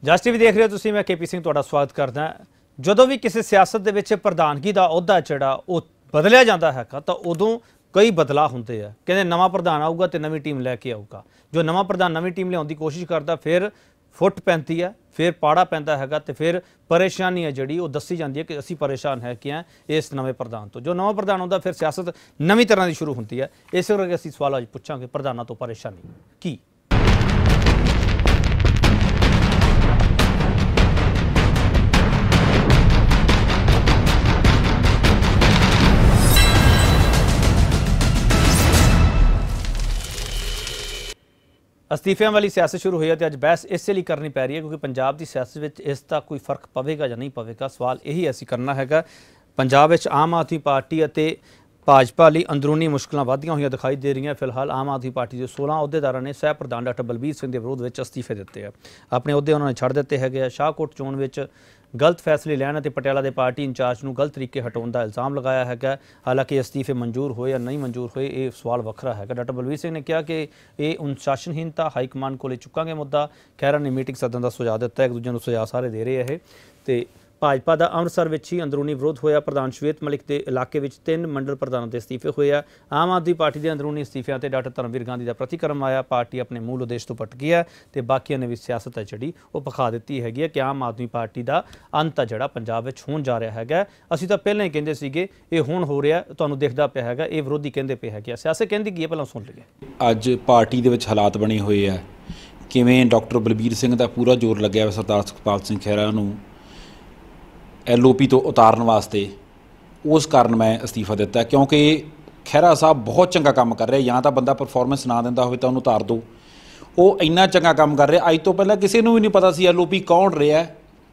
ਜਸ TV ਦੇਖ ਰਹੇ ਹੋ ਤੁਸੀਂ। मैं KP ਸਿੰਘ ਤੁਹਾਡਾ ਸਵਾਗਤ ਕਰਦਾ। ਜਦੋਂ ਵੀ ਕਿਸੇ ਸਿਆਸਤ ਦੇ ਵਿੱਚ ਪ੍ਰਧਾਨਗੀ ਦਾ ਅਹੁਦਾ ਜਿਹੜਾ ਉਹ ਬਦਲਿਆ ਜਾਂਦਾ ਹੈਗਾ ਤਾਂ ਉਦੋਂ ਕਈ ਬਦਲਾਅ ਹੁੰਦੇ ਆ। ਕਹਿੰਦੇ ਨਵਾਂ ਪ੍ਰਧਾਨ ਆਊਗਾ ਤੇ ਨਵੀਂ ਟੀਮ ਲੈ ਕੇ ਆਊਗਾ। ਜੋ ਨਵਾਂ ਪ੍ਰਧਾਨ ਨਵੀਂ ਟੀਮ ਲਿਆਉਣ ਦੀ ਕੋਸ਼ਿਸ਼ ਕਰਦਾ ਫਿਰ ਫੁੱਟ ਪੈਂਦੀ ਹੈ, ਫਿਰ ਪਾੜਾ ਪੈਂਦਾ हैगा तो फिर परेशानी है जी दसी जाती है कि असी परेशान है कि इस नवे प्रधान तो। जो नवा प्रधान आता फिर सियासत नवी तरह की शुरू होती है। इस करके असी सवाल अज पूछांगे प्रधानों तो परेशानी की। अस्तीफियां वाली सियासत शुरू हुई है तो अज बहस इसलिए करनी पै रही है क्योंकि पंजाब की सियासत में इसका कोई फर्क पवेगा या नहीं पवेगा। सवाल यही असी करना है। पंजाब में आम आदमी पार्टी और भाजपा लिए अंदरूनी मुश्किलें वधियां हुई दिखाई दे रही हैं। फिलहाल आम आदमी पार्टी के 16 अहुदेदारों ने सह प्रधान डॉक्टर बलबीर सिंह के विरोध में अस्तीफे दिते हैं। अपने अहुदे उन्होंने छड़ दिते है। शाहकोट चोण में गलत फैसले लैन और पटियाला के पार्टी इंचार्ज को गलत तरीके हटाने का इल्ज़ाम लगाया है। हालांकि अस्तीफे मंजूर होए या नहीं मंजूर होए ये सवाल वखरा है। डॉक्टर बलबीर सिंह ने कहा कि ये अनुशासनहीनता हाईकमान को चुकांगे मुद्दा। खैरा ने मीटिंग सदन का सुझाव दिता। एक दूजे को सुझाव सारे दे रहे हैं। तो भाजपा का अमृतसर में ही अंदरूनी विरोध होया। प्रधान श्वेत मलिक के इलाके में 3 मंडल प्रधानों के अस्तीफे होए। आम आदमी पार्टी के अंदरूनी अस्तीफियां से डॉक्टर धर्मवीर गांधी का प्रतिक्रम आया। पार्टी अपने मूल उद्देश्य तो भटकी है तो बाकियों ने भी सियासत है जी वो पखा दी हैगी कि आम आदमी पार्टी का अंत है जोड़ा पंजाब में होने जा रहा है। असीं तो पहले ही कहते सीगे ये हुण हो रहा तुहानूं दिखदा पिया हैगा। ये विरोधी कहते पे है सियासत कहती की है पहला सुन लीए। अज पार्टी दे विच हालात बने हुए है किवें डॉक्टर बलबीर सिंह का पूरा जोर लग्या सरदार सुखपाल सिंह खैरा नूं LOP तो उतारन वास्ते। उस कारण मैं अस्तीफा दिता क्योंकि खैरा साहब बहुत चंगा काम कर रहे। या तो बंदा परफॉर्मेंस ना दिंदा होवे तां उहनूं उतार दो। वो इन्ना चंगा काम कर रहे अज तो पहले किसी नूं भी नहीं पता सी LOP कौन रहा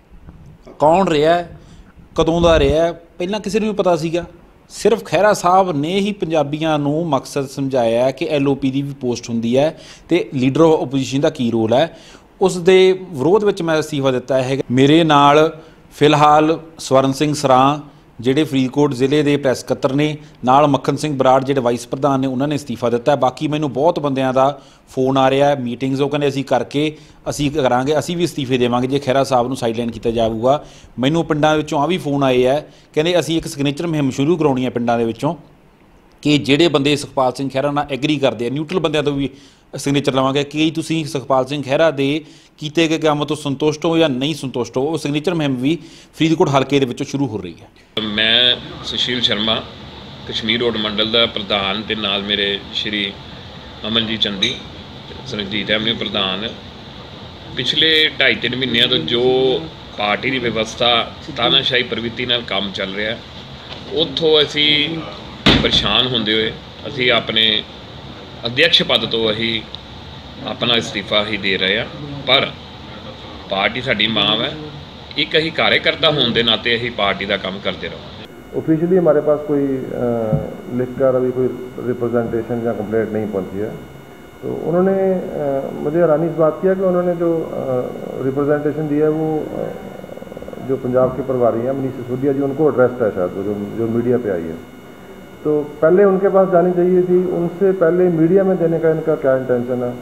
कदों दा रहा पहलां किसी नूं भी पता सीगा। सिर्फ खैरा साहब ने ही पंजाबियां नूं मकसद समझाया कि LOP की भी पोस्ट हुंदी है तो लीडर ऑफ ओपोजिशन का की रोल है। उस दे विरोध में मैं अस्तीफा दिता है। मेरे नाल फिलहाल स्वर्ण सिंह सरां ਜਿਹੜੇ ਫਰੀਦਕੋਟ ਜ਼ਿਲ੍ਹੇ ਦੇ ਪ੍ਰੈਸ ਸਕੱਤਰ ਨੇ, ਨਾਲ ਮੱਖਣ ਸਿੰਘ ਬਰਾੜ ਜਿਹੜੇ ਵਾਈਸ ਪ੍ਰਧਾਨ ਨੇ ਉਹਨਾਂ ਨੇ ਅਸਤੀਫਾ ਦਿੱਤਾ। ਬਾਕੀ ਮੈਨੂੰ ਬਹੁਤ ਬੰਦਿਆਂ ਦਾ ਫੋਨ ਆ ਰਿਹਾ ਮੀਟਿੰਗਸ ਉਹ ਕਹਿੰਦੇ ਅਸੀਂ ਕਰਕੇ ਅਸੀਂ ਕਰਾਂਗੇ ਅਸੀਂ ਵੀ ਅਸਤੀਫੇ ਦੇਵਾਂਗੇ ਜੇ ਖਹਿਰਾ ਸਾਹਿਬ ਨੂੰ ਸਾਈਡਲਾਈਨ ਕੀਤਾ ਜਾਊਗਾ। ਮੈਨੂੰ ਪਿੰਡਾਂ ਵਿੱਚੋਂ ਆ ਵੀ ਫੋਨ ਆਏ ਹੈ ਕਹਿੰਦੇ ਅਸੀਂ ਇੱਕ ਸਿਗਨੇਚਰ ਮੁਹਿੰਮ ਸ਼ੁਰੂ ਕਰਾਉਣੀ ਹੈ ਪਿੰਡਾਂ ਦੇ ਵਿੱਚੋਂ ਕਿ ਜਿਹੜੇ ਬੰਦੇ ਸੁਖਪਾਲ ਸਿੰਘ ਖਹਿਰਾ ਨਾਲ ਐਗਰੀ ਕਰਦੇ ਆ ਨਿਊਟਰਲ ਬੰਦਿਆਂ ਤੋਂ ਵੀ सिग्नेचर लवांगे कि तुसीं सुखपाल सिंह खैरा दे कीते गए काम तो संतुष्ट हो या नहीं संतुष्ट हो। वो सिग्नेचर मुहिम भी फरीदकोट हल्के दे विचों शुरू हो रही है। मैं सुशील शर्मा कश्मीर रोड मंडल का प्रधान ते नाल मेरे श्री अमनजीत चंदी सरजीत एवन्यू प्रधान पिछले 2.5-3 महीनों तो जो पार्टी की व्यवस्था तानाशाही प्रवृत्ति नाल काम चल रहा है उत्थों असी परेशान होंदे हुए असी अपने अध्यक्ष पद तो अही अपना इस्तीफा ही दे रहे हैं। पर पार्टी साडी मां है एक अही कार्यकर्ता होने के नाते अही पार्टी का काम करते रहो। ऑफिशियली हमारे पास कोई लिखकर अभी कोई रिप्रेजेंटेशन या कंप्लेंट नहीं पहुंची है। तो उन्होंने मुझे हैरानी इस बात किया कि उन्होंने जो रिप्रेजेंटेशन दिया है वो जो पंजाब के प्रभारी हैं मनीष सिसोदिया जी उनको एड्रेस्ड है शायद जो मीडिया पे आई है। तो पहले उनके पास जानी चाहिए थी, उनसे पहले मीडिया में देने का इनका क्या इंटेंशन है।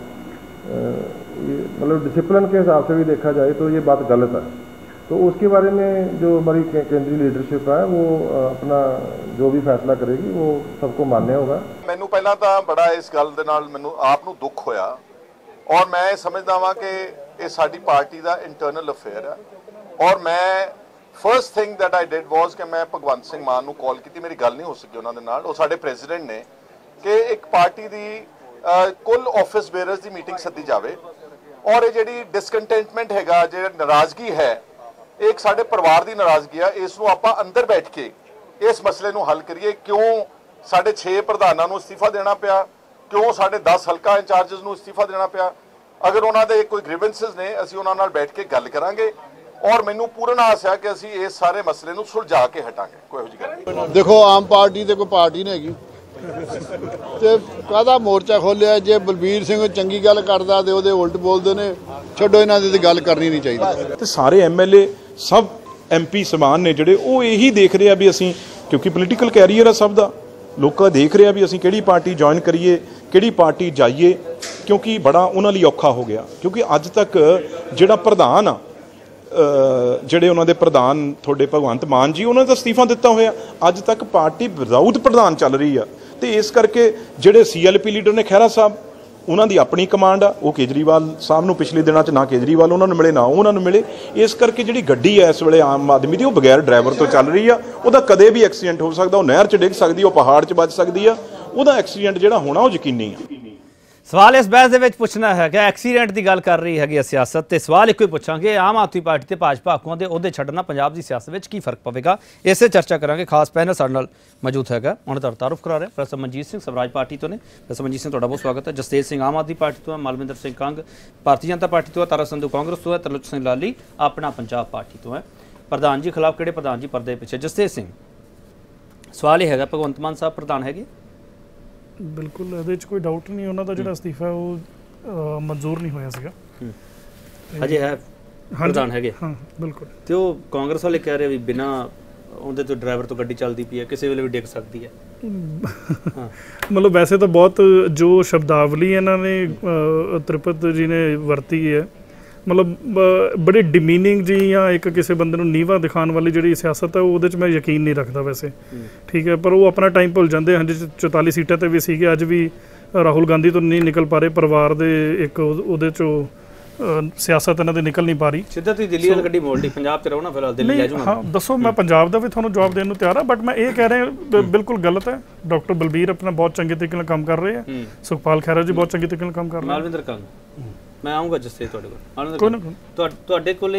मतलब डिसिप्लिन के हिसाब से भी देखा जाए तो ये बात गलत है। तो उसके बारे में जो हमारी केंद्रीय लीडरशिप है वो अपना जो भी फैसला करेगी वो सबको मान्य होगा। मैनू पहला तो बड़ा इस गल दे नाल मैनू आप नू दुख होया और मैं समझदा वां कि ये साडी पार्टी का इंटरनल अफेयर है। और मैं first thing that I did was कि मैं भगवंत सिंह मान नू कॉल की। मेरी गल नहीं हो सकी उन्होंने नाल। वो साडे प्रेजिडेंट ने कि एक पार्टी की कुल ऑफिस बेयरर्स की मीटिंग सद्दी जाए और ये जिहड़ी डिसकंटेंटमेंट हैगा जो नाराज़गी है एक साडे परिवार की नाराज़गी है इस नूं आपां अंदर बैठ के इस मसले नूं हल करिए। क्यों साडे 6 प्रधानां नूं इस्तीफा देना पिया, क्यों साडे 10 हल्का इंचार्जिज नूं इस्तीफा देना पिया। अगर उन्हां दे कोई ग्रीवेंसेस ने असीं उन्हां नाल बैठ के गल करांगे और मैनू पूर्ण आस है कि असीं इस सारे मसले नूं सुलझा के हटांगे। कोई हो जी गल देखो आम पार्टी तो कोई पार्टी नहीं हैगी ते काहदा मोर्चा खोलिया जे बलबीर सिंह चंगी गल करदा ते ओहदे उल्ट बोलदे ने छड्डो इन्हां दी गल करनी नहीं चाहिए। ते सारे MLA सब MP समान ने जिहड़े वो यही देख रहे भी असीं क्योंकि पोलीटिकल कैरीयर है सब दा लोग देख रहे भी असीं किहड़ी पार्टी ज्वाइन करिए किहड़ी पार्टी जाइए क्योंकि बड़ा उन्हां लई औखा हो गया क्योंकि अज तक जिहड़ा प्रधान आ ਜਿਹੜੇ ਉਹਨਾਂ ਦੇ ਪ੍ਰਧਾਨ ਤੁਹਾਡੇ ਭਗਵੰਤ ਮਾਨ ਜੀ, ਉਹਨਾਂ ਦਾ ਅਸਤੀਫਾ ਦਿੱਤਾ ਹੋਇਆ। ਅੱਜ ਤੱਕ ਪਾਰਟੀ ਵਿਦਆਊਟ ਪ੍ਰਧਾਨ ਚੱਲ ਰਹੀ ਆ, ਤੇ ਇਸ ਕਰਕੇ ਜਿਹੜੇ CLP ਲੀਡਰ ਨੇ ਖਹਿਰਾ ਸਾਹਿਬ, ਉਹਨਾਂ ਦੀ ਆਪਣੀ ਕਮਾਂਡ ਆ। ਉਹ ਕੇਜਰੀਵਾਲ ਸਾਹਿਬ ਨੂੰ ਪਿਛਲੇ ਦਿਨਾਂ 'ਚ ਨਾ ਕੇਜਰੀਵਾਲ ਉਹਨਾਂ ਨੂੰ ਮਿਲੇ, ਨਾ ਉਹਨਾਂ ਨੂੰ ਮਿਲੇ। ਇਸ ਕਰਕੇ ਜਿਹੜੀ ਗੱਡੀ ਹੈ ਇਸ ਵੇਲੇ ਆਮ ਆਦਮੀ ਦੀ, ਉਹ ਬਗੈਰ ਡਰਾਈਵਰ ਤੋਂ ਚੱਲ ਰਹੀ ਆ। ਉਹਦਾ ਕਦੇ ਵੀ ਐਕਸੀਡੈਂਟ ਹੋ ਸਕਦਾ, ਉਹ ਨਹਿਰ 'ਚ ਡਿੱਗ ਸਕਦੀ, ਉਹ ਪਹਾੜ 'ਚ ਵੱਜ ਸਕਦੀ ਆ। ਉਹਦਾ ਐਕਸੀਡੈਂਟ ਜਿਹੜਾ ਹੋਣਾ ਉਹ ਯਕੀਨੀ ਆ। ਸਵਾਲ ਇਸ ਬਹਿਸ ਦੇ ਵਿੱਚ ਪੁੱਛਣਾ ਹੈਗਾ, ਐਕਸੀਡੈਂਟ ਦੀ ਗੱਲ ਕਰ ਰਹੀ ਹੈਗੀ ਸਿਆਸਤ, ਤੇ ਸਵਾਲ ਇੱਕੋ ਹੀ ਪੁੱਛਾਂਗੇ, ਆਮ ਆਦਮੀ ਪਾਰਟੀ ਤੇ ਭਾਜਪਾ ਆਗੂਆਂ ਦੇ ਅਹੁਦੇ ਛੱਡਣਾ ਪੰਜਾਬ ਦੀ ਸਿਆਸਤ ਵਿੱਚ ਕੀ ਫਰਕ ਪਵੇਗਾ? ਇਸੇ ਚਰਚਾ ਕਰਾਂਗੇ। ਖਾਸ ਪੈਨਲ ਸਾਡੇ ਨਾਲ ਮੌਜੂਦ ਹੈਗਾ, ਉਹਨਾਂ ਦਾ ਤਾਰੁਫ ਕਰਾ ਰਹੇ ਪ੍ਰੋਫੈਸਰ ਮਨਜੀਤ ਸਿੰਘ ਸਵਰਾਜ ਪਾਰਟੀ ਤੋਂ ਨੇ। ਪ੍ਰੋਫੈਸਰ ਮਨਜੀਤ ਸਿੰਘ, ਤੁਹਾਡਾ ਬਹੁਤ ਸਵਾਗਤ ਹੈ। ਜਸਤੇਜ ਸਿੰਘ ਆਮ ਆਦਮੀ ਪਾਰਟੀ ਤੋਂ ਹੈ, ਮਲਵਿੰਦਰ ਸਿੰਘ ਕੰਗ ਭਾਰਤੀ ਜਨਤਾ ਪਾਰਟੀ ਤੋਂ ਹੈ, ਤਾਰਾ ਸੰਧੂ ਕਾਂਗਰਸ ਤੋਂ ਹੈ, ਤਰਲੋਚਨ ਸਿੰਘ ਲਾਲੀ ਆਪਣਾ ਪੰਜਾਬ ਪਾਰਟੀ ਤੋਂ ਹੈ। ਪ੍ਰਧਾਨ ਜੀ ਖਿਲਾਫ ਕਿਹੜੇ ਪ੍ਰਧਾਨ ਜੀ ਪਰਦੇ ਪਿੱਛੇ? ਜਸਤੇਜ ਸਿੰਘ, ਸਵਾਲ ਇਹ ਹੈਗਾ, ਭਗਵੰਤ ਮਾਨ ਸਾਹਿਬ ਪ੍ਰਧਾਨ ਹੈਗੇ? ਬਿਲਕੁਲ, ਇਹਦੇ 'ਚ ਕੋਈ ਡਾਊਟ ਨਹੀਂ। ਉਹਨਾਂ ਦਾ ਜਿਹੜਾ ਅਸਤੀਫਾ ਉਹ ਮਨਜ਼ੂਰ ਨਹੀਂ ਹੋਇਆ ਸੀਗਾ, ਅਜੇ ਹੈ ਪ੍ਰਧਾਨ ਹੈਗੇ। ਹਾਂ ਬਿਲਕੁਲ। ਤੇ ਉਹ ਕਾਂਗਰਸ ਵਾਲੇ ਕਹਿ ਰਹੇ ਵੀ ਬਿਨਾਂ ਉਹਦੇ ਤੋਂ ਡਰਾਈਵਰ ਤੋਂ ਗੱਡੀ ਚੱਲਦੀ ਪਈ ਹੈ, ਕਿਸੇ ਵੇਲੇ ਵੀ ਡਿੱਗ ਸਕਦੀ ਹੈ। ਮਤਲਬ ਵੈਸੇ ਤਾਂ ਬਹੁਤ ਜੋ ਸ਼ਬਦਾਵਲੀ ਇਹਨਾਂ ਨੇ ਤ੍ਰਿਪਤ ਜੀ ਨੇ ਵਰਤੀ ਹੈ, ਮਤਲਬ ਬੜੀ ਡਿਮੀਨਿੰਗ ਜੀ ਜਾਂ ਇੱਕ ਕਿਸੇ ਬੰਦੇ ਨੂੰ ਨੀਵਾਂ ਦਿਖਾਉਣ ਵਾਲੀ ਜਿਹੜੀ ਸਿਆਸਤ ਹੈ, ਉਹਦੇ 'ਚ ਮੈਂ ਯਕੀਨ ਨਹੀਂ ਰੱਖਦਾ ਵੈਸੇ। ਠੀਕ ਹੈ, ਪਰ ਉਹ ਆਪਣਾ ਟਾਈਮ ਭੁੱਲ ਜਾਂਦੇ ਹਨ। 44 ਸੀਟਾਂ 'ਤੇ ਵੀ ਸੀਗੇ, ਅੱਜ ਵੀ ਰਾਹੁਲ ਗਾਂਧੀ ਤੋਂ ਨਹੀਂ ਨਿਕਲ ਪਾ ਰਹੇ, ਪਰਿਵਾਰ ਦੇ ਇੱਕ ਉਹਦੇ 'ਚੋਂ ਸਿਆਸਤ ਇਹਨਾਂ ਦੀ ਨਿਕਲ ਨਹੀਂ ਪਾ ਰਹੀ। ਸਿੱਧਾ ਤੁਸੀਂ ਦਿੱਲੀ ਵਾਲੀ ਗੱਡੀ ਮੋੜ ਲਈ, ਪੰਜਾਬ 'ਚ ਰਹੋ ਨਾ, ਫਿਲਹਾਲ ਦਿੱਲੀ ਲੈ ਜਾਊਂਗਾ। ਹਾਂ ਦੱਸੋ, ਮੈਂ ਪੰਜਾਬ ਦਾ ਵੀ ਤੁਹਾਨੂੰ ਜਵਾਬ ਦੇਣ ਨੂੰ ਤਿਆਰ ਹਾਂ, ਬਟ ਮੈਂ ਇਹ ਕਹਿ ਰਿਹਾ ਬਿਲਕੁਲ ਗਲਤ ਹੈ। ਡਾਕਟਰ ਬਲਬੀਰ ਆਪਣਾ ਬਹੁਤ ਚੰਗੇ ਤਰੀਕੇ ਨਾਲ ਕੰਮ ਕਰ ਰਹੇ ਆ, ਸੁਖਪਾਲ ਖਹਿਰਾ ਜੀ ਬਹੁਤ ਚੰਗੇ ਤਰੀਕੇ ਨਾਲ ਕੰਮ ਕਰ ਰਹੇ। ਮਲਵਿੰਦਰ ਕੰਗ, ਮੈਂ ਆਉਂਗਾ ਜਸਤੇ ਤੁਹਾਡੇ ਕੋਲ। ਤੁਹਾਡੇ ਕੋਲੇ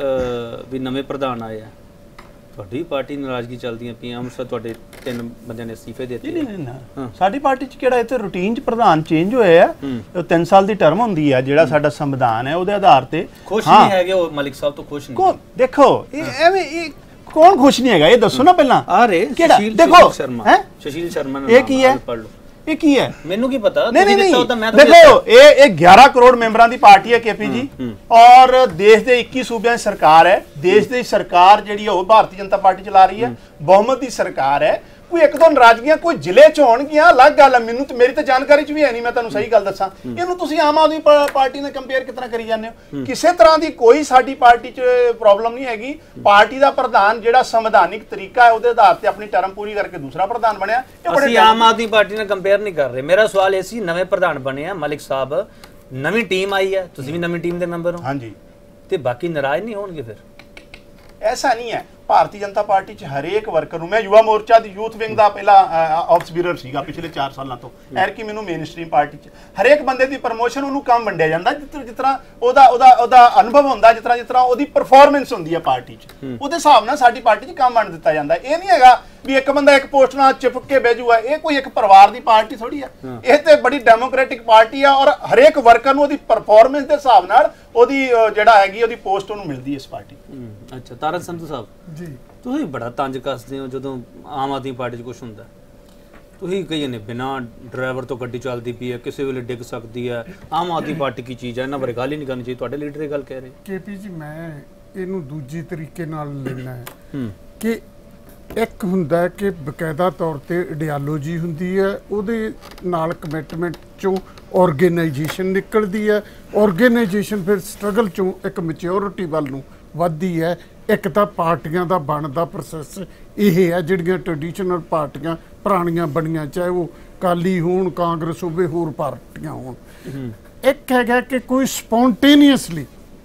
ਵੀ ਨਵੇਂ ਪ੍ਰਧਾਨ ਆਏ ਆ, ਤੁਹਾਡੀ ਪਾਰਟੀ ਨਾਰਾਜ਼ਗੀ ਚੱਲਦੀਆਂ ਪਈਆਂ, ਅੰਮ੍ਰਿਤਸਰ ਤੁਹਾਡੇ 3 ਬੰਦਿਆਂ ਨੇ ਅਸਤੀਫੇ ਦਿੱਤੇ। ਨਹੀਂ, ਸਾਡੀ ਪਾਰਟੀ 'ਚ ਕਿਹੜਾ ਇੱਥੇ ਰੂਟੀਨ 'ਚ ਪ੍ਰਧਾਨ ਚੇਂਜ ਹੋਏ ਆ। 3 ਸਾਲ ਦੀ ਟਰਮ ਹੁੰਦੀ ਹੈ, ਜਿਹੜਾ ਸਾਡਾ ਸੰਵਿਧਾਨ ਹੈ ਉਹਦੇ ਆਧਾਰ ਤੇ। ਖੁਸ਼ ਨਹੀਂ ਹੈਗੇ ਉਹ ਮਲਿਕ ਸਾਹਿਬ ਤੋਂ? ਖੁਸ਼ ਨਹੀਂ? ਦੇਖੋ ਐਵੇਂ ਇਹ ਕੌਣ ਖੁਸ਼ ਨਹੀਂ ਹੈਗਾ, ਇਹ ਦੱਸੋ ਨਾ ਪਹਿਲਾਂ। ਕਿਹੜਾ? ਦੇਖੋ ਸੁਸ਼ੀਲ ਸ਼ਰਮਾ, ਇਹ ਕੀ ਹੈ? ਇਹ ਕੀ ਹੈ? ਮੈਨੂੰ ਕੀ ਪਤਾ। ਨਹੀਂ, ਦੇਖੋ ਇਹ 11 ਕਰੋੜ ਮੈਂਬਰਾਂ ਦੀ ਪਾਰਟੀ ਹੈ KP ਜੀ, ਔਰ ਦੇਸ਼ ਦੇ 21 ਸੂਬਿਆਂ ਦੀ ਸਰਕਾਰ ਹੈ। ਦੇਸ਼ ਦੀ ਸਰਕਾਰ ਜਿਹੜੀ ਉਹ ਭਾਰਤੀ ਜਨਤਾ ਪਾਰਟੀ ਚਲਾ ਰਹੀ ਹੈ, ਬਹੁਮਤ ਦੀ ਸਰਕਾਰ ਹੈ। ਕੋਈ ਇੱਕ ਦੋ ਨਾਰਾਜ਼ਗੀਆਂ ਕੋਈ ਜ਼ਿਲ੍ਹੇ 'ਚ ਹੋਣਗੀਆਂ, ਅਲੱਗ ਗੱਲ ਹੈ। ਮੈਨੂੰ ਤੇ ਮੇਰੀ ਤਾਂ ਜਾਣਕਾਰੀ 'ਚ ਵੀ ਹੈ ਨਹੀਂ, ਮੈਂ ਤੁਹਾਨੂੰ ਸਹੀ ਗੱਲ ਦੱਸਾਂ। ਇਹਨੂੰ ਤੁਸੀਂ ਆਮ ਆਦਮੀ ਪਾਰਟੀ ਨਾਲ ਕੰਪੇਅਰ ਕਿਸ ਤਰ੍ਹਾਂ ਕਰੀ ਜਾਂਦੇ ਹੋ? ਕਿਸੇ ਤਰ੍ਹਾਂ ਦੀ ਕੋਈ ਸਾਡੀ ਪਾਰਟੀ 'ਚ ਪ੍ਰੋਬਲਮ ਨਹੀਂ ਹੈਗੀ। ਪਾਰਟੀ ਦਾ ਪ੍ਰਧਾਨ ਜਿਹੜਾ ਸੰਵਿਧਾਨਿਕ ਤਰੀਕਾ ਹੈ ਉਹਦੇ ਆਧਾਰ ਤੇ ਆਪਣੀ ਟਰਮ ਪੂਰੀ ਕਰਕੇ ਦੂਸਰਾ ਪ੍ਰਧਾਨ ਬਣਿਆ। ਅਸੀਂ ਆਮ ਆਦਮੀ ਪਾਰਟੀ ਨਾਲ ਕੰਪੇਅਰ ਨਹੀਂ ਕਰ ਰਹੇ। ਮੇਰਾ ਸਵਾਲ ਇਹ ਸੀ, ਨਵੇਂ ਪ੍ਰਧਾਨ ਬਣੇ ਆ ਮਲਿਕ ਸਾਹਿਬ, ਨਵੀਂ ਟੀਮ ਆਈ ਹੈ, ਤੁਸੀਂ ਵੀ ਨਵੀਂ ਟੀਮ ਦੇ ਮੈਂਬਰ ਹੋ। ਹਾਂਜੀ, ਤੇ ਬਾਕੀ ਨਾਰਾਜ਼ ਨਹੀਂ ਹੋਣਗੇ ਫਿਰ? ਐਸਾ ਨਹੀਂ ਹੈ। ਭਾਰਤੀ ਜਨਤਾ ਪਾਰਟੀ 'ਚ ਹਰੇਕ ਵਰਕਰ ਨੂੰ, ਮੈਂ ਯੁਵਾ ਮੋਰਚਾ ਦੀ ਯੂਥ ਵਿੰਗ ਦਾ ਪਹਿਲਾ ਆਬਜ਼ਰਵਰ ਸੀਗਾ ਪਿਛਲੇ 4 ਸਾਲਾਂ ਤੋਂ, ਐਰਕੀ ਮੈਨੂੰ ਮੇਨ ਸਟ੍ਰੀਮ ਪਾਰਟੀ 'ਚ ਹਰੇਕ ਬੰਦੇ ਦੀ ਪ੍ਰਮੋਸ਼ਨ ਉਹਨੂੰ ਕੰਮ ਵੰਡਿਆ ਜਾਂਦਾ ਜਿਸ ਤਰ੍ਹਾਂ ਉਹਦਾ ਅਨੁਭਵ ਹੁੰਦਾ, ਜਿਸ ਤਰ੍ਹਾਂ ਉਹਦੀ ਪਰਫਾਰਮੈਂਸ ਹੁੰਦੀ ਹੈ ਪਾਰਟੀ 'ਚ, ਉਹਦੇ ਹਿਸਾਬ ਨਾਲ ਸਾਡੀ ਪਾਰਟੀ 'ਚ ਕੰਮ ਵੰਡ ਦਿੱਤਾ ਜਾਂਦਾ। ਇਹ ਨਹੀਂ ਹੈਗਾ ਵੀ ਇੱਕ ਬੰਦਾ ਇੱਕ ਪੋਸਟ ਨਾਲ ਚਿਪਕ ਕੇ ਬਹਿ ਜੂਗਾ। ਇਹ ਕੋਈ ਇੱਕ ਪਰਿਵਾਰ ਦੀ ਪਾਰਟੀ ਥੋੜੀ ਆ, ਇਹ ਤੇ ਬੜੀ ਡੈਮੋਕ੍ਰੈਟਿਕ ਪਾਰਟੀ ਆ, ਔਰ ਹਰੇਕ ਵਰਕਰ ਨੂੰ ਉਹਦੀ ਪਰਫਾਰਮੈਂਸ ਦੇ ਹਿਸਾਬ ਨਾਲ ਉਹਦੀ ਜਿਹੜਾ ਹੈਗੀ ਉਹਦੀ ਪੋਸਟ ਉਹਨੂੰ ਮਿਲਦੀ ਹੈ ਇਸ ਪਾਰਟੀ। ਅੱਛਾ, ਤਾਰਾ ਸੰਧੂ ਸਾਹਿਬ ਜੀ, ਤੁਸੀਂ ਬੜਾ ਤੰਜ ਕੱਸਦੇ ਹੋ ਜਦੋਂ ਆਮ ਆਦਮੀ ਪਾਰਟੀ 'ਚ ਕੁਝ ਹੁੰਦਾ। ਤੁਸੀਂ ਕਹੀ ਨੇ ਬਿਨਾਂ ਡਰਾਈਵਰ ਤੋਂ ਗੱਡੀ ਚੱਲਦੀ ਪਈ ਹੈ, ਕਿਸੇ ਵੇਲੇ ਡਿੱਗ ਸਕਦੀ ਹੈ। ਆਮ ਆਦਮੀ ਪਾਰਟੀ ਕੀ ਚੀਜ਼ ਹੈ, ਇਹਨਾਂ ਬਾਰੇ ਗੱਲ ਹੀ ਨਹੀਂ ਕਰਨੀ ਚਾਹੀਦੀ। ਤੁਹਾਡੇ ਲੀਡਰ ਇਹ ਗੱਲ ਕਹਿ ਰਹੇ। KP ਜੀ, ਮੈਂ ਇਹਨੂੰ ਦੂਜੀ ਤਰੀਕੇ ਨਾਲ ਲੈਣਾ ਹੈ ਕਿ ਇੱਕ ਹੁੰਦਾ ਹੈ ਕਿ ਬਕਾਇਦਾ ਤੌਰ ਤੇ ਆਈਡੀਆਲੋਜੀ ਹੁੰਦੀ ਹੈ, ਉਹਦੇ ਨਾਲ ਕਮਿਟਮੈਂਟ ਚੋਂ ਆਰਗੇਨਾਈਜੇਸ਼ਨ ਨਿਕਲਦੀ ਹੈ। ਆਰਗੇਨਾਈਜੇਸ਼ਨ ਫਿਰ ਸਟਰਗਲ ਚੋਂ ਇੱਕ ਮੈਚਿਓਰਿਟੀ ਵੱਲ ਨੂੰ ਵੱਧਦੀ ਹੈ। ਇੱਕ ਤਾਂ ਪਾਰਟੀਆਂ ਦਾ ਬਣਨ ਦਾ ਪ੍ਰੋਸੈਸ ਇਹ ਹੈ, ਜਿਹੜੀਆਂ ਟ੍ਰੈਡੀਸ਼ਨਲ ਪਾਰਟੀਆਂ ਪੁਰਾਣੀਆਂ ਬਣੀਆਂ, ਚਾਹੇ ਉਹ ਅਕਾਲੀ ਹੋਣ, ਕਾਂਗਰਸ ਹੋਵੇ, ਹੋਰ ਪਾਰਟੀਆਂ ਹੋਣ। ਇੱਕ ਹੈਗਾ ਕਿ ਕੋਈ ਸਪੌਂਟੇਨੀਅਸਲੀ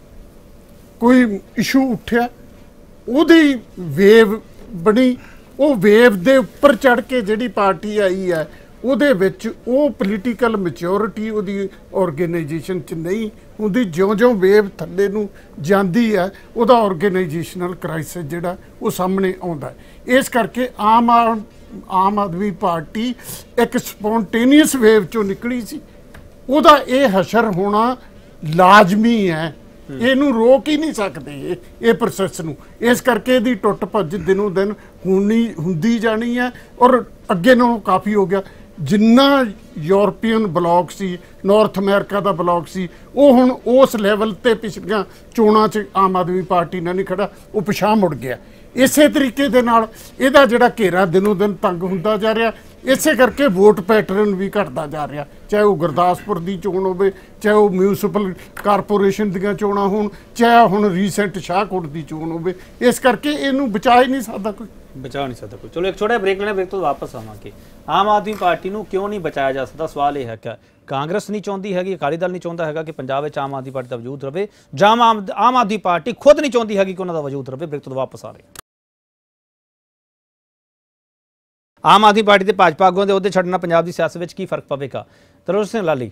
ਕੋਈ ਇਸ਼ੂ ਉੱਠਿਆ, ਉਹਦੀ ਵੇਵ ਬਣੀ, ਉਹ ਵੇਵ ਦੇ ਉੱਪਰ ਚੜ ਕੇ ਜਿਹੜੀ ਪਾਰਟੀ ਆਈ ਹੈ, ਉਹਦੇ ਵਿੱਚ ਉਹ ਪੋਲੀਟੀਕਲ ਮੈਚਿਓਰਿਟੀ ਉਹਦੀ ਆਰਗੇਨਾਈਜੇਸ਼ਨ 'ਚ ਨਹੀਂ ਹੁੰਦੀ। ਜਿਉਂ-ਜਿਉਂ ਵੇਵ ਥੱਲੇ ਨੂੰ ਜਾਂਦੀ ਹੈ, ਉਹਦਾ ਆਰਗੇਨਾਈਜੇਸ਼ਨਲ ਕ੍ਰਾਈਸਿਸ ਜਿਹੜਾ ਉਹ ਸਾਹਮਣੇ ਆਉਂਦਾ। ਇਸ ਕਰਕੇ ਆਮ ਆਦਮੀ ਪਾਰਟੀ ਇੱਕ ਸਪੌਂਟੇਨੀਅਸ ਵੇਵ 'ਚੋਂ ਨਿਕਲੀ ਸੀ, ਉਹਦਾ ਇਹ ਹਸ਼ਰ ਹੋਣਾ ਲਾਜ਼ਮੀ ਹੈ। ਇਹਨੂੰ ਰੋਕ ਹੀ ਨਹੀਂ ਸਕਦੇ ਇਹ ਪ੍ਰੋਸੈਸ ਨੂੰ। ਇਸ ਕਰਕੇ ਇਹਦੀ ਟੁੱਟ ਭੱਜ ਦਿਨੋਂ ਦਿਨ ਹੁੰਦੀ ਜਾਣੀ ਹੈ, ਔਰ ਅੱਗੇ ਨਾਲੋਂ ਕਾਫੀ ਹੋ ਗਿਆ। ਜਿੰਨਾ ਯੂਰਪੀਅਨ ਬਲਾਕ ਸੀ, ਨਾਰਥ ਅਮਰੀਕਾ ਦਾ ਬਲਾਕ ਸੀ, ਉਹ ਹੁਣ ਉਸ ਲੈਵਲ ਤੇ ਪਿਛਲੀਆਂ ਚੋਣਾਂ 'ਚ ਆਮ ਆਦਮੀ ਪਾਰਟੀ ਨਾਲ ਨਹੀਂ ਖੜਾ, ਉਹ ਪਿਛਾਂਹ ਮੁੜ ਗਿਆ। ਇਸੇ ਤਰੀਕੇ ਦੇ ਨਾਲ ਇਹਦਾ ਜਿਹੜਾ ਘੇਰਾ ਦਿਨੋਂ ਦਿਨ ਤੰਗ ਹੁੰਦਾ ਜਾ ਰਿਹਾ। ਇਸੇ ਕਰਕੇ ਵੋਟ ਪੈਟਰਨ ਵੀ ਘਟਦਾ ਜਾ ਰਿਹਾ, ਚਾਹੇ ਉਹ ਗੁਰਦਾਸਪੁਰ ਦੀ ਚੋਣ ਹੋਵੇ, ਚਾਹੇ ਉਹ ਮਿਊਨਿਸਪਲ ਕਾਰਪੋਰੇਸ਼ਨ ਦੀਆਂ ਚੋਣਾਂ ਹੋਣ, ਚਾਹੇ ਹੁਣ ਰੀਸੈਂਟ ਸ਼ਾਹਕੋਟ ਦੀ ਚੋਣ ਹੋਵੇ। ਇਸ ਕਰਕੇ ਇਹਨੂੰ ਬਚਾ ਹੀ ਨਹੀਂ ਸਕਦਾ ਕੋਈ, ਬਚਾ ਨਹੀਂ ਸਕਦਾ ਕੋਈ। ਚਲੋ ਇੱਕ ਛੋਟਾ ਬ੍ਰੇਕ ਲੈਣਾ, ਬ੍ਰੇਕ ਤੋਂ ਵਾਪਸ ਆਵਾਂਗੇ। ਆਮ ਆਦਮੀ ਪਾਰਟੀ ਨੂੰ ਕਿਉਂ ਨਹੀਂ ਬਚਾਇਆ ਜਾ ਸਕਦਾ? ਸਵਾਲ ਇਹ ਹੈ ਕਿ ਕਾਂਗਰਸ ਨਹੀਂ ਚਾਹੁੰਦੀ ਹੈਗੀ, ਅਕਾਲੀ ਦਲ ਨਹੀਂ ਚਾਹੁੰਦਾ ਹੈਗਾ ਕਿ ਪੰਜਾਬ ਵਿੱਚ ਆਮ ਆਦਮੀ ਪਾਰਟੀ ਦਾ ਵਜੂਦ ਰਵੇ, ਜਾਂ ਆਮ ਆਦਮੀ ਪਾਰਟੀ ਖੁਦ ਨਹੀਂ ਚਾਹੁੰਦੀ ਹੈਗੀ ਕਿ ਉਹਨਾਂ ਦਾ ਵਜੂਦ ਰਵੇ? ਬ੍ਰੇਕ ਤੋਂ ਵਾਪਸ ਆ ਰਹੇ। ਆਮ ਆਦਮੀ ਪਾਰਟੀ ਦੇ ਭਾਜਪਾ ਆਗੂਆਂ ਦੇ ਅਹੁਦੇ ਛੱਡਣਾ ਪੰਜਾਬ ਦੀ ਸਿਆਸਤ ਵਿੱਚ ਕੀ ਫਰਕ ਪਵੇਗਾ? ਤਰਲੋਚਨ ਸਿੰਘ ਲਾਲੀ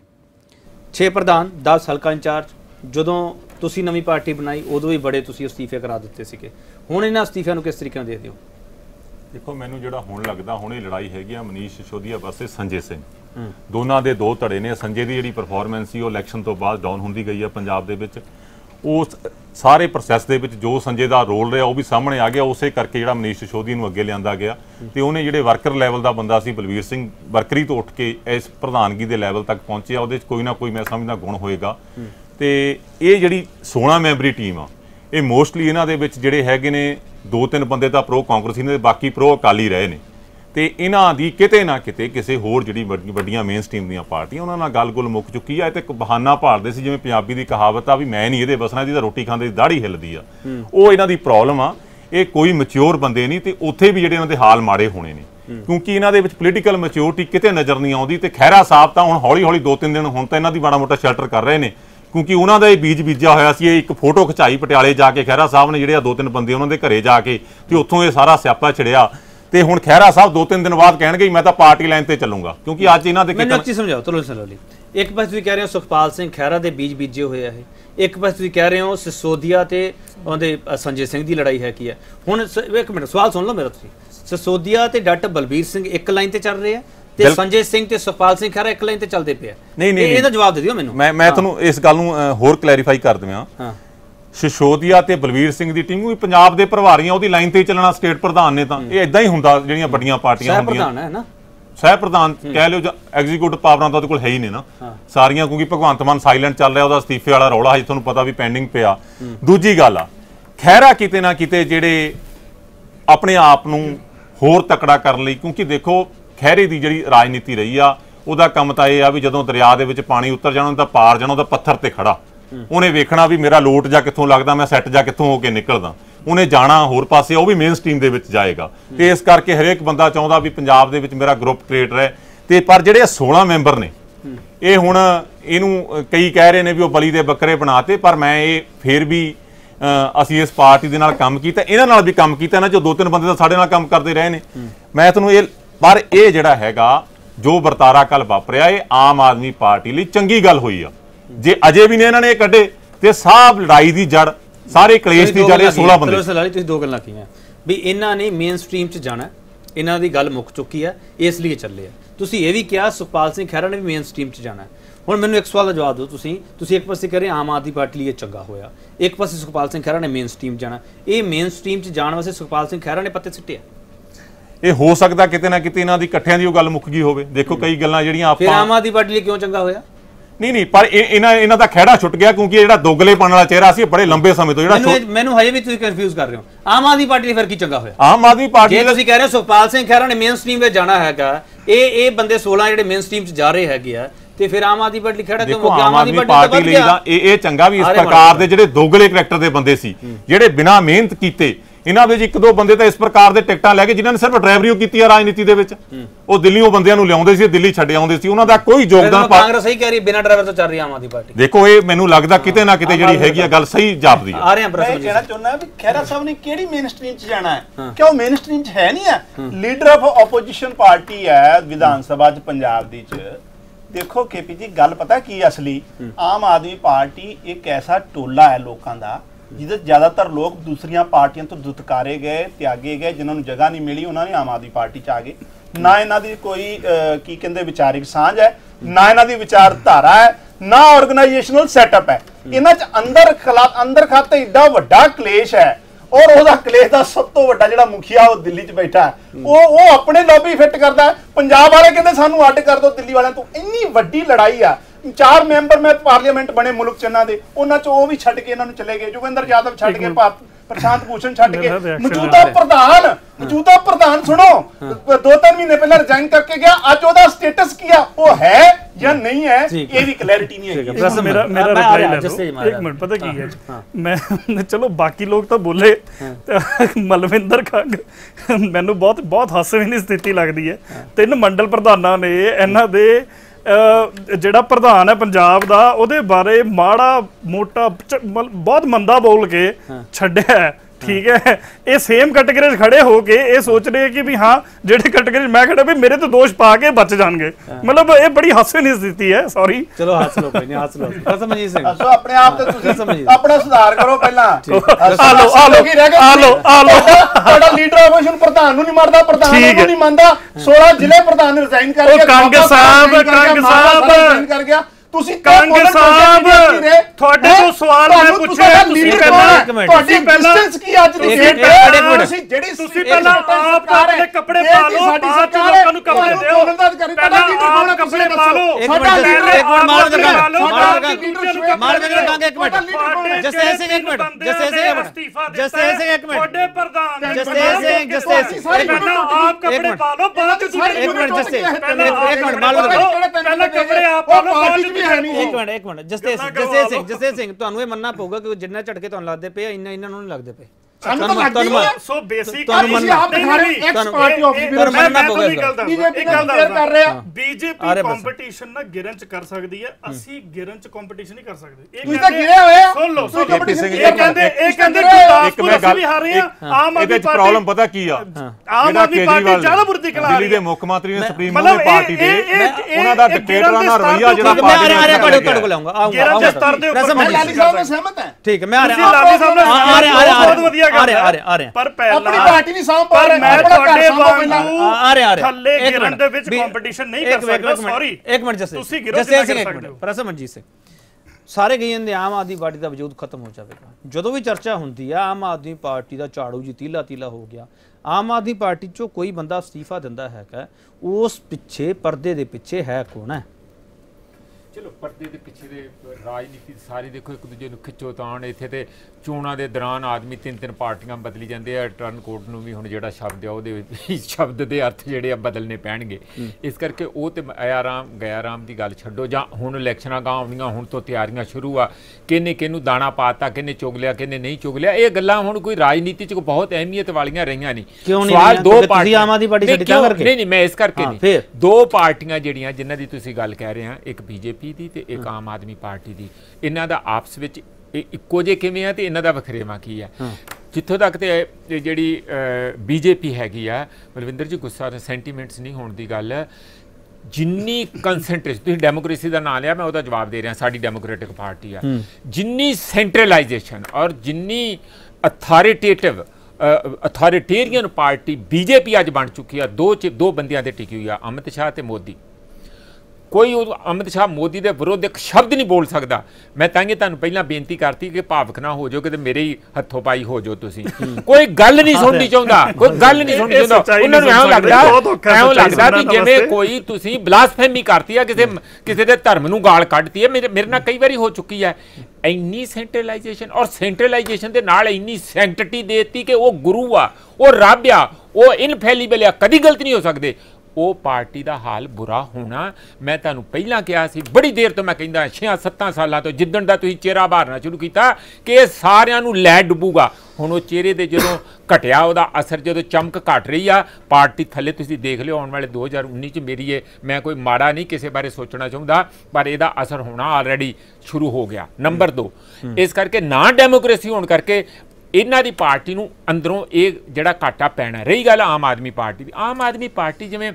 6 ਪ੍ਰਧਾਨ 10 ਹਲਕਾ ਇੰਚਾਰਜ, ਜਦੋਂ ਤੁਸੀਂ ਨਵੀਂ ਪਾਰਟੀ ਬਣਾਈ ਉਦੋਂ ਵੀ ਬੜੇ ਤੁਸੀਂ ਅਸਤੀਫੇ ਕਰਾ ਦਿੱਤੇ ਸੀਗੇ, ਹੁਣ ਇਹਨਾਂ ਅਸਤੀਫਿਆਂ ਨੂੰ ਕਿਸ ਤਰੀਕੇ ਨਾਲ ਦੇ ਦਿਓ? ਦੇਖੋ, ਮੈਨੂੰ ਜਿਹੜਾ ਹੁਣ ਲੱਗਦਾ ਹੁਣ ਇਹ ਲੜਾਈ ਹੈਗੀ ਆ ਮਨੀਸ਼ ਸਿਸੋਦੀਆ ਵਰਸੇ ਸੰਜੇ ਸਿੰਘ, ਦੋਨਾਂ ਦੇ ਦੋ ਧੜੇ ਨੇ। ਸੰਜੇ ਦੀ ਜਿਹੜੀ ਪਰਫਾਰਮੈਂਸ ਸੀ ਉਹ ਇਲੈਕਸ਼ਨ ਤੋਂ ਬਾਅਦ ਡਾਊਨ ਹੁੰਦੀ ਗਈ ਆ ਪੰਜਾਬ ਦੇ ਵਿੱਚ। ਉਸ ਸਾਰੇ ਪ੍ਰੋਸੈਸ ਦੇ ਵਿੱਚ ਜੋ ਸੰਜੇ ਦਾ ਰੋਲ ਰਿਹਾ ਉਹ ਵੀ ਸਾਹਮਣੇ ਆ ਗਿਆ, ਉਸੇ ਕਰਕੇ ਜਿਹੜਾ ਮਨੀਸ਼ ਸਿਸੋਦੀਆ ਨੂੰ ਅੱਗੇ ਲਿਆਂਦਾ ਗਿਆ ਤੇ ਉਹਨੇ ਜਿਹੜੇ ਵਰਕਰ ਲੈਵਲ ਦਾ ਬੰਦਾ ਸੀ ਬਲਵੀਰ ਸਿੰਘ, ਵਰਕਰੀ ਤੋਂ ਉੱਠ ਕੇ ਇਸ ਪ੍ਰਧਾਨਗੀ ਦੇ ਲੈਵਲ ਤੱਕ ਪਹੁੰਚਿਆ। ਉਹਦੇ 'ਚ ਕੋਈ ਨਾ ਕੋਈ ਮੈਂ ਸਮਝਦਾ ਗੁਣ ਹੋਏਗਾ। ਤੇ ਇਹ ਜਿਹੜੀ 16 ਮੈਂਬਰੀ ਟੀਮ ਆ, ਇਹ ਮੋਸਟਲੀ ਇਹਨਾਂ ਦੇ ਵਿੱਚ ਜਿਹੜੇ ਹੈਗੇ ਨੇ 2-3 ਬੰਦੇ ਤਾਂ ਪ੍ਰੋ ਕਾਂਗਰਸੀ ਨੇ, ਬਾਕੀ ਪ੍ਰੋ ਅਕਾਲੀ ਰਹੇ ਨੇ। ਤੇ ਇਹਨਾਂ ਦੀ ਕਿਤੇ ਨਾ ਕਿਤੇ ਕਿਸੇ ਹੋਰ ਜਿਹੜੀ ਵੱਡੀਆਂ ਮੇਨ ਸਟ੍ਰੀਮ ਦੀਆਂ ਪਾਰਟੀਆਂ ਉਹਨਾਂ ਨਾਲ ਗੱਲ-ਗੁਲ ਮੁੱਕ ਚੁੱਕੀ ਆ। ਇਹ ਤੇ ਇੱਕ ਬਹਾਨਾ ਭਾਲਦੇ ਸੀ, ਜਿਵੇਂ ਪੰਜਾਬੀ ਦੀ ਕਹਾਵਤ ਆ ਵੀ ਮੈਂ ਨਹੀਂ ਇਹਦੇ ਵਸਣਾ, ਇਹਦੀ ਤਾਂ ਰੋਟੀ ਖਾਂਦੇ ਦੀ ਦਾੜੀ ਹਿੱਲਦੀ ਆ। ਉਹ ਇਹਨਾਂ ਦੀ ਪ੍ਰੋਬਲਮ ਆ। ਇਹ ਕੋਈ ਮੈਚਿਓਰ ਬੰਦੇ ਨਹੀਂ ਤੇ ਉੱਥੇ ਵੀ ਜਿਹੜੇ ਇਹਨਾਂ ਦੇ ਹਾਲ ਮਾੜੇ ਹੋਣੇ ਨੇ, ਕਿਉਂਕਿ ਇਹਨਾਂ ਦੇ ਵਿੱਚ ਪੋਲੀਟੀਕਲ ਮੈਚਿਓਰਿਟੀ ਕਿਤੇ ਨਜ਼ਰ ਨਹੀਂ ਆਉਂਦੀ। ਤੇ ਖਹਿਰਾ ਸਾਹਿਬ ਤਾਂ ਹੁਣ ਹੌਲੀ-ਹੌਲੀ 2-3 ਦਿਨ ਹੁਣ ਤਾਂ ਇਹਨਾਂ ਦੀ ਮਾੜਾ ਮੋਟਾ ਸ਼ੈਲਟਰ ਕਰ ਰਹੇ ਨੇ, ਕਿਉਂਕਿ ਉਹਨਾਂ ਦਾ ਇਹ ਬੀਜ ਬੀਜਿਆ ਹੋਇਆ ਸੀ। ਇਹ ਇੱਕ ਫੋਟੋ ਖਿਚਾਈ ਪਟਿਆਲੇ ਜਾ ਕੇ ਖਹਿਰਾ ਸਾਹਿਬ ਨੇ, ਜਿਹੜੇ ਆ 2-3 ਬੰਦੇ ਉਹਨਾਂ ਦੇ ਘਰੇ ਜਾ ਕੇ, ਤੇ ਉੱਥੋਂ ਇਹ ਸਾਰਾ ਸਿਆਪਾ ਛਿੜਿਆ। ਤੇ ਹੁਣ ਖਹਿਰਾ ਸਾਹਿਬ 2-3 ਦਿਨ ਬਾਅਦ ਕਹਿਣਗੇ ਮੈਂ ਤਾਂ ਪਾਰਟੀ ਲਾਈਨ ਤੇ ਚੱਲੂੰਗਾ, ਕਿਉਂਕਿ ਅੱਜ ਇਹਨਾਂ ਦੇ ਮੈਨੂੰ ਇੱਕ ਚੀਜ਼ ਸਮਝਾਓ ਤਰਲੋਚਨ ਸਿੰਘ ਲਾਲੀ। ਇੱਕ ਪਾਸੇ ਤੁਸੀਂ ਕਹਿ ਰਹੇ ਹੋ ਸੁਖਪਾਲ ਸਿੰਘ ਖਹਿਰਾ ਦੇ ਬੀਜ ਬੀਜੇ ਹੋਏ ਆ ਇਹ, ਇੱਕ ਪਾਸੇ ਤੁਸੀਂ ਕਹਿ ਰਹੇ ਹੋ ਸਿਸੋਦੀਆ ਤੇ ਉਹਦੇ ਸੰਜੇ ਸਿੰਘ ਦੀ ਲੜਾਈ ਹੈ ਕੀ ਹੈ। ਹੁਣ ਇੱਕ ਮਿੰਟ ਸਵਾਲ ਸੁਣ ਲਓ ਮੇਰਾ, ਤੁਸੀਂ ਸਿਸੋਦੀਆ ਤੇ ਡਾਕਟਰ ਬਲਬੀਰ ਸਿੰਘ ਇੱਕ ਲਾਈਨ ਤੇ ਚੱਲ ਰਹੇ ਆ ਤੇ ਸੰਜੇ ਸਿੰਘ ਤੇ ਸੁਖਪਾਲ ਸਿੰਘ ਖਹਿਰਾ ਇੱਕ ਲਾਈਨ ਤੇ ਚੱਲਦੇ ਪਿਆ। ਨਹੀਂ, ਇਹਦਾ ਜਵਾਬ ਦੇ ਦਿਓ ਮੈਨੂੰ। ਮੈਂ ਤੁਹਾਨੂੰ ਇਸ ਗੱਲ ਨੂੰ ਹੋਰ ਕਲੈਰੀਫਾਈ ਕਰ ਦਵਾਂ। ਸਿਸੋਦੀਆ ਤੇ ਬਲਵੀਰ ਸਿੰਘ ਦੀ ਟੀਮ ਵੀ ਪੰਜਾਬ ਦੇ ਪ੍ਰਭਾਰੀਆਂ ਉਹਦੀ ਲਾਈਨ ਤੇ ਚੱਲਣਾ, ਸਟੇਟ ਪ੍ਰਧਾਨ ਨੇ ਤਾਂ ਇਹ ਇਦਾਂ ਹੀ ਹੁੰਦਾ ਜਿਹੜੀਆਂ ਵੱਡੀਆਂ ਪਾਰਟੀਆਂ ਹੁੰਦੀਆਂ। ਸਹਿ ਪ੍ਰਧਾਨ ਕਹਿ ਲਿਓ ਜਾਂ ਐਗਜ਼ੀਕਿਊਟਿਵ ਪਾਵਰਾਂ ਤਾਂ ਉਹਦੇ ਕੋਲ ਹੈ ਹੀ ਨੇ ਨਾ ਸਾਰੀਆਂ, ਕਿਉਂਕਿ ਭਗਵੰਤ ਮਾਨ ਸਾਇਲੈਂਟ ਚੱਲ ਰਿਹਾ, ਉਹਦਾ ਅਸਤੀਫੇ ਵਾਲਾ ਰੌਲਾ ਹਜੇ ਤੁਹਾਨੂੰ ਪਤਾ ਵੀ ਪੈਂਡਿੰਗ ਪਿਆ। ਦੂਜੀ ਗੱਲ ਆ, ਖਹਿਰਾ ਕਿਤੇ ਨਾ ਕਿਤੇ ਜਿਹੜੇ ਆਪਣੇ ਆਪ ਨੂੰ ਹੋਰ ਤਕੜਾ ਕਰਨ ਲਈ, ਕਿਉਂਕਿ ਦੇਖੋ ਖਹਿਰੇ ਦੀ ਜਿਹੜੀ ਰਾਜਨੀਤੀ ਰਹੀ ਆ, ਉਹਦਾ ਕੰਮ ਤਾਂ ਇਹ ਆ ਵੀ ਜਦੋਂ ਦਰਿਆ ਦੇ ਵਿੱਚ ਪਾਣੀ ਉਤਰ ਜਾਣਾ ਤਾਂ ਪਾਰ ਜਾਣਾ, ਉਹਦਾ ਪੱਥਰ ਤੇ ਖੜਾ ਉਹਨੇ ਵੇਖਣਾ ਵੀ ਮੇਰਾ ਲੋਟ ਜਾਂ ਕਿੱਥੋਂ ਲੱਗਦਾ, ਮੈਂ ਸੈੱਟ ਜਾਂ ਕਿੱਥੋਂ ਹੋ ਕੇ ਨਿਕਲਦਾ। ਉਹਨੇ ਜਾਣਾ ਹੋਰ ਪਾਸੇ, ਉਹ ਵੀ ਮੇਨ ਸਟ੍ਰੀਮ ਦੇ ਵਿੱਚ ਜਾਏਗਾ। ਤੇ ਇਸ ਕਰਕੇ ਹਰੇਕ ਬੰਦਾ ਚਾਹੁੰਦਾ ਵੀ ਪੰਜਾਬ ਦੇ ਵਿੱਚ ਮੇਰਾ ਗਰੁੱਪ ਕ੍ਰੀਏਟ ਰਹੇ। ਤੇ ਪਰ ਜਿਹੜੇ 16 ਮੈਂਬਰ ਨੇ ਇਹ ਹੁਣ ਇਹਨੂੰ ਕਈ ਕਹਿ ਰਹੇ ਨੇ ਵੀ ਉਹ ਬਲੀ ਦੇ ਬੱਕਰੇ ਬਣਾਤੇ, ਪਰ ਮੈਂ ਇਹ ਫੇਰ ਵੀ ਅਸੀਂ ਇਸ ਪਾਰਟੀ ਦੇ ਨਾਲ ਕੰਮ ਕੀਤਾ, ਇਹਨਾਂ ਨਾਲ ਵੀ ਕੰਮ ਕੀਤਾ ਨਾ, ਜੋ 2-3 ਬੰਦੇ ਤਾਂ ਸਾਡੇ ਨਾਲ ਕੰਮ ਕਰਦੇ ਰਹੇ ਨੇ। ਮੈਂ ਤੁਹਾਨੂੰ ਇਹ ਪਰ ਇਹ ਜਿਹੜਾ ਹੈਗਾ ਜੋ ਵਰਤਾਰਾ ਕੱਲ ਵਾਪਰਿਆ, ਇਹ ਆਮ ਆਦਮੀ ਪਾਰਟੀ ਲਈ ਚੰਗੀ ਗੱਲ ਹੋਈ ਆ। ਜੇ ਅਜੇ ਵੀ ਨੇ ਇਹਨਾਂ ਨੇ ਇਹ ਕੱਢੇ ਤੇ ਸਾਬ ਲੜਾਈ ਦੀ ਜੜ, ਸਾਰੇ ਕਲੇਸ਼ ਦੀ ਜੜ ਇਹ 16 ਬੰਦੇ। ਤੁਸੀਂ ਦੋ ਗੱਲਾਂ ਕੀਆਂ ਵੀ ਇਹਨਾਂ ਨੇ ਮੇਨ ਸਟ੍ਰੀਮ 'ਚ ਜਾਣਾ, ਇਹਨਾਂ ਦੀ ਗੱਲ ਮੁੱਕ ਚੁੱਕੀ ਹੈ, ਇਸ ਲਈ ਚੱਲੇ ਆ। ਤੁਸੀਂ ਇਹ ਵੀ ਕਿਹਾ ਸੁਖਪਾਲ ਸਿੰਘ ਖਹਿਰਾ ਨੇ ਵੀ ਮੇਨ ਸਟ੍ਰੀਮ 'ਚ ਜਾਣਾ। ਹੁਣ ਮੈਨੂੰ ਇੱਕ ਸਵਾਲ ਦਾ ਜਵਾਬ ਦਿਓ। ਤੁਸੀਂ ਇੱਕ ਪਾਸੇ ਕਹਿ ਰਹੇ ਆਮ ਆਦਮੀ ਪਾਰਟੀ ਲਈ ਇਹ ਚੰਗਾ ਹੋਇਆ, ਇੱਕ ਪਾਸੇ ਸੁਖਪਾਲ ਸਿੰਘ ਖਹਿਰਾ ਨੇ ਮੇਨ ਸਟ੍ਰੀਮ ਜਾਣਾ। ਇਹ ਮੇਨ ਸਟ੍ਰੀਮ 'ਚ ਜਾਣ ਵਾਸਤੇ ਸੁਖਪਾਲ ਸਿੰਘ ਖਹਿਰਾ ਨੇ ਪੱਤੇ ਸਿੱਟਿਆ। ਇਹ ਹੋ ਸਕਦਾ ਕਿਤੇ ਨਾ ਕਿਤੇ ਇਹਨਾਂ ਦੀ ਇਕੱਠਿਆਂ ਦੀ ਉਹ ਗੱਲ ਮੁੱਕ ਗਈ ਹੋਵੇ। ਦੇਖੋ ਕਈ ਗੱਲਾਂ ਜਿਹੜੀਆਂ ਆਪਾਂ ਫਿਰ ਆਮ ਆਦਮੀ ਪਾਰਟੀ ਲਈ ਕਿਉਂ ਚੰਗਾ ਹੋਇਆ? ਨਹੀਂ ਪਰ ਇਹਨਾਂ ਦਾ ਖਹਿੜਾ ਛੁੱਟ ਗਿਆ, ਕਿਉਂਕਿ ਜਿਹੜਾ ਦੋਗਲੇਪਨ ਵਾਲਾ ਚਿਹਰਾ ਸੀ ਬੜੇ ਲੰਬੇ ਸਮੇਂ ਤੋਂ ਜਿਹੜਾ ਮੈਨੂੰ ਹਜੇ ਵੀ ਤੁਸੀਂ ਕਨਫਿਊਜ਼ ਕਰ ਰਹੇ ਹੋ। ਆਮ ਆਦਮੀ ਪਾਰਟੀ ਲਈ ਫਿਰ ਕੀ ਚੰਗਾ ਹੋਇਆ? ਆਮ ਆਦਮੀ ਪਾਰਟੀ ਜੇ ਤੁਸੀਂ ਕਹਿ ਰਹੇ ਹੋ ਸੁਖਪਾਲ ਸਿੰਘ ਖਹਿਰਾ ਨੇ ਮੇਨ ਸਟ੍ਰੀਮ ਵਿੱਚ ਜਾਣਾ ਹੈਗਾ, ਇਹ ਬੰਦੇ 16 ਜਿਹੜੇ ਮੇਨ ਸਟ੍ਰੀਮ 'ਚ ਜਾ ਰਹੇ ਹੈਗੇ ਆ, ਤੇ ਫਿਰ ਆਮ ਆਦਮੀ ਪਾਰਟੀ ਖੜਾ ਕਿਉਂ? ਕਿਉਂਕਿ ਆਮ ਆਦਮੀ ਪਾਰਟੀ ਲਈ ਤਾਂ ਇਹ ਚੰਗਾ ਵੀ ਇਸ ਪ੍ਰਕਾਰ ਦੇ ਜਿਹੜੇ ਦੋਗਲੇ ਕਰੈਕਟਰ ਦੇ ਬੰਦੇ ਸੀ, ਜਿਹੜੇ ਬਿਨਾਂ ਮਿਹਨਤ ਕੀਤੇ, ਇਹਨਾਂ ਵਿੱਚ 1-2 ਬੰਦੇ ਤਾਂ ਇਸ ਪ੍ਰਕਾਰ ਦੇ ਟਿਕਟਾਂ ਲੈ ਕੇ ਜਿਨ੍ਹਾਂ ਨੇ ਸਿਰਫ ਡਰਾਈਵਰੀ ਕੀਤੀ ਆ ਰਾਜਨੀਤੀ ਦੇ ਵਿੱਚ। ਉਹ ਦਿੱਲੀੋਂ ਬੰਦਿਆਂ ਨੂੰ ਲਿਆਉਂਦੇ ਸੀ, ਦਿੱਲੀ ਛੱਡ ਆਉਂਦੇ ਸੀ, ਉਹਨਾਂ ਦਾ ਕੋਈ ਯੋਗਦਾਨ। ਕਾਂਗਰਸ ਸਹੀ ਕਹਿ ਰਹੀ ਬਿਨਾਂ ਡਰਾਈਵਰ ਤੋਂ ਚੱਲ ਰਹੀ ਆਮ ਆਦਮੀ ਪਾਰਟੀ। ਦੇਖੋ ਇਹ ਮੈਨੂੰ ਲੱਗਦਾ ਕਿਤੇ ਨਾ ਕਿਤੇ ਜਿਹੜੀ ਹੈਗੀ ਆ ਗੱਲ ਸਹੀ ਜਾਪਦੀ ਆ। ਮੈਂ ਕਹਿਣਾ ਚਾਹੁੰਦਾ ਵੀ ਖਹਿਰਾ ਸਾਹਿਬ ਨੇ ਕਿਹੜੀ ਮੇਨ ਸਟ੍ਰੀਮ 'ਚ ਜਾਣਾ ਹੈ? ਕਿਉਂ ਮੇਨ ਸਟ੍ਰੀਮ 'ਚ ਹੈ ਨਹੀਂ ਹੈ? ਲੀਡਰ ਆਫ ਆਪੋਜੀਸ਼ਨ ਪਾਰਟੀ ਹੈ ਵਿਧਾਨ ਸਭਾ 'ਚ ਪੰਜਾਬ ਦੀ 'ਚ। ਦੇਖੋ ਕੇਪੀ ਜੀ ਗੱਲ ਪਤਾ ਕੀ ਅਸਲੀ, ਆਮ ਆਦਮੀ ਪਾਰਟੀ ਇੱਕ ਐਸਾ ਟੋਲਾ ਹੈ ਲੋਕਾਂ ਦਾ ਜਿਹਦੇ ਜ਼ਿਆਦਾਤਰ ਲੋਕ ਦੂਸਰੀਆਂ ਪਾਰਟੀਆਂ ਤੋਂ ਦੁਤਕਾਰੇ ਗਏ, ਤਿਆਗੇ ਗਏ, ਜਿਨ੍ਹਾਂ ਨੂੰ ਜਗ੍ਹਾ ਨਹੀਂ ਮਿਲੀ, ਉਹਨਾਂ ਨੇ ਆਮ ਆਦਮੀ ਪਾਰਟੀ 'ਚ ਆ ਗਏ। ਨਾ ਇਹਨਾਂ ਦੀ ਕੋਈ ਕੀ ਕਹਿੰਦੇ ਵਿਚਾਰਿਕ ਸਾਂਝ ਹੈ, ਨਾ ਇਹਨਾਂ ਦੀ ਵਿਚਾਰਧਾਰਾ ਹੈ, ਨਾ ਆਰਗੇਨਾਈਜੇਸ਼ਨਲ ਸੈਟਅਪ ਹੈ। ਇਹਨਾਂ 'ਚ ਅੰਦਰ ਖਾਤੇ ਏਡਾ ਵੱਡਾ ਕਲੇਸ਼ ਹੈ, ਔਰ ਉਹਦਾ ਕਲੇਸ਼ ਦਾ ਸਭ ਤੋਂ ਵੱਡਾ ਜਿਹੜਾ ਮੁਖੀਆ ਉਹ ਦਿੱਲੀ 'ਚ ਬੈਠਾ ਹੈ, ਉਹ ਆਪਣੇ ਲੌਬੀ ਫਿੱਟ ਕਰਦਾ ਹੈ। ਪੰਜਾਬ ਵਾਲੇ ਕਹਿੰਦੇ ਸਾਨੂੰ ਅੱਡ ਕਰ ਦਿਓ ਦਿੱਲੀ ਵਾਲਿਆਂ ਤੋਂ। ਇੰਨੀ ਵੱਡੀ ਲੜਾਈ ਆ। 4 ਮੈਂਬਰ ਮੈਂ ਪਾਰਲੀਮੈਂਟ ਬਣੇ ਮੁਲਕ ਚੰਨਾ ਦੇ, ਉਹਨਾਂ 'ਚ ਉਹ ਵੀ ਛੱਡ ਕੇ ਇਹਨਾਂ ਨੂੰ ਚਲੇ ਗਏ। ਜੋਗਿੰਦਰ ਯਾਦਵ ਛੱਡ ਕੇ ਪ੍ਰਸ਼ਾਂਤ ਭੂਸ਼ਣ ਛੱਡ ਕੇ ਮੌਜੂਦਾ ਪ੍ਰਧਾਨ ਸੁਣੋ 2-3 ਮਹੀਨੇ ਪਹਿਲਾਂ ਰਿਜ਼ਾਈਨ ਕਰਕੇ ਗਿਆ, ਅੱਜ ਉਹਦਾ ਸਟੇਟਸ ਕੀ ਆ, ਉਹ ਹੈ ਜਾਂ ਨਹੀਂ ਹੈ, ਇਹ ਵੀ ਕਲੈਰਿਟੀ ਨਹੀਂ ਹੈਗੀ। ਮੇਰਾ ਰਿਪਲਾਈ ਲੈ ਲਓ ਇੱਕ ਮਿੰਟ। ਪਤਾ ਕੀ ਹੈ, ਮੈਂ ਚਲੋ ਬਾਕੀ ਲੋਕ ਤਾਂ ਬੋਲੇ, ਮਲਵਿੰਦਰ ਖੰਗ ਮੈਨੂੰ ਬਹੁਤ ਹਾਸੇਵਾਲੀ ਸਥਿਤੀ ਲੱਗਦੀ ਹੈ। 3 ਮੰਡਲ ਪ੍ਰਧਾਨਾਂ ਨੇ ਇਹਨਾਂ ਦੇ ਜਿਹੜਾ ਪ੍ਰਧਾਨ ਹੈ ਪੰਜਾਬ ਦਾ ਉਹਦੇ ਬਾਰੇ ਮਾੜਾ ਮੋਟਾ ਬਹੁਤ ਮੰਦਾ ਬੋਲ ਕੇ ਛੱਡਿਆ, ਠੀਕ ਹੈ। ਇਹ ਸੇਮ ਕੈਟਾਗਰੀ 'ਚ ਖੜੇ ਹੋ ਕੇ ਇਹ ਸੋਚ ਰਹੇ ਕਿ ਵੀ ਹਾਂ ਜਿਹੜੇ ਕੈਟਾਗਰੀ 'ਚ ਮੈਂ ਖੜਾ ਵੀ ਮੇਰੇ ਤੋਂ ਦੋਸ਼ ਪਾ ਕੇ ਬਚ ਜਾਣਗੇ, ਮਤਲਬ ਇਹ ਬੜੀ ਹਾਸੇਵਾਲੀ ਸਥਿਤੀ ਹੈ। ਸੌਰੀ, ਚਲੋ ਹੱਸ ਲਓ, ਕੋਈ ਨਹੀਂ ਹੱਸ ਲਓ। ਰਸਮਜੀਤ ਸਿੰਘ ਹੱਸੋ, ਆਪਣੇ ਆਪ ਤੇ ਤੁਸੀਂ ਆਪਣਾ ਸੁਧਾਰ ਕਰੋ ਪਹਿਲਾਂ। ਆ ਲਓ ਤੁਹਾਡਾ ਲੀਡਰ ਆਪੋਜੀਸ਼ਨ ਪ੍ਰਧਾਨ ਨੂੰ ਨਹੀਂ ਮੰਨਦਾ, ਪ੍ਰਧਾਨ ਨੂੰ ਨਹੀਂ ਮੰਨਦਾ, 16 ਜ਼ਿਲ੍ਹੇ ਪ੍ਰਧਾਨ ਰਿਜ਼ਾਈਨ ਕਰ ਗਿਆ, ਕੰਗ ਸਾਹਿਬ ਰਿਜ਼ਾਈਨ ਕਰ ਗਿਆ। ਤੁਸੀਂ ਕੰਗ ਸਾਹਿਬ ਤੁਹਾਡੇ ਤੋਂ ਸਵਾਲ ਮੈਂ ਪੁੱਛਿਆ, ਤੁਸੀਂ ਪਹਿਲਾਂ ਤੁਹਾਡੀ ਡਿਸਟੈਂਸ ਕੀ ਅੱਜ ਦੀ ਜਿਹੜੀ ਤੁਸੀਂ ਪਹਿਲਾਂ ਆਪ ਆਪਣੇ ਕੱਪੜੇ ਪਾ ਲਓ, ਬਾਅਦ ਚ ਲੋਕਾਂ ਨੂੰ ਕੱਪੜੇ ਦਿਓ, ਪਹਿਲਾਂ ਆਪ ਕੱਪੜੇ ਪਾ ਲਓ। ਤੁਹਾਡੇ ਪ੍ਰਧਾਨ ਆਪ ਕੱਪੜੇ ਪਾ ਲਓ, ਬਾਅਦ ਚ ਪਹਿਲਾਂ ਕੱਪੜੇ ਆਪ ਪਾ ਲਓ। ਇੱਕ ਮਿੰਟ ਜਸਤੇਜ ਸਿੰਘ ਤੁਹਾਨੂੰ ਇਹ ਮੰਨਣਾ ਪਊਗਾ ਕਿ ਜਿੰਨਾ ਝਟਕੇ ਤੁਹਾਨੂੰ ਲੱਗਦੇ ਪਏ ਇਹਨਾਂ ਨੂੰ ਨਹੀਂ ਲੱਗਦੇ ਪਏ। ਸੋ ਬੇਸਿਕ ਬੀਜੇਪੀ ਕੰਪੀਟੀਸ਼ਨ ਨਾ ਗਿਰਨ ਚ ਕਰ ਸਕਦੀ ਹੈ, ਅਸੀਂ ਗਿਰਨ ਚ ਕੰਪੀਟੀਸ਼ਨ ਨਹੀਂ ਕਰ ਸਕਦੇ। ਸੁਣ ਲਓ, ਇਹ ਕਹਿੰਦੇ ਗੁਰਦਾਸਪੁਰ ਵੀ ਹਾਰ ਰਹੇ ਆ। ਆਮ ਆਦਮੀ ਪਾਰਟੀ ਪ੍ਰੋਬਲਮ ਪਤਾ ਕੀ ਆ, ਆਮ ਆਦਮੀ ਪਾਰਟੀ ਜ਼ਿਆਦਾ ਬੁਰਦੀ ਖਿਲਾ ਰਹੀ ਹੈ। ਦਿੱਲੀ ਦੇ ਮੁੱਖ ਮੰਤਰੀ ਨੇ ਸੁਪਰੀਮ ਕੋਰਟ ਪਾਰਟੀ ਦੇ ਉਹਨਾਂ ਦਾ ਡਿਕਟੇਟਰਾਨਾ ਰਵੱਈਆ ਜਿਹੜਾ ਤੁਹਾਡੇ ਕੋਲ ਆਉਂਗਾ ਗਿਰਨ ਦੇ ਸਤਰ ਦੇ ਉੱਪਰ ਲਾਲੀ ਸਾਹਿਬ ਨਾਲ ਸਹਿਮਤ ਹੈ। ਠੀਕ ਹੈ, ਮੈਂ ਆ ਰਿਹਾ ਲਾਲੀ ਸਾਹਿਬ ਨਾਲ ਬਹੁਤ ਵਧੀਆ ਆ ਰਿਹਾ, ਪਰ ਆਪਣੀ ਪਾਰਟੀ ਨਹੀਂ ਸਾਂਭ ਪਾ ਰਹੇ, ਮੈਂ ਤੁਹਾਡੇ ਵਾਂਗੂ ਥੱਲੇ ਗਿਰਨ ਦੇ ਵਿੱਚ ਕੰਪੀਟੀਸ਼ਨ ਨਹੀਂ ਕਰ ਸਕਦਾ। ਸੌਰੀ, ਇੱਕ ਮਿੰਟ ਤੁਸੀਂ ਰਸਮਜੀਤ ਸਿੰਘ ਸਾਰੇ ਕਹੀ ਜਾਂਦੇ ਆਮ ਆਦਮੀ ਪਾਰਟੀ ਦਾ ਵਜੂਦ ਖਤਮ ਹੋ ਜਾਵੇਗਾ। ਜਦੋਂ ਵੀ ਚਰਚਾ ਹੁੰਦੀ ਆ ਆਮ ਆਦਮੀ ਪਾਰਟੀ ਦਾ ਝਾੜੂ ਜੀ ਤੀਲਾ ਹੋ ਗਿਆ, ਆਮ ਆਦਮੀ ਪਾਰਟੀ ਚੋਂ ਕੋਈ ਬੰਦਾ ਅਸਤੀਫਾ ਦਿੰਦਾ ਹੈਗਾ, ਉਸ ਪਿੱਛੇ ਪਰਦੇ ਦੇ ਪਿੱਛੇ ਹੈ ਕੌਣ ਹੈ? ਚਲੋ ਪਰਦੇ ਦੇ ਪਿੱਛੇ ਦੇ ਰਾਜਨੀਤੀ ਸਾਰੇ ਦੇਖੋ, ਇੱਕ ਦੂਜੇ ਨੂੰ ਖਿੱਚੋ ਤਾਣ। ਇੱਥੇ ਤੇ ਚੋਣਾਂ ਦੇ ਦੌਰਾਨ ਆਦਮੀ 3 ਪਾਰਟੀਆਂ ਬਦਲੀ ਜਾਂਦੇ ਆ। ਟਰਨ ਕੋਡ ਨੂੰ ਵੀ ਹੁਣ ਜਿਹੜਾ ਸ਼ਬਦ ਆ ਉਹਦੇ ਸ਼ਬਦ ਦੇ ਅਰਥ ਜਿਹੜੇ ਆ ਬਦਲਨੇ ਪੈਣਗੇ। ਇਸ ਕਰਕੇ ਉਹ ਤੇ ਆਇਆ ਰਾਮ ਗਿਆ ਰਾਮ ਦੀ ਗੱਲ ਛੱਡੋ, ਜਾਂ ਹੁਣ ਇਲੈਕਸ਼ਨਾਂ ਗਾਂ ਆਉਂਦੀਆਂ, ਹੁਣ ਤੋਂ ਤਿਆਰੀਆਂ ਸ਼ੁਰੂ ਆ, ਕਿਹਨੇ ਕਿਹਨੂੰ ਦਾਣਾ ਪਾਤਾ, ਕਿਹਨੇ ਚੁਗ ਲਿਆ, ਕਿਹਨੇ ਨਹੀਂ ਚੁਗ ਲਿਆ। ਇਹ ਗੱਲਾਂ ਹੁਣ ਕੋਈ ਰਾਜਨੀਤੀ 'ਚ ਬਹੁਤ ਅਹਿਮੀਅਤ ਵਾਲੀਆਂ ਰਹੀਆਂ ਨਹੀਂ। ਸਵਾਲ ਦੋ ਪਾਰਟੀਆਂ ਆਮ ਆਦਮੀ ਪਾਰਟੀ ਨਹੀਂ, ਮੈਂ ਇਸ ਕਰਕੇ ਨਹੀਂ, 2 ਪਾਰਟੀਆਂ ਜਿਹੜੀਆਂ ਜਿਨ੍ਹਾਂ ਦੀ ਤੁਸੀਂ ਗੱਲ ਕਹਿ ਰਹੇ ਆ, ਇੱਕ ਬੀਜੇਪੀ ਦੀ ਤੇ ਇੱਕ ਆਮ ਆਦਮੀ ਪਾਰਟੀ ਦੀ, ਇਹਨਾਂ ਦਾ ਆਪਸ ਵਿੱਚ ਇੱਕੋ ਜਿਹੇ ਕਿਵੇਂ ਆ ਤੇ ਇਹਨਾਂ ਦਾ ਵਖਰੇਵਾ ਕੀ ਆ? ਜਿੱਥੋਂ ਤੱਕ ਤੇ ਜਿਹੜੀ ਬੀਜੇਪੀ ਹੈਗੀ ਆ, ਬਲਵਿੰਦਰ ਜੀ ਗੁੱਸਾ ਸੈਂਟੀਮੈਂਟਸ ਨਹੀਂ ਹੋਣ ਦੀ ਗੱਲ, ਜਿੰਨੀ ਕੰਸੈਂਟਰੇਸ਼ਨ, ਤੁਸੀਂ ਡੈਮੋਕ੍ਰੇਸੀ ਦਾ ਨਾਂ ਲਿਆ, ਮੈਂ ਉਹਦਾ ਜਵਾਬ ਦੇ ਰਿਹਾ, ਸਾਡੀ ਡੈਮੋਕ੍ਰੈਟਿਕ ਪਾਰਟੀ ਆ, ਜਿੰਨੀ ਸੈਂਟਰਲਾਈਜੇਸ਼ਨ ਔਰ ਜਿੰਨੀ ਅਥਾਰਿਟੇਰੀਅਨ ਪਾਰਟੀ ਬੀਜੇਪੀ ਅੱਜ ਬਣ ਚੁੱਕੀ ਆ, ਦੋ ਬੰਦਿਆਂ ਤੇ ਟਿਕੀ ਹੋਈ ਆ, ਅਮਿਤ ਸ਼ਾਹ ਤੇ ਮੋਦੀ। ਕੋਈ ਅਮਿਤ ਸ਼ਾਹ ਮੋਦੀ ਦੇ ਵਿਰੁੱਧ ਇੱਕ ਸ਼ਬਦ ਨਹੀਂ ਬੋਲ ਸਕਦਾ। ਮੈਂ ਤਾਂ ਹੀ ਤੁਹਾਨੂੰ ਪਹਿਲਾਂ ਬੇਨਤੀ ਕਰਤੀ ਕਿ ਭਾਵਕ ਨਾ ਹੋ ਜਾਓ, ਕਿਤੇ ਮੇਰੇ ਹੀ ਹੱਥੋਂ ਪਾਈ ਹੋ ਜਾਓ ਤੁਸੀਂ। ਕੋਈ ਗੱਲ ਨਹੀਂ ਸੁਣਨੀ ਚਾਹੁੰਦਾ, ਕੋਈ ਗੱਲ ਨਹੀਂ ਸੁਣਨੀ ਚਾਹੁੰਦਾ। ਉਹਨਾਂ ਨੂੰ ਐਂ ਲੱਗਦਾ ਵੀ ਜਿਵੇਂ ਕੋਈ ਤੁਸੀਂ ਬਲਾਸਫੇਮੀ ਕਰਤੀ ਆ, ਕਿਸੇ ਦੇ ਧਰਮ ਨੂੰ ਗਾਲ ਕੱਢਤੀ ਹੈ। ਮੇਰੇ ਨਾਲ ਕਈ ਵਾਰੀ ਹੋ ਚੁੱਕੀ ਹੈ। ਇੰਨੀ ਸੈਂਟਰਲਾਈਜੇਸ਼ਨ, ਔਰ ਸੈਂਟਰਲਾਈਜੇਸ਼ਨ ਦੇ ਨਾਲ ਇੰਨੀ ਸੈਂਕਟਿਟੀ ਦੇਤੀ ਕਿ ਉਹ ਗੁਰੂ ਆ, ਉਹ ਰੱਬ ਆ, ਉਹ ਇਨਫੈਲੀਬਲ ਆ, ਕਦੀ ਗਲਤ ਨਹੀਂ ਹੋ ਸਕਦੇ। ਉਹ ਪਾਰਟੀ ਦਾ ਹਾਲ ਬੁਰਾ ਹੋਣਾ। ਮੈਂ ਤੁਹਾਨੂੰ ਪਹਿਲਾਂ ਕਿਹਾ ਸੀ, ਬੜੀ ਦੇਰ ਤੋਂ ਮੈਂ ਕਹਿੰਦਾ 6-7 ਸਾਲਾਂ ਤੋਂ, ਜਿੱਦਣ ਦਾ ਤੁਸੀਂ ਚਿਹਰਾ ਬਾਰਨਾ ਸ਼ੁਰੂ ਕੀਤਾ ਕਿ ਇਹ ਸਾਰਿਆਂ ਨੂੰ ਲੈ ਡੁੱਬੂਗਾ। ਹੁਣ ਉਹ ਚਿਹਰੇ ਦੇ ਜਦੋਂ ਘਟਿਆ, ਉਹਦਾ ਅਸਰ ਜਦੋਂ ਚਮਕ ਘਟ ਰਹੀ ਆ, ਪਾਰਟੀ ਥੱਲੇ ਤੁਸੀਂ ਦੇਖ ਲਿਓ ਆਉਣ ਵਾਲੇ 2019 'ਚ ਮੇਰੀ ਇਹ, ਮੈਂ ਕੋਈ ਮਾੜਾ ਨਹੀਂ ਕਿਸੇ ਬਾਰੇ ਸੋਚਣਾ ਚਾਹੁੰਦਾ, ਪਰ ਇਹਦਾ ਅਸਰ ਹੋਣਾ ਆਲਰੇਡੀ ਸ਼ੁਰੂ ਹੋ ਗਿਆ। ਨੰਬਰ 2, ਇਸ ਕਰਕੇ ਨਾ ਡੈਮੋਕ੍ਰੇਸੀ ਹੋਣ ਕਰਕੇ ਇਹਨਾਂ ਦੀ ਪਾਰਟੀ ਨੂੰ ਅੰਦਰੋਂ ਇਹ ਜਿਹੜਾ ਘਾਟਾ ਪੈਣਾ। ਰਹੀ ਗੱਲ ਆਮ ਆਦਮੀ ਪਾਰਟੀ ਦੀ, ਆਮ ਆਦਮੀ ਪਾਰਟੀ ਜਿਵੇਂ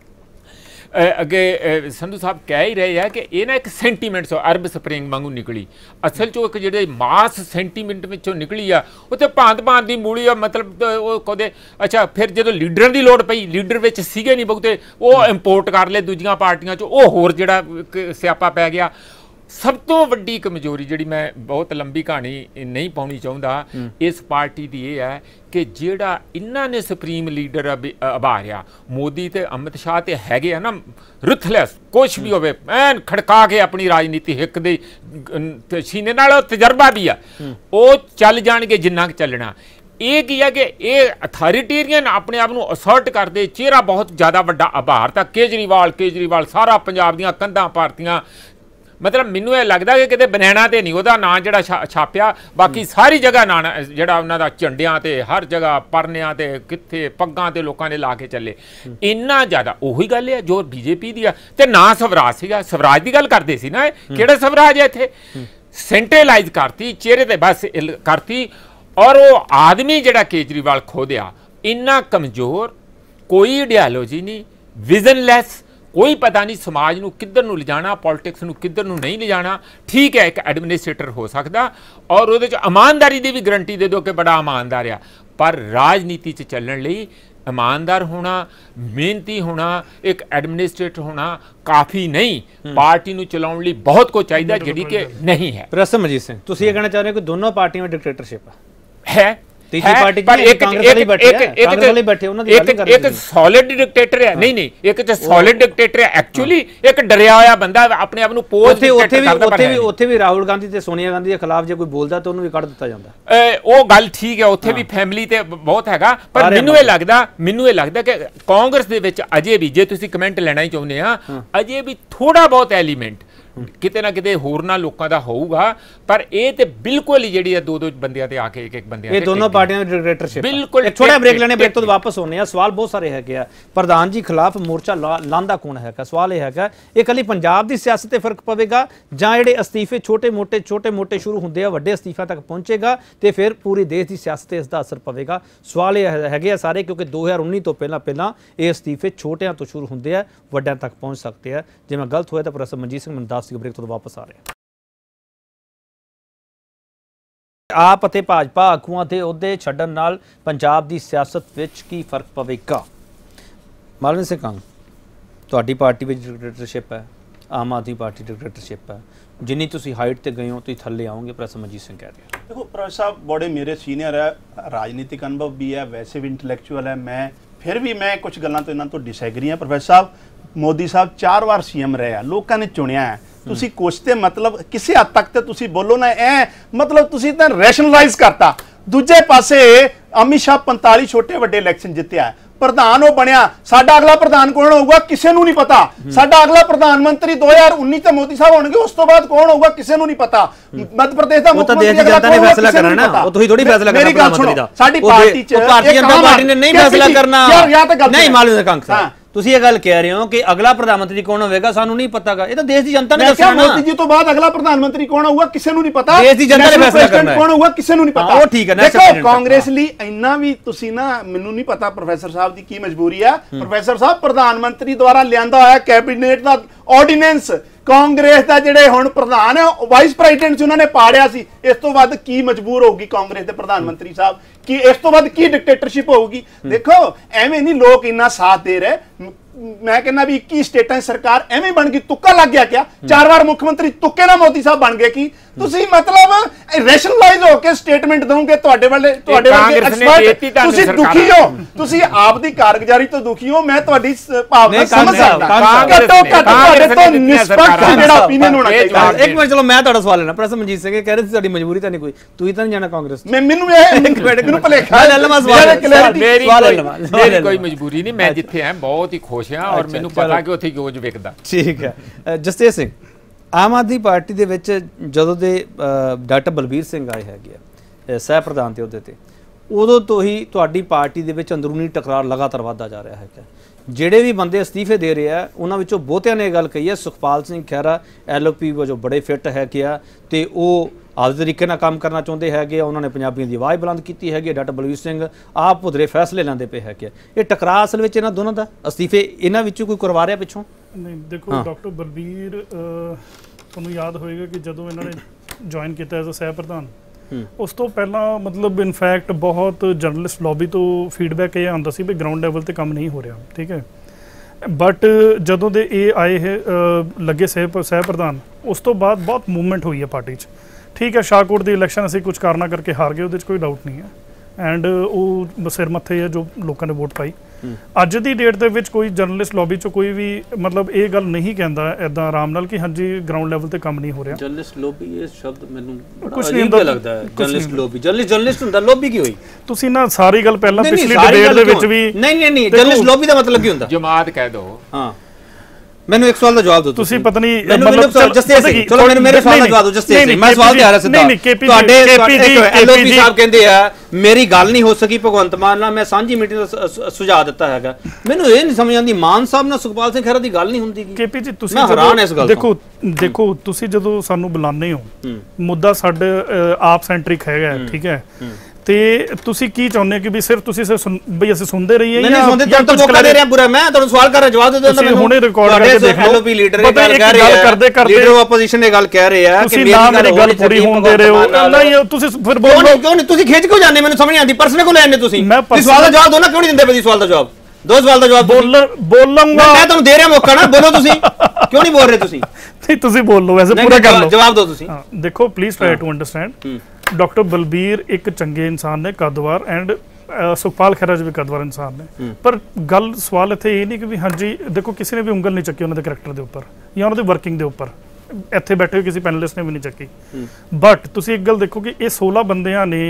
ਅੱਗੇ ਸੰਧੂ ਸਾਹਿਬ ਕਹਿ ਹੀ ਰਹੇ ਆ ਕਿ ਇਹ ਨਾ ਇੱਕ ਸੈਂਟੀਮੈਂਟਸ ਅਰਬ ਸਪਰਿੰਗ ਵਾਂਗੂ ਨਿਕਲੀ। ਅਸਲ 'ਚ ਇੱਕ ਜਿਹੜੇ ਮਾਸ ਸੈਂਟੀਮੈਂਟ ਵਿੱਚੋਂ ਨਿਕਲੀ ਆ, ਉੱਥੇ ਭਾਂਤ ਦੀ ਮੂਲੀ ਆ। ਮਤਲਬ ਉਹ ਕਦੇ ਅੱਛਾ, ਫਿਰ ਜਦੋਂ ਲੀਡਰਾਂ ਦੀ ਲੋੜ ਪਈ, ਲੀਡਰ ਵਿੱਚ ਸੀਗੇ ਨਹੀਂ ਬਹੁਤੇ, ਉਹ ਇੰਪੋਰਟ ਕਰ ਲਏ ਦੂਜੀਆਂ ਪਾਰਟੀਆਂ 'ਚੋਂ, ਉਹ ਹੋਰ ਜਿਹੜਾ ਸਿਆਪਾ ਪੈ ਗਿਆ। ਸਭ ਤੋਂ ਵੱਡੀ ਕਮਜ਼ੋਰੀ ਜਿਹੜੀ ਮੈਂ ਬਹੁਤ ਲੰਬੀ ਕਹਾਣੀ ਨਹੀਂ ਪਾਉਣੀ ਚਾਹੁੰਦਾ ਇਸ ਪਾਰਟੀ ਦੀ ਇਹ ਹੈ ਕਿ ਜਿਹੜਾ ਇਹਨਾਂ ਨੇ ਸੁਪਰੀਮ ਲੀਡਰ ਉਭਾਰਿਆ ਮੋਦੀ ਤੇ ਅਮਿਤ ਸ਼ਾਹ ਤੇ ਹੈਗੇ ਆ ਨਾ ਰੁਥਲੈਸ ਕੁਛ ਵੀ ਹੋਵੇ ਐਨ ਖੜਕਾ ਕੇ ਆਪਣੀ ਰਾਜਨੀਤੀ ਹਿੱਕ ਦੇ ਸੀਨੇ ਨਾਲ ਤਜਰਬਾ ਵੀ ਆ ਉਹ ਚੱਲ ਜਾਣਗੇ ਜਿੰਨਾ ਕੁ ਚੱਲਣਾ ਇਹ ਕੀ ਹੈ ਕਿ ਇਹ ਅਥਾਰਟੀਰੀਅਨ ਆਪਣੇ ਆਪ ਨੂੰ ਅਸਰਟ ਕਰਦੇ ਚਿਹਰਾ ਬਹੁਤ ਜ਼ਿਆਦਾ ਵੱਡਾ ਆਭਾਰ ਤਾਂ ਕੇਜਰੀਵਾਲ ਸਾਰਾ ਪੰਜਾਬ ਦੀਆਂ ਕੰਧਾਂ ਭਾਰਤੀਆਂ ਮਤਲਬ ਮੈਨੂੰ ਇਹ ਲੱਗਦਾ ਕਿ ਕਿਤੇ ਬਨੈਣਾ ਤੇ ਨਹੀਂ ਉਹਦਾ ਨਾਂ ਜਿਹੜਾ ਛਾਪਿਆ ਬਾਕੀ ਸਾਰੀ ਜਗ੍ਹਾ ਨਾਂ ਜਿਹੜਾ ਉਹਨਾਂ ਦਾ ਝੰਡਿਆਂ ਤੇ ਹਰ ਜਗ੍ਹਾ ਪਰਨਿਆਂ ਤੇ ਕਿੱਥੇ ਪੱਗਾਂ ਤੇ ਲੋਕਾਂ ਨੇ ਲਾ ਕੇ ਚੱਲੇ ਇੰਨਾ ਜ਼ਿਆਦਾ ਉਹੀ ਗੱਲ ਹੈ ਜੋ ਬੀਜੇਪੀ ਦੀ ਆ ਤੇ ਨਾਂ ਸਵਰਾਜ ਸੀਗਾ ਸਵਰਾਜ ਦੀ ਗੱਲ ਕਰਦੇ ਸੀ ਨਾ ਕਿਹੜਾ ਸਵਰਾਜ ਹੈ ਇੱਥੇ ਸੈਂਟਰਲਾਈਜ਼ ਕਰਤੀ ਚਿਹਰੇ ਤੇ ਬਸ ਕਰਤੀ ਔਰ ਉਹ ਆਦਮੀ ਜਿਹੜਾ ਕੇਜਰੀਵਾਲ ਖੋਦਿਆ ਇੰਨਾ ਕਮਜ਼ੋਰ ਕੋਈ ਆਈਡੀਓਲੋਜੀ ਨਹੀਂ ਵਿਜ਼ਨਲੈਸ ਕੋਈ ਪਤਾ ਨਹੀਂ ਸਮਾਜ ਨੂੰ ਕਿੱਧਰ ਨੂੰ ਲਿਜਾਣਾ ਪੋਲਿਟਿਕਸ ਨੂੰ ਕਿੱਧਰ ਨੂੰ ਨਹੀਂ ਲਿਜਾਣਾ ਠੀਕ ਹੈ ਇੱਕ ਐਡਮਿਨਿਸਟ੍ਰੇਟਰ ਹੋ ਸਕਦਾ ਔਰ ਉਹਦੇ 'ਚ ਇਮਾਨਦਾਰੀ ਦੀ ਵੀ ਗਰੰਟੀ ਦੇ ਦਿਓ ਕਿ ਬੜਾ ਇਮਾਨਦਾਰ ਆ ਪਰ ਰਾਜਨੀਤੀ 'ਚ ਚੱਲਣ ਲਈ ਇਮਾਨਦਾਰ ਹੋਣਾ ਮਿਹਨਤੀ ਹੋਣਾ ਇੱਕ ਐਡਮਿਨਿਸਟ੍ਰੇਟਰ ਹੋਣਾ ਕਾਫੀ ਨਹੀਂ ਪਾਰਟੀ ਨੂੰ ਚਲਾਉਣ ਲਈ ਬਹੁਤ ਕੁਝ ਚਾਹੀਦਾ ਜਿਹੜੀ ਕਿ ਨਹੀਂ ਹੈ ਪ੍ਰੋਫੈਸਰ ਮਨਜੀਤ ਸਿੰਘ ਤੁਸੀਂ ਇਹ ਕਹਿਣਾ ਚਾਹ ਰਹੇ ਹੋ ਕਿ ਦੋਨੋਂ ਪਾਰਟੀਆਂ ਵਿੱਚ ਡਿਕਟੇਟਰਸ਼ਿਪ ਹੈ ਤੀਜੀ ਪਾਰਟੀ ਪਰ ਇੱਕ ਸੋਲਿਡ ਡਿਕਟੇਟਰ ਹੈ ਨਹੀਂ ਇੱਕ ਤੇ ਸੋਲਿਡ ਡਿਕਟੇਟਰ ਹੈ ਐਕਚੁਅਲੀ ਇੱਕ ਡਰਿਆ ਹੋਇਆ ਬੰਦਾ ਆਪਣੇ ਆਪ ਨੂੰ ਪੋਜ਼ ਉੱਥੇ ਵੀ ਰਾਹੁਲ ਗਾਂਧੀ ਤੇ ਸੋਨੀਆ ਗਾਂਧੀ ਦੇ ਖਿਲਾਫ ਜੇ ਕੋਈ ਬੋਲਦਾ ਤਾਂ ਉਹਨੂੰ ਵੀ ਕੱਢ ਦਿੱਤਾ ਜਾਂਦਾ ਉਹ ਗੱਲ ਠੀਕ ਹੈ ਉੱਥੇ ਵੀ ਫੈਮਿਲੀ ਤੇ ਬਹੁਤ ਹੈਗਾ ਪਰ ਮੈਨੂੰ ਇਹ ਲੱਗਦਾ ਕਿ ਕਾਂਗਰਸ ਦੇ ਵਿੱਚ ਅਜੇ ਵੀ ਜੇ ਤੁਸੀਂ ਕਮੈਂਟ ਲੈਣਾ ਹੀ ਚਾਹੁੰਦੇ ਆ ਅਜੇ ਵੀ ਥੋੜਾ ਬਹੁਤ ਐਲੀਮੈਂਟ ਕਿਤੇ ਨਾ ਕਿਤੇ ਹੋਰਨਾਂ ਲੋਕਾਂ ਦਾ ਹੋਊਗਾ ਪਰ ਇਹ ਤੇ ਬਿਲਕੁਲ ਹੀ ਜਿਹੜੀ ਆ ਦੋ ਬੰਦਿਆਂ ਤੇ ਆ ਕੇ ਇੱਕ ਬੰਦਿਆਂ ਇਹ ਦੋਨੋਂ ਪਾਰਟੀਆਂ ਦੀ ਡਿਕਟੇਟਰਸ਼ਿਪ ਬਿਲਕੁਲ ਥੋੜਾ ਬ੍ਰੇਕ ਲੈਣੇ ਬ੍ਰੇਕ ਤੋਂ ਵਾਪਸ ਹੋਣੇ ਆ ਸਵਾਲ ਬਹੁਤ ਸਾਰੇ ਹੈਗੇ ਆ ਪ੍ਰਧਾਨ ਜੀ ਖਿਲਾਫ ਮੋਰਚਾ ਲਾਂਦਾ ਕੌਣ ਹੈਗਾ ਸਵਾਲ ਇਹ ਹੈਗਾ ਇਹ ਕੱਲੀ ਪੰਜਾਬ ਦੀ ਸਿਆਸਤ ਤੇ ਫਰਕ ਪਵੇਗਾ ਜਾਂ ਜਿਹੜੇ ਅਸਤੀਫੇ ਛੋਟੇ ਮੋਟੇ ਸ਼ੁਰੂ ਹੁੰਦੇ ਆ ਵੱਡੇ ਅਸਤੀਫਿਆਂ ਤੱਕ ਪਹੁੰਚੇਗਾ ਤੇ ਫਿਰ ਪੂਰੀ ਦੇਸ਼ ਦੀ ਸਿਆਸਤ ਤੇ ਇਸ ਦਾ ਅਸਰ ਪਵੇਗਾ ਸਵਾਲ ਇਹ ਹੈਗੇ ਆ ਸਾਰੇ ਕਿਉਂਕਿ 2019 ਤੋਂ ਪਹਿਲਾਂ ਇਹ ਅਸਤੀਫੇ ਛੋਟਿਆਂ ਤੋਂ ਸ਼ੁਰੂ ਹੁੰਦੇ ਆ ਵੱਡਿਆਂ ਤੱਕ ਪਹੁੰਚ ਸਕਦੇ ਆ ਜੇ ਮੈਂ ਗਲਤ ਹੋਇਆ ਤਾਂ ਪ੍ਰੋਫੈਸਰ ਮਨਜੀਤ ਸਿੰਘ ਮੈਨੂੰ ਦੱਸ ਦਿਓ ਬ੍ਰੇਕ ਤੋਂ ਵਾਪਸ ਆ ਰਹੇ ਆਪ ਅਤੇ ਭਾਜਪਾ ਆਗੂਆਂ ਦੇ ਅਹੁਦੇ ਛੱਡਣ ਨਾਲ ਪੰਜਾਬ ਦੀ ਸਿਆਸਤ ਵਿੱਚ ਕੀ ਫਰਕ ਪਵੇਗਾ ਮਾਲਵਿੰਦਰ ਸਿੰਘ ਕੰਗ ਤੁਹਾਡੀ ਪਾਰਟੀ ਵਿੱਚ ਡਿਕਟੇਟਰਸ਼ਿਪ ਹੈ ਆਮ ਆਦਮੀ ਪਾਰਟੀ ਡਿਕਟੇਟਰਸ਼ਿਪ ਹੈ ਜਿੰਨੀ ਤੁਸੀਂ ਹਾਈਟ ਤੇ ਗਏ ਹੋ ਤੁਸੀਂ ਥੱਲੇ ਆਓਗੇ ਪ੍ਰੋਫੈਸਰ ਮਨਜੀਤ ਸਿੰਘ ਕਹਿ ਰਹੇ ਦੇਖੋ ਪ੍ਰੋਫੈਸਰ ਸਾਹਿਬ ਬੜੇ ਮੇਰੇ ਸੀਨੀਅਰ ਹੈ ਰਾਜਨੀਤਿਕ ਅਨੁਭਵ ਵੀ ਹੈ ਵੈਸੇ ਵੀ ਇੰਟੈਲੈਕਚੁਅਲ ਹੈ ਮੈਂ ਫਿਰ ਵੀ ਮੈਂ ਕੁਝ ਗੱਲਾਂ ਤੋਂ ਇਹਨਾਂ ਤੋਂ ਡਿਸਐਗਰੀ ਹਾਂ ਪ੍ਰੋਫੈਸਰ ਸਾਹਿਬ ਮੋਦੀ ਸਾਹਿਬ 4 ਵਾਰ ਸੀਐਮ ਰਹੇ ਆ ਲੋਕਾਂ ਨੇ ਚੁਣਿਆ ਹੈ ਤੁਸੀਂ ਕੁਛ ਤੇ ਮਤਲਬ ਕਿਸੇ ਹੱਦ ਤੱਕ ਤੇ ਤੁਸੀਂ ਬੋਲੋ ਨਾ ਮਤਲਬ ਤੁਸੀਂ ਤਾਂ ਰੈਸ਼ਨਲਾਈਜ਼ ਕਰਤਾ ਦੂਜੇ ਪਾਸੇ ਅਮਿਤ ਸ਼ਾਹ 45 ਛੋਟੇ ਵੱਡੇ ਇਲੈਕਸ਼ਨ ਜਿੱਤਿਆ ਪ੍ਰਧਾਨ ਉਹ ਬਣਿਆ ਸਾਡਾ ਅਗਲਾ ਪ੍ਰਧਾਨ ਕੌਣ ਹੋਊਗਾ ਕਿਸੇ ਨੂੰ ਨਹੀਂ ਪਤਾ ਸਾਡਾ ਅਗਲਾ ਪ੍ਰਧਾਨ ਮੰਤਰੀ 2019 ਤੇ ਮੋਦੀ ਸਾਹਿਬ ਹੋਣਗੇ ਉਸ ਤੋਂ ਬਾਅਦ ਕੌਣ ਹੋਊਗਾ ਕਿਸੇ ਨੂੰ ਨਹੀਂ ਪਤਾ ਮੱਧ ਪ੍ਰਦੇਸ਼ ਦਾ ਮੁੱਖ ਮੰਤਰੀ ਜਨਤਾ ਨੇ ਫੈਸਲਾ ਕਰਨਾ ਨਾ ਉਹ ਤੁਸੀਂ ਥੋੜੀ ਫੈਸਲਾ ਕਰਨਾ ਮੇਰੀ ਗੱਲ ਸੁਣੋ ਸਾਡੀ ਪਾਰਟੀ ਚ ਭਾਰਤੀ ਜਨਤਾ ਪਾਰਟੀ ਨੇ ਨਹੀਂ ਫੈਸਲਾ ਕਰਨਾ ਨਹੀਂ ਮਾਲਵਿੰਦਰ ਕੰਗ ਸਾਹਿਬ ਤੁਸੀਂ ਇਹ ਗੱਲ ਕਹਿ ਰਹੇ ਹੋ ਕਿ ਅਗਲਾ ਪ੍ਰਧਾਨ ਮੰਤਰੀ ਕੌਣ ਹੋਵੇਗਾ ਸਾਨੂੰ ਨਹੀਂ ਪਤਾਗਾ ਇਹ ਤਾਂ ਦੇਸ਼ ਦੀ ਜਨਤਾ ਨੇ ਦੱਸਣਾ ਨਾ ਮੋਦੀ ਜੀ ਤੋਂ ਬਾਅਦ ਅਗਲਾ ਪ੍ਰਧਾਨ ਮੰਤਰੀ ਕੌਣ ਹੋਊਗਾ ਕਿਸੇ ਨੂੰ ਨਹੀਂ ਪਤਾ ਦੇਸ਼ ਦੀ ਜਨਤਾ ਨੇ ਫੈਸਲਾ ਕਰਨਾ ਹੈ ਕੌਣ ਹੋਊਗਾ ਕਿਸੇ ਨੂੰ ਨਹੀਂ ਪਤਾ ਉਹ ਠੀਕ ਹੈ ਨਾ ਦੇਖੋ ਕਾਂਗਰਸ ਲਈ ਇੰਨਾ ਵੀ ਤੁਸੀਂ ਨਾ ਮੈਨੂੰ ਨਹੀਂ ਪਤਾ ਪ੍ਰੋਫੈਸਰ ਸਾਹਿਬ ਦੀ ਕੀ ਮਜਬੂਰੀ ਹੈ ਪ੍ਰੋਫੈਸਰ ਸਾਹਿਬ ਪ੍ਰਧਾਨ ਮੰਤਰੀ ਦੁਆਰਾ ਲਿਆਂਦਾ ਹੋਇਆ ਕੈਬਨਿਟ ਦਾ ਆਰਡੀਨੈਂਸ ਕਾਂਗਰਸ ਦਾ ਜਿਹੜੇ ਹੁਣ ਪ੍ਰਧਾਨ ਹੈ ਵਾਈਸ ਪ੍ਰੈਜ਼ੀਡੈਂਟ ਉਹਨਾਂ ਨੇ ਪਾੜਿਆ ਸੀ ਇਸ ਤੋਂ ਵੱਧ ਕੀ ਮਜਬੂਰ ਹੋਊਗੀ ਕਾਂਗਰਸ ਦੇ ਪ੍ਰਧਾਨ ਮੰਤਰੀ ਸਾਹਿਬ ਕਿ ਇਸ ਤੋਂ ਵੱਧ ਕੀ ਡਿਕਟੇਟਰਸ਼ਿਪ ਹੋਊਗੀ ਦੇਖੋ ਐਵੇਂ ਨਹੀਂ ਲੋਕ ਇੰਨਾ ਸਾਥ ਦੇ ਰਹੇ ਮੈਂ ਕਹਿੰਦਾ ਵੀ 21 ਸਟੇਟਾਂ ਦੀ ਸਰਕਾਰ ਐਵੇਂ ਬਣ ਗਈ ਤੁੱਕਾ ਲੱਗ ਗਿਆ ਕਿਆ 4 ਵਾਰ ਮੁੱਖ ਮੰਤਰੀ ਤੁੱਕੇ ਨਾਲ ਮੋਦੀ ਸਾਹਿਬ ਬਣ ਗਏ ਕੀ ਤੁਸੀਂ ਮਤਲਬ ਰੈਸ਼ਨਲਾਈਜ਼ ਹੋ ਕੇ ਸਟੇਟਮੈਂਟ ਦੋਗੇ ਤੁਹਾਡੇ ਵਰਗੇ ਐਕਸਪਰਟ ਤੁਸੀਂ ਦੁਖੀ ਹੋ ਤੁਸੀਂ ਆਪ ਦੀ ਕਾਰਗੁਜ਼ਾਰੀ ਤੋਂ ਦੁਖੀ ਹੋ ਮੈਂ ਤੁਹਾਡੀ ਭਾਵਨਾ ਸਮਝ ਸਕਦਾ ਘੱਟੋ ਘੱਟ ਤੁਹਾਡੇ ਤੋਂ ਨਿਸ਼ਪੱਖ ਜਿਹੜਾ ਓਪੀਨੀਅਨ ਹੋਣਾ ਚਾਹੀਦਾ ਇੱਕ ਮਿੰਟ ਚਲੋ ਮੈਂ ਤੁਹਾਡਾ ਸਵਾਲ ਲੈਣਾ ਪ੍ਰੋਫੈਸਰ ਮਨਜੀਤ ਸਿੰਘ ਕਹਿ ਰਹੇ ਸੀ ਤੁਹਾਡੀ ਮਜਬੂਰੀ ਤਾਂ ਨਹੀਂ ਕੋਈ ਤੁਸੀਂ ਤਾਂ ਨਹੀਂ ਜਾਣਾ ਕਾਂਗਰਸ ਮੈਨੂੰ ਭੁਲੇਖਾ ਮੇਰੀ ਕੋਈ ਮਜਬੂਰੀ ਨਹੀਂ ਮੈਂ ਜਿੱਥੇ ਆ ਬਹੁਤ ਹੀ ਖੁਸ਼ ਹਾਂ ਔਰ ਮੈਨੂੰ ਪਤਾ ਕਿ ਉੱਥੇ ਗੋਜ ਵਿਕਦਾ ਠੀਕ ਹੈ ਜਸਤੇਜ ਸਿੰਘ ਆਮ ਆਦਮੀ ਪਾਰਟੀ ਦੇ ਵਿੱਚ ਜਦੋਂ ਦੇ ਡਾਕਟਰ ਬਲਬੀਰ ਸਿੰਘ ਆਏ ਹੈਗੇ ਆ ਸਹਿ ਪ੍ਰਧਾਨ ਦੇ ਅਹੁਦੇ ਤੇ ਉਦੋਂ ਤੋਂ ਹੀ ਤੁਹਾਡੀ ਪਾਰਟੀ ਦੇ ਵਿੱਚ ਅੰਦਰੂਨੀ ਟਕਰਾਰ ਲਗਾਤਾਰ ਵਧਦਾ ਜਾ ਰਿਹਾ ਹੈਗਾ ਜਿਹੜੇ ਵੀ ਬੰਦੇ ਅਸਤੀਫੇ ਦੇ ਰਹੇ ਆ ਉਹਨਾਂ ਵਿੱਚੋਂ ਬਹੁਤਿਆਂ ਨੇ ਇਹ ਗੱਲ ਕਹੀ ਹੈ ਸੁਖਪਾਲ ਸਿੰਘ ਖਹਿਰਾ ਐਲਓਪੀ ਵਜੋਂ ਬੜੇ ਫਿੱਟ ਹੈਗੇ ਆ ਤੇ ਉਹ ਆਪਦੇ ਤਰੀਕੇ ਨਾਲ ਕੰਮ ਕਰਨਾ ਚਾਹੁੰਦੇ ਹੈਗੇ ਉਹਨਾਂ ਨੇ ਪੰਜਾਬੀਆਂ ਦੀ ਆਵਾਜ਼ ਬੁਲੰਦ ਕੀਤੀ ਹੈਗੀ ਡਾਕਟਰ ਬਲਬੀਰ ਸਿੰਘ ਆਪ ਭੁਦਰੇ ਫੈਸਲੇ ਲੈਂਦੇ ਪਏ ਹੈਗੇ ਇਹ ਟਕਰਾਅ ਅਸਲ ਵਿੱਚ ਇਹਨਾਂ ਦੋਨਾਂ ਦਾ ਅਸਤੀਫੇ ਇਹਨਾਂ ਵਿੱਚੋਂ ਕੋਈ ਕਰਵਾ ਰਿਹਾ ਪਿੱਛੋਂ ਨਹੀਂ ਦੇਖੋ ਡਾਕਟਰ ਬਲਬੀਰ ਤੁਹਾਨੂੰ ਯਾਦ ਹੋਏਗਾ ਕਿ ਜਦੋਂ ਇਹਨਾਂ ਨੇ ਜੁਆਇਨ ਕੀਤਾ ਐਜ਼ ਅ ਸਹਿ ਪ੍ਰਧਾਨ ਉਸ ਤੋਂ ਪਹਿਲਾਂ ਮਤਲਬ ਇਨਫੈਕਟ ਬਹੁਤ ਜਰਨਲਿਸਟ ਲੌਬੀ ਤੋਂ ਫੀਡਬੈਕ ਇਹ ਆਉਂਦਾ ਸੀ ਵੀ ਗਰਾਊਂਡ ਲੈਵਲ ਤੇ ਕੰਮ ਨਹੀਂ ਹੋ ਰਿਹਾ ਠੀਕ ਹੈ ਬਟ ਜਦੋਂ ਦੇ ਇਹ ਆਏ ਲੱਗੇ ਸਹਿ ਪ੍ਰਧਾਨ, ਉਸ ਤੋਂ ਬਾਅਦ ਬਹੁਤ ਮੂਵਮੈਂਟ ਹੋਈ ਹੈ ਪਾਰਟੀ 'ਚ। ਠੀਕ ਹੈ, ਸ਼ਾਹਕੋਟ ਦੀ ਇਲੈਕਸ਼ਨ ਅਸੀਂ ਕੁਝ ਕਾਰਨਾਂ ਕਰਕੇ ਹਾਰ ਗਏ, ਉਹਦੇ 'ਚ ਕੋਈ ਡਾਊਟ ਨਹੀਂ ਹੈ, ਐਂਡ ਉਹ ਸਿਰ ਮੱਥੇ ਹੈ ਜੋ ਲੋਕਾਂ ਨੇ ਵੋਟ ਪਾਈ। ਅੱਜ ਦੀ ਡੇਟ ਦੇ ਵਿੱਚ ਕੋਈ ਜਰਨਲਿਸਟ ਲੌਬੀ 'ਚੋਂ ਕੋਈ ਵੀ ਮਤਲਬ ਇਹ ਗੱਲ ਨਹੀਂ ਕਹਿੰਦਾ ਇੱਦਾਂ ਆਰਾਮ ਨਾਲ ਕਿ ਹਾਂਜੀ ਗਰਾਊਂਡ ਲੈਵਲ ਤੇ ਕੰਮ ਨਹੀਂ ਹੋ ਰਿਹਾ। ਜਰਨਲਿਸਟ ਲੌਬੀ ਇਹ ਸ਼ਬਦ ਮੈਨੂੰ ਕੁਝ ਨਹੀਂ ਲੱਗਦਾ ਹੈ। ਜਰਨਲਿਸਟ ਲੌਬੀ, ਜਰਨਲਿਸਟ ਹੁੰਦਾ, ਲੌਬੀ ਕੀ ਹੋਈ? ਤੁਸੀਂ ਨਾ ਸਾਰੀ ਗੱਲ ਪਹਿਲਾਂ ਪਿਛਲੀ ਡਿਬੇਟ ਦੇ ਵਿੱਚ ਵੀ ਨਹੀਂ ਜਰਨਲਿਸਟ ਲੌਬੀ ਦਾ ਮਤਲਬ ਕੀ ਹੁੰਦਾ? ਜਮਾਤ ਕਹਿ ਦੋ। ਹਾਂ, ਮੈਨੂੰ ਇੱਕ ਸਵਾਲ ਦਾ ਜਵਾਬ ਦਿਓ ਤੁਸੀਂ। ਪਤਾ ਨਹੀਂ ਮਤਲਬ ਚਲੋ ਮੈਨੂੰ ਮੇਰੇ ਸਵਾਲ ਦਾ ਜਵਾਬ ਦਿਓ ਜਸਟਿਸ ਸਿੰਘ। ਮੈਂ ਸਵਾਲ ਤੇ ਆ ਰਿਹਾ ਸਿੱਧਾ। ਤੁਹਾਡੇ ਐਲਓਪੀ ਸਾਹਿਬ ਕਹਿੰਦੇ ਆ ਮੇਰੀ ਗੱਲ ਨਹੀਂ ਹੋ ਸਕੀ ਭਗਵੰਤ ਮਾਨ ਨਾਲ, ਮੈਂ ਸਾਂਝੀ ਮੀਟਿੰਗ ਦਾ ਸੁਝਾਅ ਦਿੱਤਾ ਹੈਗਾ। ਮੈਨੂੰ ਇਹ ਨਹੀਂ ਸਮਝ ਆਉਂਦੀ ਮਾਨ ਸਾਹਿਬ ਨਾਲ ਸੁਖਪਾਲ ਸਿੰਘ ਖਹਿਰਾ ਦੀ ਗੱਲ ਨਹੀਂ ਹੁੰਦੀ। ਕੇਪੀ ਜੀ ਤੁਸੀਂ ਹੈਰਾਨ ਇਸ ਗੱਲ ਦੇਖੋ ਤੁਸੀਂ ਜਦੋਂ ਸਾਨੂੰ ਬੁਲਾਉਂਦੇ ਹੋ, ਮੁੱਦਾ ਸਾਡੇ ਆਪ ਸੈਂਟਰਿਕ ਹੈਗਾ, ਠੀਕ ਹੈ, ਤੇ ਤੁਸੀਂ ਕੀ ਚਾਹੁੰਦੇ ਕਿ ਵੀ ਸਿਰਫ ਤੁਸੀਂ ਬਈ ਅਸੀਂ ਸੁਣਦੇ ਰਹੀਏ ਜਾਂ ਸੁਣਦੇ? ਤੁਹਾਨੂੰ ਤਾਂ ਮੌਕਾ ਦੇ ਰਿਹਾ ਪੂਰਾ, ਮੈਂ ਤੁਹਾਨੂੰ ਸਵਾਲ ਕਰ ਰਿਹਾ, ਜਵਾਬ ਦੇ ਦਿਓ। ਮੈਨੂੰ ਹੁਣੇ ਰਿਕਾਰਡ ਕਰਕੇ ਦੇਖ ਲਓ। ਐਲਓਪੀ ਲੀਡਰ ਇਹ ਗੱਲ ਕਹਿ ਰਿਹਾ, ਲੀਡਰ ਆਫ ਆਪੋਜੀਸ਼ਨ ਇਹ ਗੱਲ ਕਹਿ ਰਿਹਾ ਕਿ ਮੇਰੀ ਗੱਲ ਪੂਰੀ ਹੋਣ ਦੇ ਰਹੇ ਹੋ। ਨਹੀਂ ਤੁਸੀਂ ਫਿਰ ਬੋਲੋ ਕਿਉਂ ਨਹੀਂ? ਤੁਸੀਂ ਖਿੱਚ ਕਿਉਂ ਜਾਂਦੇ? ਮੈਨੂੰ ਸਮਝ ਨਹੀਂ ਆਉਂਦੀ। ਪਰਸਨਲ ਕੋਲ ਲੈਣੇ ਤੁਸੀਂ ਸਵਾਲ ਦਾ ਜਵਾਬ ਦਿਓ ਨਾ, ਕਿਉਂ ਨਹੀਂ ਦਿੰਦੇ ਪਏ ਸਵਾਲ ਦਾ ਜਵਾਬ? ਦੋ ਸਵਾਲ ਦਾ ਜਵਾਬ ਬੋਲੂੰਗਾ ਮੈਂ ਤੁਹਾਨੂੰ ਦੇ ਰਿਹਾ ਮੌਕਾ ਨਾ, ਬੋਲੋ ਤੁਸੀਂ। ਕਿਉਂ ਨਹੀਂ ਬੋਲ ਰਹੇ ਤੁਸੀਂ? ਨਹੀਂ ਤੁਸੀਂ ਬੋਲ ਲਓ, ਵੈਸੇ ਪੂਰਾ ਕਰ ਲਓ, ਜਵਾਬ ਦਿਓ ਤੁਸੀਂ। ਦੇਖੋ please try to understand, doctor Balbir ਇੱਕ ਚੰਗੇ ਇਨਸਾਨ ਨੇ, ਕੱਦਵਾਰ, ਐਂਡ ਸੁਖਪਾਲ ਖਹਿਰਾ ਜੀ ਵੀ ਕੱਦਵਾਰ ਇਨਸਾਨ ਨੇ। ਪਰ ਗੱਲ ਸਵਾਲ ਇੱਥੇ ਇਹ ਨਹੀਂ ਕਿ ਵੀ ਹਾਂਜੀ ਦੇਖੋ ਕਿਸੇ ਨੇ ਵੀ ਉਂਗਲ ਨਹੀਂ ਚੱਕੀ ਉਹਨਾਂ ਦੇ ਕਰੈਕਟਰ ਦੇ ਉੱਪਰ ਜਾਂ ਉਹਨਾਂ ਦੀ ਵਰਕਿੰਗ ਦੇ ਉੱਪਰ, ਇੱਥੇ ਬੈਠੇ ਕਿਸੇ ਪੈਨਲਿਸਟ ਨੇ ਵੀ ਨਹੀਂ ਚੱਕੀ। ਬਟ ਤੁਸੀਂ ਇੱਕ ਗੱਲ ਦੇਖੋ ਕਿ ਇਹ 16 ਬੰਦਿਆਂ ਨੇ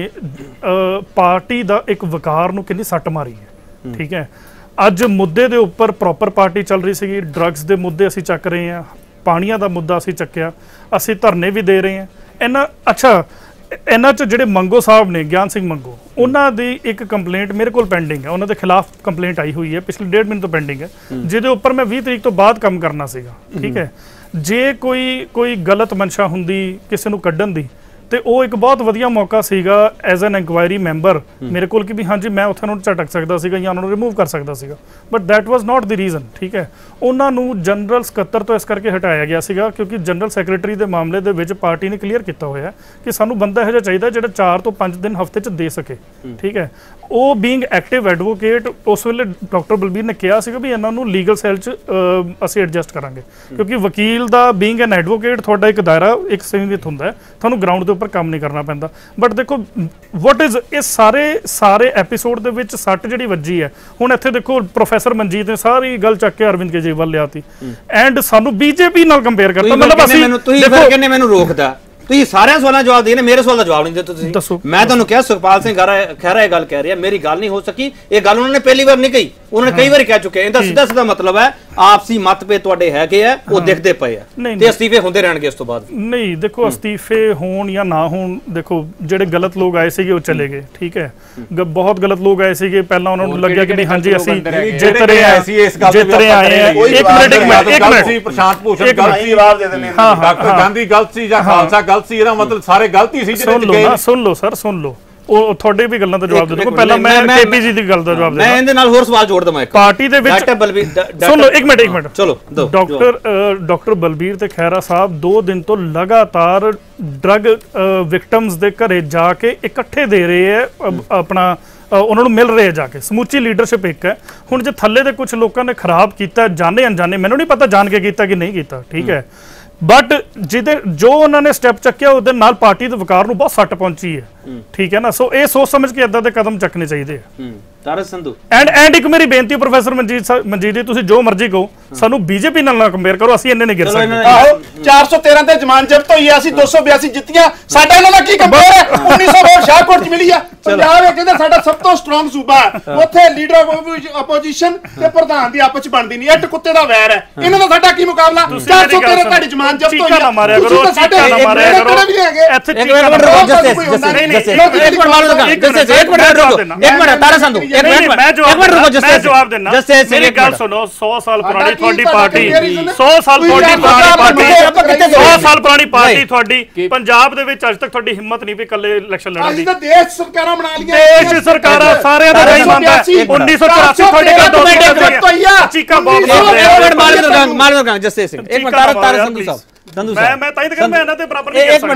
ਪਾਰਟੀ ਦਾ ਇੱਕ ਵਕਾਰ ਨੂੰ ਕਿੰਨੀ ਸੱਟ ਮਾਰੀ ਹੈ, ਠੀਕ ਹੈ। ਅੱਜ ਮੁੱਦੇ ਦੇ ਉੱਪਰ ਪ੍ਰੋਪਰ ਪਾਰਟੀ ਚੱਲ ਰਹੀ ਸੀਗੀ, ਡਰੱਗਸ ਦੇ ਮੁੱਦੇ ਅਸੀਂ ਚੱਕ ਰਹੇ ਹਾਂ, ਪਾਣੀਆਂ ਦਾ ਮੁੱਦਾ ਅਸੀਂ ਚੱਕਿਆ, ਅਸੀਂ ਧਰਨੇ ਵੀ ਦੇ ਰਹੇ ਹਾਂ। ਅੱਛਾ ਇਹਨਾਂ 'ਚ ਜਿਹੜੇ ਮੰਗੋ ਸਾਹਿਬ ਨੇ, ਗਿਆਨ ਸਿੰਘ ਮੰਗੋ, ਉਹਨਾਂ ਦੀ ਇੱਕ ਕੰਪਲੇਂਟ ਮੇਰੇ ਕੋਲ ਪੈਂਡਿੰਗ ਹੈ, ਉਹਨਾਂ ਦੇ ਖਿਲਾਫ ਕੰਪਲੇਂਟ ਆਈ ਹੋਈ ਹੈ, ਪਿਛਲੇ 1.5 ਮਹੀਨੇ ਤੋਂ ਪੈਂਡਿੰਗ ਹੈ, ਜਿਹਦੇ ਉੱਪਰ ਮੈਂ 20 ਤਰੀਕ ਤੋਂ ਬਾਅਦ ਕੰਮ ਕਰਨਾ ਸੀਗਾ, ਠੀਕ ਹੈ। ਜੇ ਕੋਈ ਗਲਤ ਮਨਸ਼ਾ ਹੁੰਦੀ ਕਿਸੇ ਨੂੰ ਕੱਢਣ ਦੀ, ਤੇ ਉਹ ਇੱਕ ਬਹੁਤ ਵਧੀਆ ਮੌਕਾ ਸੀਗਾ ਐਜ਼ ਐਨ ਇਨਕੁਆਇਰੀ ਮੈਂਬਰ ਮੇਰੇ ਕੋਲ ਕਿ ਵੀ ਹਾਂਜੀ ਮੈਂ ਉੱਥੇ ਨੂੰ ਝਟਕ ਸਕਦਾ ਸੀਗਾ ਜਾਂ ਉਹਨਾਂ ਨੂੰ ਰਿਮੂਵ ਕਰ ਸਕਦਾ ਸੀਗਾ, but that was not the reason, ਠੀਕ ਹੈ। ਉਹਨਾਂ ਨੂੰ ਜਨਰਲ ਸਕੱਤਰ ਤੋਂ ਇਸ ਕਰਕੇ ਹਟਾਇਆ ਗਿਆ ਸੀਗਾ ਕਿਉਂਕਿ ਜਨਰਲ ਸੈਕਟਰੀ ਦੇ ਮਾਮਲੇ ਦੇ ਵਿੱਚ ਪਾਰਟੀ ਨੇ ਕਲੀਅਰ ਕੀਤਾ ਹੋਇਆ ਕਿ ਸਾਨੂੰ ਬੰਦਾ ਇਹੋ ਜਿਹਾ ਚਾਹੀਦਾ ਜਿਹੜਾ 4 ਤੋਂ 5 ਦਿਨ ਹਫ਼ਤੇ 'ਚ ਦੇ ਸਕੇ, ਠੀਕ ਹੈ। ਉਹ ਬੀਇੰਗ ਐਕਟਿਵ ਐਡਵੋਕੇਟ ਉਸ ਵੇਲੇ ਡਾਕਟਰ ਬਲਬੀਰ ਨੇ ਕਿਹਾ ਸੀਗਾ ਵੀ ਇਹਨਾਂ ਨੂੰ ਲੀਗਲ ਸੈੱਲ 'ਚ ਅਸੀਂ ਐਡਜਸਟ ਕਰਾਂਗੇ ਕਿਉਂਕਿ ਵਕੀਲ ਦਾ ਬੀਇੰਗ ਐਨ ਐਡਵੋਕੇਟ ਤੁਹਾਡਾ ਇੱਕ ਦਾਇਰਾ ਇੱਕ ਸੀਮਿਤ ਹੁੰਦਾ ਹੈ, ਤੁਹਾਨੂੰ ਗਰਾਊਂਡ ਦੇ ਉੱਪਰ ਕੰਮ ਨਹੀਂ ਕਰਨਾ ਪੈਂਦਾ। ਬਟ ਦੇਖੋ ਵਾਟ ਇਜ਼ ਇਹ ਸਾਰੇ ਐਪੀਸੋਡ ਦੇ ਵਿੱਚ ਸੱਟ ਜਿਹੜੀ ਵੱਜੀ ਹੈ, ਹੁਣ ਇੱਥੇ ਦੇਖੋ ਪ੍ਰੋਫੈਸਰ ਮਨਜੀਤ ਨੇ ਸਾਰੀ ਗੱਲ ਚੱਕ ਕੇ ਅਰਵਿੰਦ ਕੇਜਰੀਵਾਲ ਲਿਆਤੀ ਐਂਡ ਸਾਨੂੰ ਬੀਜੇਪੀ ਨਾਲ ਕੰਪੇਅਰ ਕਰਤਾ। ਮਤਲਬ ਅਸੀਂ ਦੇਖੋ ਕਿੰਨੇ ਮੈਨੂੰ ਰੋਕਦਾ, ਤੁਸੀਂ ਸਾਰਿਆਂ ਸਵਾਲਾਂ ਜਵਾਬ ਦੇ ਨੇ, ਮੇਰੇ ਸਵਾਲ ਦਾ ਜਵਾਬ ਨਹੀਂ ਦਿੱਤਾ ਤੁਸੀਂ। ਮੈਂ ਤੁਹਾਨੂੰ ਕਿਹਾ ਸੁਖਪਾਲ ਸਿੰਘ ਖਹਿਰਾ ਇਹ ਗੱਲ ਕਹਿ ਰਿਹਾ ਮੇਰੀ ਗੱਲ ਨਹੀਂ ਹੋ ਸਕੀ, ਇਹ ਗੱਲ ਉਹਨਾਂ ਨੇ ਪਹਿਲੀ ਵਾਰ ਨਹੀਂ ਕਹੀ, ਉਹਨਾਂ ਨੇ ਕਈ ਵਾਰੀ ਕਹਿ ਚੁੱਕੇ। ਇਹਦਾ ਸਿੱਧਾ ਮਤਲਬ ਹੈ ਆਪਸੀ ਮਤਭੇਦ ਤੁਹਾਡੇ ਹੈਗੇ ਆ, ਉਹ ਦਿਖਦੇ ਪਏ ਆ ਤੇ ਅਸਤੀਫੇ ਹੁੰਦੇ ਰਹਿਣਗੇ ਇਸ ਤੋਂ ਬਾਅਦ। ਨਹੀਂ ਦੇਖੋ ਅਸਤੀਫੇ ਹੋਣ ਜਾਂ ਨਾ ਹੋਣ, ਦੇਖੋ ਜਿਹੜੇ ਗਲਤ ਲੋਕ ਆਏ ਸੀਗੇ ਉਹ ਚਲੇ ਗਏ, ਠੀਕ ਹੈ। ਬਹੁਤ ਗਲਤ ਲੋਕ ਆਏ ਸੀਗੇ, ਪਹਿਲਾਂ ਉਹਨਾਂ ਨੂੰ ਲੱਗਿਆ ਕਿ ਹਾਂਜੀ ਅਸੀਂ ਜਿੱਤ ਰਹੇ ਆਏ ਆ। ਇੱਕ ਮਿੰਟ ਪ੍ਰਸ਼ਾਂਤ ਭੂਸ਼ਣ ਗਲਤ ਸੀ, ਜਵਾਬ ਦੇ ਦਿੰਦੇ ਡਾਕਟਰ ਗਾਂਧੀ ਗਲਤ ਸੀ ਜਾਂ ਖਾਲਸਾ ਗਲਤ ਸੀ, ਇਹਦਾ ਮਤਲਬ ਸਾਰੇ ਗਲਤੀ ਸੀ। ਸੁਣ ਲਓ ਸਰ, ਸੁਣ ਲਓ, ਉਹ ਤੁਹਾਡੇ ਵੀ ਗੱਲਾਂ ਦਾ ਜਵਾਬ ਦੇ ਦਿਓ। ਪਹਿਲਾਂ ਮੈਂ ਕੇਪੀ ਜੀ ਦੀ ਗੱਲ ਦਾ ਜਵਾਬ ਦੇਵਾਂ। ਮੈਂ ਇਹਦੇ ਨਾਲ ਹੋਰ ਸਵਾਲ ਜੋੜ ਦਵਾਂ। ਪਾਰਟੀ ਦੇ ਵਿੱਚ ਸੁਣ ਲਓ, ਇੱਕ ਮਿੰਟ ਚਲੋ। ਡਾਕਟਰ ਬਲਬੀਰ ਤੇ ਖਹਿਰਾ ਸਾਹਿਬ 2 ਦਿਨ ਤੋਂ ਲਗਾਤਾਰ ਡਰੱਗ ਵਿਕਟਮਸ ਦੇ ਘਰੇ ਜਾ ਕੇ ਇਕੱਠੇ ਦੇ ਰਹੇ ਹੈ, ਆਪਣਾ ਉਹਨਾਂ ਨੂੰ ਮਿਲ ਰਹੇ ਜਾ ਕੇ। ਸਮੁੱਚੀ ਲੀਡਰਸ਼ਿਪ ਇੱਕ ਹੈ। ਹੁਣ ਜੇ ਥੱਲੇ ਦੇ ਕੁਝ ਲੋਕਾਂ ਨੇ ਖਰਾਬ ਕੀਤਾ ਜਾਣੇ ਅਣਜਾਣੇ, ਮੈਨੂੰ ਨਹੀਂ ਪਤਾ ਜਾਣ ਕੇ ਕੀਤਾ ਕਿ ਨਹੀਂ ਕੀਤਾ, ਠੀਕ ਹੈ, ਬਟ ਜੋ ਉਹਨਾਂ ਨੇ ਸਟੈਪ ਚੱਕਿਆ ਉਹਦੇ ਨਾਲ ਪਾਰਟੀ ਦੇ ਵਕਾਰ ਨੂੰ ਬਹੁਤ ਸੱਟ ਪਹੁੰਚੀ ਹੈ, ਠੀਕ ਹੈ ਨਾ। ਸੋ ਇਹ ਸੋਚ ਸਮਝ ਕੇ ਇਦਾਂ ਦੇ ਕਦਮ ਚੱਕਣੇ ਚਾਹੀਦੇ ਆ। ਤਾਰਕ ਸੰਧੂ ਐਂਡ ਇੱਕ ਮੇਰੀ ਬੇਨਤੀ ਪ੍ਰੋਫੈਸਰ ਮਨਜੀਤ ਜੀ, ਤੁਸੀਂ ਜੋ ਮਰਜ਼ੀ ਕਹੋ, ਸਾਨੂੰ ਬੀਜੇਪੀ ਨਾਲ ਨਾ ਕੰਪੇਅਰ ਕਰੋ, ਅਸੀਂ ਇੰਨੇ ਨਹੀਂ ਗਿਰ ਸਕਦੇ। ਆਹੋ 413 ਤੇ ਜ਼ਮਾਨ ਜ਼ਬਤ ਹੋਈ ਆ, ਅਸੀਂ 282 ਜਿੱਤੀਆਂ, ਸਾਡਾ ਇਹਨਾਂ ਨਾਲ ਕੀ ਕੰਪੇਅਰ ਹੈ? 1900 ਵੋਟ ਸ਼ਾਹਕੋਟ ਚ ਮਿਲੀ ਆ। ਪੰਜਾਬ ਇਹ ਕਹਿੰਦੇ ਸਾਡਾ ਸਭ ਤੋਂ ਸਟਰੋਂਗ ਸੂਬਾ ਹੈ, ਉੱਥੇ ਲੀਡਰ ਆਫ ਆਪੋਜੀਸ਼ਨ ਤੇ ਪ੍ਰਧਾਨ ਦੀ ਆਪਸ ਚ ਬਣਦੀ ਨਹੀਂ, ਇੱਟ ਕੁੱਤੇ ਦਾ ਵੈਰ ਹੈ, ਇਹਨਾਂ ਦਾ ਸਾਡਾ ਕੀ ਮੁਕਾਬਲਾ? 413 ਤੁਹਾਡੀ ਜ਼ਮਾਨ ਜ਼ਬਤ ਹੋਈ ਆ, ਮਾਰਿਆ ਕਰੋ, ਸਾਡੇ ਵੀ ਹੈਗੇ ਇੱਥੇ ਇੱਕ ਮਿੰਟ ਤਾਰਾ ਸੰਧੂ ਜਵਾਬ ਦੇਣਾ। ਮੇਰੀ ਗੱਲ ਸੁਣੋ, 100 ਸਾਲ ਪੁਰਾਣੀ ਤੁਹਾਡੀ ਪਾਰਟੀ, 100 ਸਾਲ ਪੁਰਾਣੀ ਪਾਰਟੀ ਤੁਹਾਡੀ, ਪੰਜਾਬ ਦੇ ਵਿੱਚ ਅੱਜ ਤੱਕ ਤੁਹਾਡੀ ਹਿੰਮਤ ਨਹੀਂ ਵੀ ਇਕੱਲੇ ਇਲੈਕਸ਼ਨ ਲੜਨ ਦੀ। ਦੇਸ਼ ਸਰਕਾਰਾਂ ਬਣਾ ਲੀਆਂ, ਦੇਸ਼ ਸਰਕਾਰਾਂ ਸਾਰਿਆਂ ਦਾ ਨਹੀਂ ਮੰਨਦਾ। 1984 ਤੁਹਾਡੇ ਕੋਲ ਚੀਕਾ ਬਹੁਤ ਮਾਰ ਜਸਟਿਸ ਸਿੰਘ, ਇੱਕ ਮਿੰਟ ਤਾਰਾ ਸੰਧੂ ਸਾਹਿਬ, ਮੈਂ ਤਾਂ ਹੀ ਤਾਂ ਕਹਿੰਦਾ ਇਹਨਾਂ ਤੇ ਬਰਾਬਰ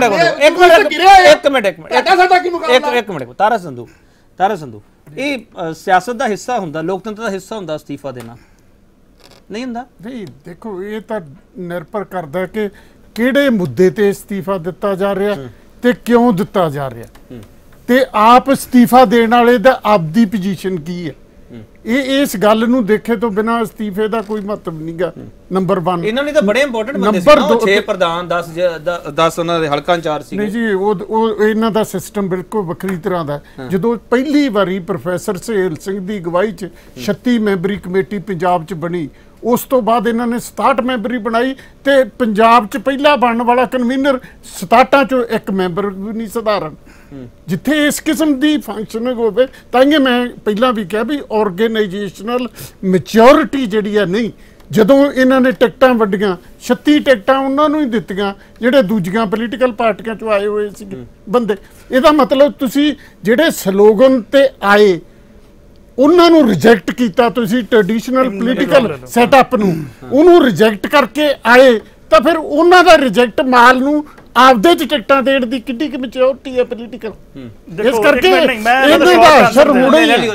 ਇੱਕ ਮਿੰਟ ਤਾਰਾ ਸੰਧੂ ਇਹ ਸਿਆਸਤ ਦਾ ਹਿੱਸਾ ਹੁੰਦਾ, ਲੋਕਤੰਤਰ ਦਾ ਹਿੱਸਾ ਹੁੰਦਾ ਅਸਤੀਫਾ ਦੇਣਾ। ਨਹੀਂ ਹੁੰਦਾ। ਨਹੀਂ ਦੇਖੋ, ਇਹ ਤਾਂ ਨਿਰਭਰ ਕਰਦਾ ਕਿ ਕਿਹੜੇ ਮੁੱਦੇ ਤੇ ਅਸਤੀਫਾ ਦਿੱਤਾ ਜਾ ਰਿਹਾ ਤੇ ਕਿਉਂ ਦਿੱਤਾ ਜਾ ਰਿਹਾ, ਤੇ ਆਪ ਅਸਤੀਫਾ ਦੇਣ ਵਾਲੇ ਦਾ ਆਪਦੀ ਪੋਜੀਸ਼ਨ ਕੀ ਹੈ। ਇਹ ਇਸ ਗੱਲ ਨੂੰ ਦੇਖੇ ਤੋਂ ਬਿਨਾ ਅਸਤੀਫੇ ਦਾ ਕੋਈ ਮਤਲਬ ਨਹੀਂਗਾ। ਨੰਬਰ 1 ਇਹਨਾਂ ਨੇ ਤਾਂ ਬੜੇ ਇੰਪੋਰਟੈਂਟ ਬੰਦੇ ਸੀ, 6 ਪ੍ਰਧਾਨ 10 ਉਹਨਾਂ ਦੇ ਹਲਕਾ ਇੰਚਾਰਜ ਸੀ। ਨਹੀਂ ਜੀ, ਉਹ ਇਹਨਾਂ ਦਾ ਸਿਸਟਮ ਬਿਲਕੁਲ ਵੱਖਰੀ ਤਰ੍ਹਾਂ ਦਾ। ਜਦੋਂ ਪਹਿਲੀ ਵਾਰੀ ਪ੍ਰੋਫੈਸਰ ਸਹੇਲ ਸਿੰਘ ਦੀ ਅਗਵਾਈ 'ਚ 36 ਮੈਂਬਰੀ ਕਮੇਟੀ ਪੰਜਾਬ 'ਚ ਬਣੀ, ਉਸ ਤੋਂ ਬਾਅਦ ਇਹਨਾਂ ਨੇ 67 ਮੈਂਬਰੀ ਬਣਾਈ ਤੇ ਪੰਜਾਬ 'ਚ ਪਹਿਲਾ ਬਣਨ ਵਾਲਾ ਕਨਵੀਨਰ 67 'ਚੋਂ ਇੱਕ ਮੈਂਬਰ ਵੀ ਨਹੀਂ ਸਧਾਰਨ। ਜਿੱਥੇ ਇਸ ਕਿਸਮ ਦੀ ਫੰਕਸ਼ਨਿੰਗ ਹੋਵੇ ਤਾਂ ਇਹ ਮੈਂ ਪਹਿਲਾਂ ਵੀ ਕਿਹਾ ਵੀ ਆਰਗੇਨਾਈਜੇਸ਼ਨਲ ਮੈਚਿਓਰਿਟੀ ਜਿਹੜੀ ਹੈ ਨਹੀਂ। ਜਦੋਂ ਇਹਨਾਂ ਨੇ ਟਿਕਟਾਂ ਵੱਡੀਆਂ 36 ਟਿਕਟਾਂ ਉਹਨਾਂ ਨੂੰ ਹੀ ਦਿੱਤੀਆਂ ਜਿਹੜੇ ਦੂਜੀਆਂ ਪੋਲੀਟੀਕਲ ਪਾਰਟੀਆਂ 'ਚੋਂ ਆਏ ਹੋਏ ਸੀ ਬੰਦੇ। ਇਹਦਾ ਮਤਲਬ ਤੁਸੀਂ ਜਿਹੜੇ ਸਲੋਗਨ ਤੇ ਆਏ ਉਹਨਾਂ ਨੂੰ ਰਿਜੈਕਟ ਕੀਤਾ, ਤੁਸੀਂ ਟ੍ਰੈਡੀਸ਼ਨਲ ਪੋਲੀਟੀਕਲ ਸੈਟਅਪ ਨੂੰ ਉਹਨੂੰ ਰਿਜੈਕਟ ਕਰਕੇ ਆਏ, ਤਾਂ ਫਿਰ ਉਹਨਾਂ ਦਾ ਰਿਜੈਕਟ ਮਾਲ ਨੂੰ ਆਪਦੇ ਚ ਟਿਕਟਾਂ ਦੇਣ ਦੀ ਕਿੰਨੀ ਕਿ ਮੈਚਿਓਰਿਟੀ ਹੈ ਪੋਲੀਟੀਕਲ। ਇਸ ਕਰਕੇ ਇਹਨਾਂ ਦਾ ਅਸਰ ਹੋਣਾ ਹੀ ਹੈ।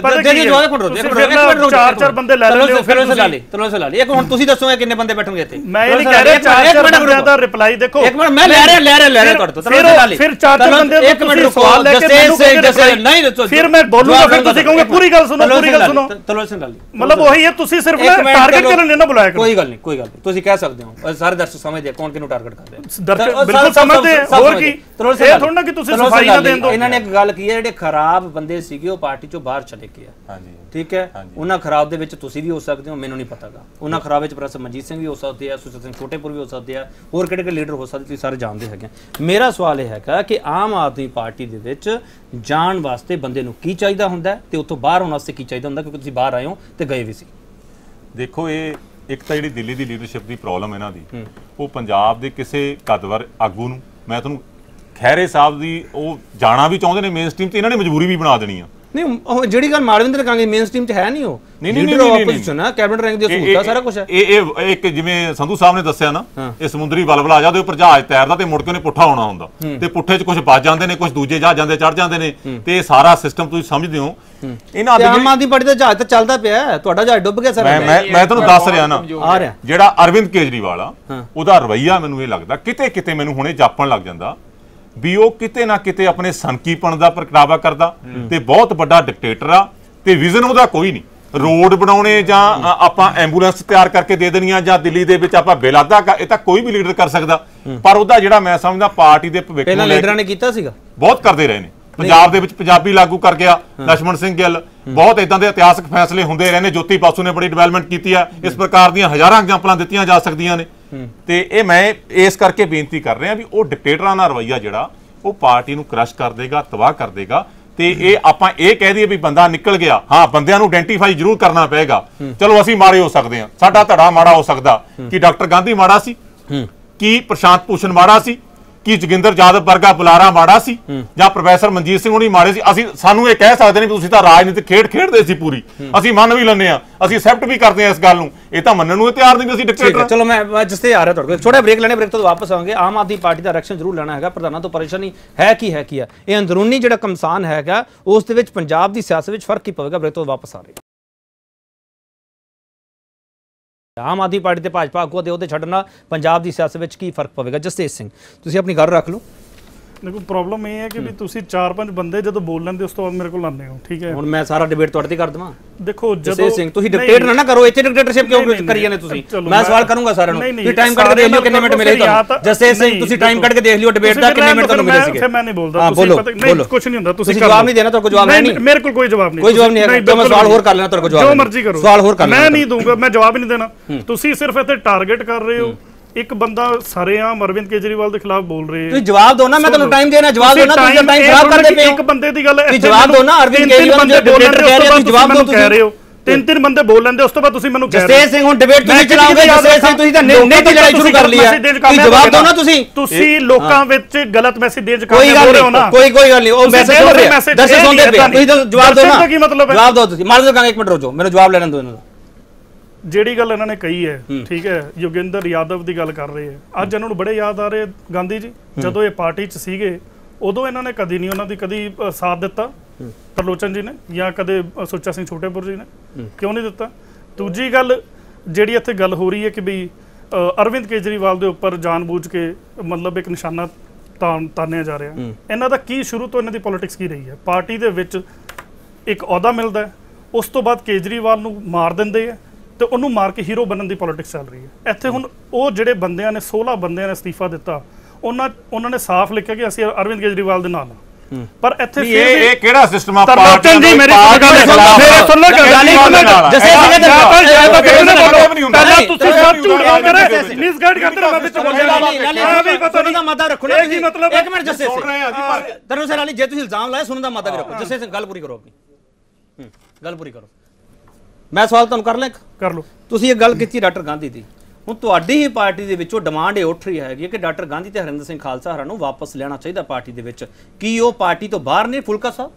ਚਾਰ ਬੰਦੇ ਲੈ ਲਿਓ, ਫਿਰ ਉਸ ਲਾ ਲਈ ਇੱਕ। ਹੁਣ ਤੁਸੀਂ ਦੱਸੋ ਕਿੰਨੇ ਬੰਦੇ ਬੈਠਣਗੇ ਇੱਥੇ? ਮੈਂ ਇਹ ਨਹੀਂ ਕਹਿ ਰਿਹਾ ਚਾਰ ਬੰਦਿਆਂ ਦਾ ਰਿਪਲਾਈ ਦੇਖੋ। ਇੱਕ ਮਿੰਟ, ਮੈਂ ਲੈ ਰਿਹਾ ਤੁਹਾਡੇ ਤੋਂ। ਫਿਰ ਚਾਰ ਬੰਦੇ ਇੱਕ ਮਿੰਟ ਸਵਾਲ ਲੈ ਕੇ ਨਹੀਂ ਦੱਸੋ, ਫਿਰ ਮੈਂ ਬੋਲੂਗਾ, ਫਿਰ ਤੁਸੀਂ ਕਹੋਗੇ ਪੂਰੀ ਗੱਲ ਸੁਣੋ, ਪੂਰੀ ਗੱਲ ਸੁਣੋ। ਮਤਲਬ ਉਹੀ ਹੈ, ਤੁਸੀਂ ਸਿਰਫ ਟਾਰਗੇਟ ਕਰਨ ਨਹੀਂ ਨਾ ਬੁਲਾਇਆ ਕਰੋ। ਕੋਈ ਗੱਲ ਨਹੀਂ, ਤੁਸੀਂ ਕਹਿ ਸਕਦੇ ਹੋ। ਸਾਰੇ ਦਰਸ਼ਕ ਸਮਝਦੇ ਕੌਣ ਕਿਹਨੂੰ ਟਾਰਗੇਟ ਕਰਦੇ ਆ। ਬਿਲਕੁਲ ਸਮਝਦੇ ਹੋਰ ਕੀ, ਇਹ ਥੋੜਾ ਨਾ ਕਿ ਤੁਸੀਂ ਸਫਾਈ ਨਾ ਦੇਣ ਦੋ। ਇਹਨਾਂ ਨੇ ਇੱਕ ਗੱਲ ਕੀ ਹੈ, ਜਿਹੜੇ ਖਰਾਬ ਬੰਦੇ ਸੀਗੇ ਉਹ ਪਾਰਟੀ ਚੋਂ ਬਾਹਰ ਚਲੇ ਗਏ ਆ। ਹਾਂਜੀ, ਠੀਕ ਹੈ। ਉਹਨਾਂ ਖਰਾਬ ਦੇ ਵਿੱਚ ਤੁਸੀਂ ਵੀ ਹੋ ਸਕਦੇ ਹੋ, ਮੈਨੂੰ ਨਹੀਂ ਪਤਾਗਾ। ਉਹਨਾਂ ਖਰਾਬ ਵਿੱਚ ਪ੍ਰੋਫੈਸਰ ਮਨਜੀਤ ਸਿੰਘ ਵੀ ਹੋ ਸਕਦੇ ਆ, ਸੁਚੇਤ ਸਿੰਘ ਛੋਟੇਪੁਰ ਵੀ ਹੋ ਸਕਦੇ ਆ, ਹੋਰ ਕਿਹੜੇ ਲੀਡਰ ਹੋ ਸਕਦੇ, ਤੁਸੀਂ ਸਾਰੇ ਜਾਣਦੇ ਹੈਗੇ। ਮੇਰਾ ਸਵਾਲ ਇਹ ਹੈਗਾ ਕਿ ਆਮ ਆਦਮੀ ਪਾਰਟੀ ਦੇ ਵਿੱਚ ਜਾਣ ਵਾਸਤੇ ਬੰਦੇ ਨੂੰ ਕੀ ਚਾਹੀਦਾ ਹੁੰਦਾ ਤੇ ਉੱਥੋਂ ਬਾਹਰ ਆਉਣ ਵਾਸਤੇ ਕੀ ਚਾਹੀਦਾ ਹੁੰਦਾ, ਕਿਉਂਕਿ ਤੁਸੀਂ ਬਾਹਰ ਆਏ ਹੋ ਤੇ ਗਏ ਵੀ ਸੀ। ਦੇਖੋ, ਇਹ ਇੱਕ ਤਾਂ ਜਿਹੜੀ ਦਿੱਲੀ ਦੀ ਲੀਡਰਸ਼ਿਪ ਦੀ ਪ੍ਰੋਬਲਮ ਇਹਨਾਂ ਦੀ, ਉਹ ਪੰਜਾਬ ਦੇ ਕਿਸੇ ਕਦਵਰ ਆਗੂ ਨੂੰ, ਮੈਂ ਤੁਹਾਨੂੰ ਖਹਿਰੇ ਸਾਹਿਬ ਦੀ, ਉਹ ਜਾਣਾ ਵੀ ਚਾਹੁੰਦੇ ਨੇ ਮੇਨ ਸਟ੍ਰੀਮ ਤੇ, ਇਹਨਾਂ ਨੇ ਮਜਬੂਰੀ ਵੀ ਬਣਾ ਦੇਣੀ ਆ। ਨਹੀਂ, ਉਹ ਜਿਹੜੀ ਗੱਲ ਮਾਲਵਿੰਦਰ ਕਹਾਂਗੇ ਮੇਨ ਸਟ੍ਰੀਮ 'ਚ ਹੈ ਨਹੀਂ, ਉਹ ਲੀਡਰ ਆਪੋਜੀਸ਼ਨ ਆ, ਕੈਬਨਿਟ ਰੈਂਕ ਦੀ ਸਹੂਲਤਾਂ ਸਾਰਾ ਕੁਝ ਹੈ। ਇਹ ਇੱਕ ਜਿਵੇਂ ਸੰਧੂ ਸਾਹਿਬ ਨੇ ਦੱਸਿਆ ਨਾ, ਇਹ ਸਮੁੰਦਰੀ ਬਲਬਲਾ ਜਾ ਦੇ ਉੱਪਰ ਜਹਾਜ਼ ਤੈਰਦਾ ਤੇ ਮੁੜ ਕੇ ਉਹਨੇ ਪੁੱਠਾ ਆਉਣਾ ਹੁੰਦਾ, ਤੇ ਪੁੱਠੇ 'ਚ ਕੁਝ ਬਚ ਜਾਂਦੇ ਨੇ, ਕੁਝ ਦੂਜੇ ਜਹਾਜ਼ਾਂ ਦੇ ਚੜ ਜਾਂਦੇ ਨੇ, ਤੇ ਇਹ ਸਾਰਾ ਸਿਸਟਮ ਤੁਸੀਂ ਸਮਝਦੇ ਹੋ। ਇਹਨਾਂ ਆਮ ਆਦਮੀ ਪਾਰਟੀ ਦਾ ਜਹਾਜ਼ ਤਾਂ ਚੱਲਦਾ ਪਿਆ, ਤੁਹਾਡਾ ਜਹਾਜ਼ ਡੁੱਬ ਗਿਆ ਸਰ। ਮੈਂ ਤੁਹਾਨੂੰ ਦੱਸ ਰਿਹਾ ਨਾ, ਜਿਹੜਾ ਅਰਵਿੰਦ ਕੇਜਰੀਵਾਲ ਆ, ਉਹਦਾ ਰਵੱਈਆ ਮੈਨੂੰ ਇਹ ਲੱਗਦਾ ਕਿਤੇ ਕਿਤੇ ਮੈਨੂੰ ਹੁਣੇ ਜਾਪਣ ਲੱਗ ਜਾਂਦਾ ਵੀ ਉਹ ਕਿਤੇ ਨਾ ਕਿਤੇ ਆਪਣੇ ਸਨਕੀਪਣ ਦਾ ਪ੍ਰਗਟਾਵਾ ਕਰਦਾ ਤੇ ਬਹੁਤ ਵੱਡਾ ਡਿਕਟੇਟਰ ਆ, ਤੇ ਵਿਜ਼ਨ ਉਹਦਾ ਕੋਈ ਨਹੀਂ। ਰੋਡ ਬਣਾਉਣੇ ਜਾਂ ਆਪਾਂ ਐਂਬੂਲੈਂਸ ਤਿਆਰ ਕਰਕੇ ਦੇ ਦੇਣੀਆਂ ਜਾਂ ਦਿੱਲੀ ਦੇ ਵਿੱਚ ਆਪਾਂ ਬਿੱਲ ਅੱਧਾ, ਇਹ ਤਾਂ ਕੋਈ ਵੀ ਲੀਡਰ ਕਰ ਸਕਦਾ। ਪਰ ਉਹਦਾ ਜਿਹੜਾ ਮੈਂ ਸਮਝਦਾ ਪਾਰਟੀ ਦੇ ਭਵਿੱਖ ਨੂੰ ਲੀਡਰਾਂ ਨੇ ਕੀਤਾ ਸੀਗਾ, ਬਹੁਤ ਕਰਦੇ ਰਹੇ ਨੇ। ਪੰਜਾਬ ਦੇ ਵਿੱਚ ਪੰਜਾਬੀ ਲਾਗੂ ਕਰ ਗਿਆ ਲਛਮਣ ਸਿੰਘ ਗਿੱਲ, ਬਹੁਤ ਇਦਾਂ ਦੇ ਇਤਿਹਾਸਕ ਫੈਸਲੇ ਹੁੰਦੇ ਰਹੇ ਨੇ। ਜੋਤੀ ਬਾਸੂ ਨੇ ਬੜੀ ਡਿਵੈਲਪਮੈਂਟ ਕੀਤੀ ਆ, ਇਸ ਪ੍ਰਕਾਰ ਦੀਆਂ ਹਜ਼ਾਰਾਂ ਐਗਜ਼ਾਮਪਲਾਂ ਦਿੱਤੀਆਂ ਜਾ ਸਕਦੀਆਂ ਨੇ। ਤੇ ਇਹ ਮੈਂ ਇਸ ਕਰਕੇ ਬੇਨਤੀ ਕਰ ਰਿਹਾ ਵੀ ਉਹ ਡਿਕਟੇਟਰਾਂ ਦਾ ਰਵੱਈਆ ਜਿਹੜਾ ਉਹ ਪਾਰਟੀ ਨੂੰ ਕ੍ਰਸ਼ ਕਰ ਦੇਗਾ, ਤਬਾਹ ਕਰ ਦੇਗਾ। ਤੇ ਇਹ ਆਪਾਂ ਇਹ ਕਹਿ ਦਈਏ ਵੀ ਬੰਦਾ ਨਿਕਲ ਗਿਆ, ਹਾਂ ਬੰਦਿਆਂ ਨੂੰ ਆਇਡੈਂਟੀਫਾਈ ਜ਼ਰੂਰ ਕਰਨਾ ਪਏਗਾ। ਚਲੋ ਅਸੀਂ ਮਾੜੇ ਹੋ ਸਕਦੇ ਹਾਂ, ਸਾਡਾ ਧੜਾ ਮਾੜਾ ਹੋ ਸਕਦਾ, ਕਿ ਡਾਕਟਰ ਗਾਂਧੀ ਮਾੜਾ ਸੀ, ਕੀ ਪ੍ਰਸ਼ਾਂਤ ਭੂਸ਼ਣ ਮਾੜਾ ਸੀ, ਕੀ ਜੋਗਿੰਦਰ ਜਾਦਵ ਵਰਗਾ ਬੁਲਾਰਾ ਮਾੜਾ ਸੀ, ਜਾਂ ਪ੍ਰੋਫੈਸਰ ਮਨਜੀਤ ਸਿੰਘ ਹੁਣੀ ਮਾੜੇ ਸੀ। ਅਸੀਂ ਸਾਨੂੰ ਇਹ ਕਹਿ ਸਕਦੇ ਨੇ ਵੀ ਤੁਸੀਂ ਤਾਂ ਰਾਜਨੀਤਿਕ ਖੇਡ ਖੇਡਦੇ ਸੀ ਪੂਰੀ, ਅਸੀਂ ਮੰਨ ਵੀ ਲੈਂਦੇ ਆ, ਅਸੀਂ ਐਕਸੈਪਟ ਵੀ ਕਰਦੇ ਆ ਇਸ ਗੱਲ ਨੂੰ। ਇਹ ਤਾਂ ਮੰਨਣ ਨੂੰ ਤਿਆਰ ਨਹੀਂ ਅਸੀਂ ਡਿਕਟੇਟਰ। ਚਲੋ ਮੈਂ ਜਿਸਤੇ ਆ ਰਿਹਾ ਤੁਹਾਡੇ ਕੋਲ, ਛੋਟਾ ਬ੍ਰੇਕ ਲੈਣੇ, ਬ੍ਰੇਕ ਤੋਂ ਵਾਪਸ ਆਵਾਂਗੇ। ਆਮ ਆਦਮੀ ਪਾਰਟੀ ਦਾ ਇਲੈਕਸ਼ਨ ਜ਼ਰੂਰ ਲੈਣਾ ਹੈਗਾ, ਪ੍ਰਧਾਨਾਂ ਤੋਂ ਪਰੇਸ਼ਾਨੀ ਹੈ ਕੀ ਹੈ ਕੀ ਹੈ, ਇਹ ਅੰਦਰੂਨੀ ਜਿਹੜਾ ਕਮਸਾਨ ਹੈਗਾ ਉਸ ਦੇ ਵਿੱਚ ਪੰਜਾਬ ਦੀ ਸਿਆਸਤ ਵਿੱਚ ਫਰਕ ਕੀ ਪਵੇਗਾ। ਬ੍ਰੇਕ ਤੋਂ ਵਾਪਸ ਆ ਰਹੇ। ਆਮ ਆਦਮੀ ਪਾਰਟੀ ਤੇ ਭਾਜਪਾ ਆਗੂ ਦੇ ਉਹਦੇ ਛੱਡਣਾ ਪੰਜਾਬ ਦੀ ਸਿਆਸਤ ਵਿੱਚ ਕੀ ਫਰਕ ਪਵੇਗਾ। ਜਸਤੇਜ ਸਿੰਘ, ਤੁਸੀਂ ਆਪਣੀ ਗੱਲ ਰੱਖ ਲਓ। ਦੇਖੋ, ਪ੍ਰੋਬਲਮ ਇਹ ਹੈ ਕਿ ਵੀ ਤੁਸੀਂ 4-5 ਬੰਦੇ ਜਦੋਂ ਬੋਲ ਲੈਂਦੇ ਉਸ ਤੋਂ ਬਾਅਦ ਮੇਰੇ ਕੋਲ ਆਉਂਦੇ ਹੋ, ਠੀਕ ਹੈ। ਹੁਣ ਮੈਂ ਸਾਰਾ ਡਿਬੇਟ ਤੁਹਾਡੇ ਤੇ ਕਰ ਦਵਾਂ। ਦੇਖੋ, ਜਸਤੇਜ ਸਿੰਘ, ਤੁਸੀਂ ਡਿਕਟੇਟ ਨਾ ਕਰੋ, ਇੱਥੇ ਡਿਕਟੇਟਰਸ਼ਿਪ ਕਿਉਂ ਕਰੀ ਜਾਂਦੇ ਤੁਸੀਂ? ਮੈਂ ਸਵਾਲ ਕਰੂੰਗਾ ਸਾਰਿਆਂ ਨੂੰ, ਤੁਸੀਂ ਟਾਈਮ ਕੱਢ ਕੇ ਦੇਖ ਲਿਓ ਕਿੰਨੇ ਮਿੰਟ ਮਿਲੇ ਤੁਹਾਨੂੰ। ਜਸਤੇਜ ਸਿੰਘ, ਤੁਸੀਂ ਟਾਈਮ ਕੱਢ ਕੇ ਦੇਖ ਲਿਓ ਡਿਬੇਟ ਦਾ ਕਿੰਨੇ ਮਿੰਟ ਤੁਹਾਨੂੰ ਮਿਲੇ ਸੀਗੇ। ਫਿਰ ਮੈਂ ਨਹੀਂ ਬੋਲਦਾ, ਤੁਸੀਂ ਕੁਝ ਨਹੀਂ ਹੁੰਦਾ, ਤੁਸੀਂ ਜਵਾਬ ਨਹੀਂ ਦੇਣਾ, ਤੁਹਾਡੇ ਕੋਲ ਜਵਾਬ ਹੈ ਨਹੀਂ। ਮੇਰੇ ਕੋਲ ਕੋਈ ਜਵਾਬ ਨਹੀਂ, ਕੋਈ ਜਵਾਬ ਨਹੀਂ ਹੈ। ਮੈਂ ਸਵਾਲ ਹੋਰ ਕਰ ਲੈਣਾ, ਤੁਹਾਡੇ ਕੋਲ ਜਵਾਬ ਜੋ ਮਰਜ਼ੀ ਕਰੋ, ਸਵਾਲ ਹੋਰ ਕਰ ਲੈਣਾ। ਮੈਂ ਨਹੀਂ ਦੂੰਗਾ, ਮੈਂ ਜਵਾਬ ਹੀ ਨਹੀਂ ਦੇਣਾ। ਤੁਸੀਂ ਸਿਰਫ ਇੱਥੇ ਟਾਰਗੇਟ ਕਰ ਰਹੇ ਹੋ। ਇੱਕ ਬੰਦਾ ਸਰੇਆਮ ਅਰਵਿੰਦ ਕੇਜਰੀਵਾਲ ਦੇ ਖਿਲਾਫ ਬੋਲ ਰਹੇ। ਤੁਸੀਂ ਜਵਾਬ ਦਿਓ ਨਾ, ਮੈਂ ਤੁਹਾਨੂੰ ਟਾਈਮ ਦੇਣਾ, ਜਵਾਬ ਦਿਓ ਨਾ, ਤੁਸੀਂ ਟਾਈਮ ਖਰਾਬ ਕਰਦੇ ਪਏ ਹੋ। ਇੱਕ ਬੰਦੇ ਦੀ ਗੱਲ ਹੈ, ਤੁਸੀਂ ਜਵਾਬ ਦਿਓ ਨਾ। ਅਰਵਿੰਦ ਕੇਜਰੀਵਾਲ ਜੋ ਡਿਕਟੇਟਰ ਕਹਿ ਰਹੇ ਹੋ, ਤੁਸੀਂ ਜਵਾਬ ਦਿਓ। ਤੁਸੀਂ ਕਹਿ ਰਹੇ ਹੋ 3 ਬੰਦੇ ਬੋਲ ਲੈਂਦੇ, ਉਸ ਤੋਂ ਬਾਅਦ ਤੁਸੀਂ ਮੈਨੂੰ ਕਹਿ ਰਹੇ ਹੋ ਜਸਤੇਜ ਸਿੰਘ ਹੁਣ ਡਿਬੇਟ ਤੁਸੀਂ ਚਲਾਓਗੇ। ਜਸਤੇਜ ਸਿੰਘ, ਤੁਸੀਂ ਤਾਂ ਨੇਤੀ ਦੀ ਲੜਾਈ ਸ਼ੁਰੂ ਕਰ ਲਈ ਹੈ। ਤੁਸੀਂ ਜਵਾਬ ਦਿਓ ਨਾ। ਤੁਸੀਂ ਲੋਕਾਂ ਵਿੱਚ ਗਲਤ ਮੈਸੇਜ ਦੇਣ ਚ ਕਾਮਯਾਬ ਹੋ ਰਹੇ ਹੋ ਨਾ। ਕੋਈ ਗੱਲ ਨਹੀਂ, ਉਹ ਮੈਸੇਜ ਸੁਣ ਰਹੇ ਦਰਸ਼ਕ ਸੁਣਦੇ ਪਏ, ਤੁਸੀਂ ਤਾਂ ਜਵਾਬ ਦਿਓ ਨਾ। ਕੀ ਮਤਲਬ ਹੈ? ਜਵਾਬ ਦਿਓ ਤੁਸੀਂ। ਮਾਰ ਦਿਓ ਕਹਾਂਗੇ, ਇੱਕ ਮਿੰਟ ਰੁਕੋ, ਮੈਨੂੰ ਜਵਾਬ ਲੈਣ ਦਿਓ ਇਹਨਾਂ ਦਾ। ਜਿਹੜੀ ਗੱਲ ਇਹਨਾਂ ਨੇ ਕਹੀ ਹੈ, ਠੀਕ ਹੈ, ਯੋਗਿੰਦਰ ਯਾਦਵ ਦੀ ਗੱਲ ਕਰ ਰਹੇ ਹੈ। ਅੱਜ ਇਹਨਾਂ ਨੂੰ ਬੜੇ ਯਾਦ ਆ ਰਹੇ ਗਾਂਧੀ ਜੀ, ਜਦੋਂ ਇਹ ਪਾਰਟੀ 'ਚ ਸੀਗੇ ਉਦੋਂ ਇਹਨਾਂ ਨੇ ਕਦੀ ਨਹੀਂ ਉਹਨਾਂ ਦੀ ਕਦੀ ਸਾਥ ਦਿੱਤਾ ਤਰਲੋਚਨ ਜੀ ਨੇ, ਜਾਂ ਕਦੇ ਸੁੱਚਾ ਸਿੰਘ ਛੋਟੇਪੁਰ ਜੀ ਨੇ, ਕਿਉਂ ਨਹੀਂ ਦਿੱਤਾ? ਦੂਜੀ ਗੱਲ, ਜਿਹੜੀ ਇੱਥੇ ਗੱਲ ਹੋ ਰਹੀ ਹੈ ਕਿ ਵੀ ਅਰਵਿੰਦ ਕੇਜਰੀਵਾਲ ਦੇ ਉੱਪਰ ਜਾਣਬੁੱਝ ਕੇ ਮਤਲਬ ਇੱਕ ਨਿਸ਼ਾਨਾ ਤਾਨਿਆ ਜਾ ਰਿਹਾ, ਇਹਨਾਂ ਦਾ ਕੀ ਸ਼ੁਰੂ ਤੋਂ ਇਹਨਾਂ ਦੀ ਪੋਲਿਟਿਕਸ ਕੀ ਰਹੀ ਹੈ? ਪਾਰਟੀ ਦੇ ਵਿੱਚ ਇੱਕ ਅਹੁਦਾ ਮਿਲਦਾ, ਉਸ ਤੋਂ ਬਾਅਦ ਕੇਜਰੀਵਾਲ ਨੂੰ ਮਾਰ ਦਿੰਦੇ ਆ ਤੇ ਉਹਨੂੰ ਮਾਰ ਕੇ ਹੀਰੋ ਬਣਨ ਦੀ ਪੋਲਿਟਿਕਸ ਚੱਲ ਰਹੀ ਹੈ ਇੱਥੇ। ਹੁਣ ਉਹ ਜਿਹੜੇ ਬੰਦਿਆਂ ਨੇ 16 ਬੰਦਿਆਂ ਨੇ ਅਸਤੀਫਾ ਦਿੱਤਾ, ਉਹਨਾਂ ਨੇ ਸਾਫ਼ ਲਿਖਿਆ ਕਿ ਅਸੀਂ ਅਰਵਿੰਦ ਕੇਜਰੀਵਾਲ ਦੇ ਨਾਲ, ਪਰ ਇੱਥੇ ਇਹ ਕਿਹੜਾ ਸਿਸਟਮ ਆ ਪਾਰਟੀ ਜੀ? ਮੇਰੀ ਗੱਲ ਸੁਣ ਲਓ ਜਸੇ ਪਹਿਲਾਂ ਤੁਸੀਂ ਸਭ ਝੂਠ ਬੋਲਦੇ ਮਿਸਗਾਈਡ ਕਰਦੇ ਮੈਂ ਵਿੱਚ ਬੋਲਿਆ ਨਹੀਂ ਵੀ ਪਤਾ ਨਹੀਂ ਮਾਦਾ ਰੱਖੋ ਨਾ ਕੀ ਮਤਲਬ। ਇੱਕ ਮਿੰਟ ਜਸੇ ਤਰਨੂ ਸਰ ਵਾਲੀ ਜੇ ਤੁਸੀਂ ਇਲਜ਼ਾਮ ਲਾਇਆ ਸੁਣਨ ਦਾ ਮਾਦਾ ਵੀ ਰੱਖੋ। ਜਸੇ ਗੱਲ ਪੂਰੀ ਕਰੋ, ਆਪਣੀ ਗੱਲ ਪੂਰੀ ਕਰੋ। ਮੈਂ ਸਵਾਲ ਤੁਹਾਨੂੰ ਕਰ ਲਾਂ, ਕਰ ਲਓ। ਤੁਸੀਂ ਇਹ ਗੱਲ ਕੀਤੀ ਡਾਕਟਰ ਗਾਂਧੀ ਦੀ, ਹੁਣ ਤੁਹਾਡੀ ਹੀ ਪਾਰਟੀ ਦੇ ਵਿੱਚੋਂ ਡਿਮਾਂਡ ਇਹ ਉੱਠ ਰਹੀ ਹੈਗੀ ਕਿ ਡਾਕਟਰ ਗਾਂਧੀ ਤੇ ਹਰਿੰਦਰ ਸਿੰਘ ਖਾਲਸਾ ਹਰਾਂ ਨੂੰ ਵਾਪਸ ਲੈਣਾ ਚਾਹੀਦਾ ਪਾਰਟੀ ਦੇ ਵਿੱਚ। ਕੀ ਉਹ ਪਾਰਟੀ ਤੋਂ ਬਾਹਰ ਨੇ ਫੁਲਕਾ ਸਾਹਿਬ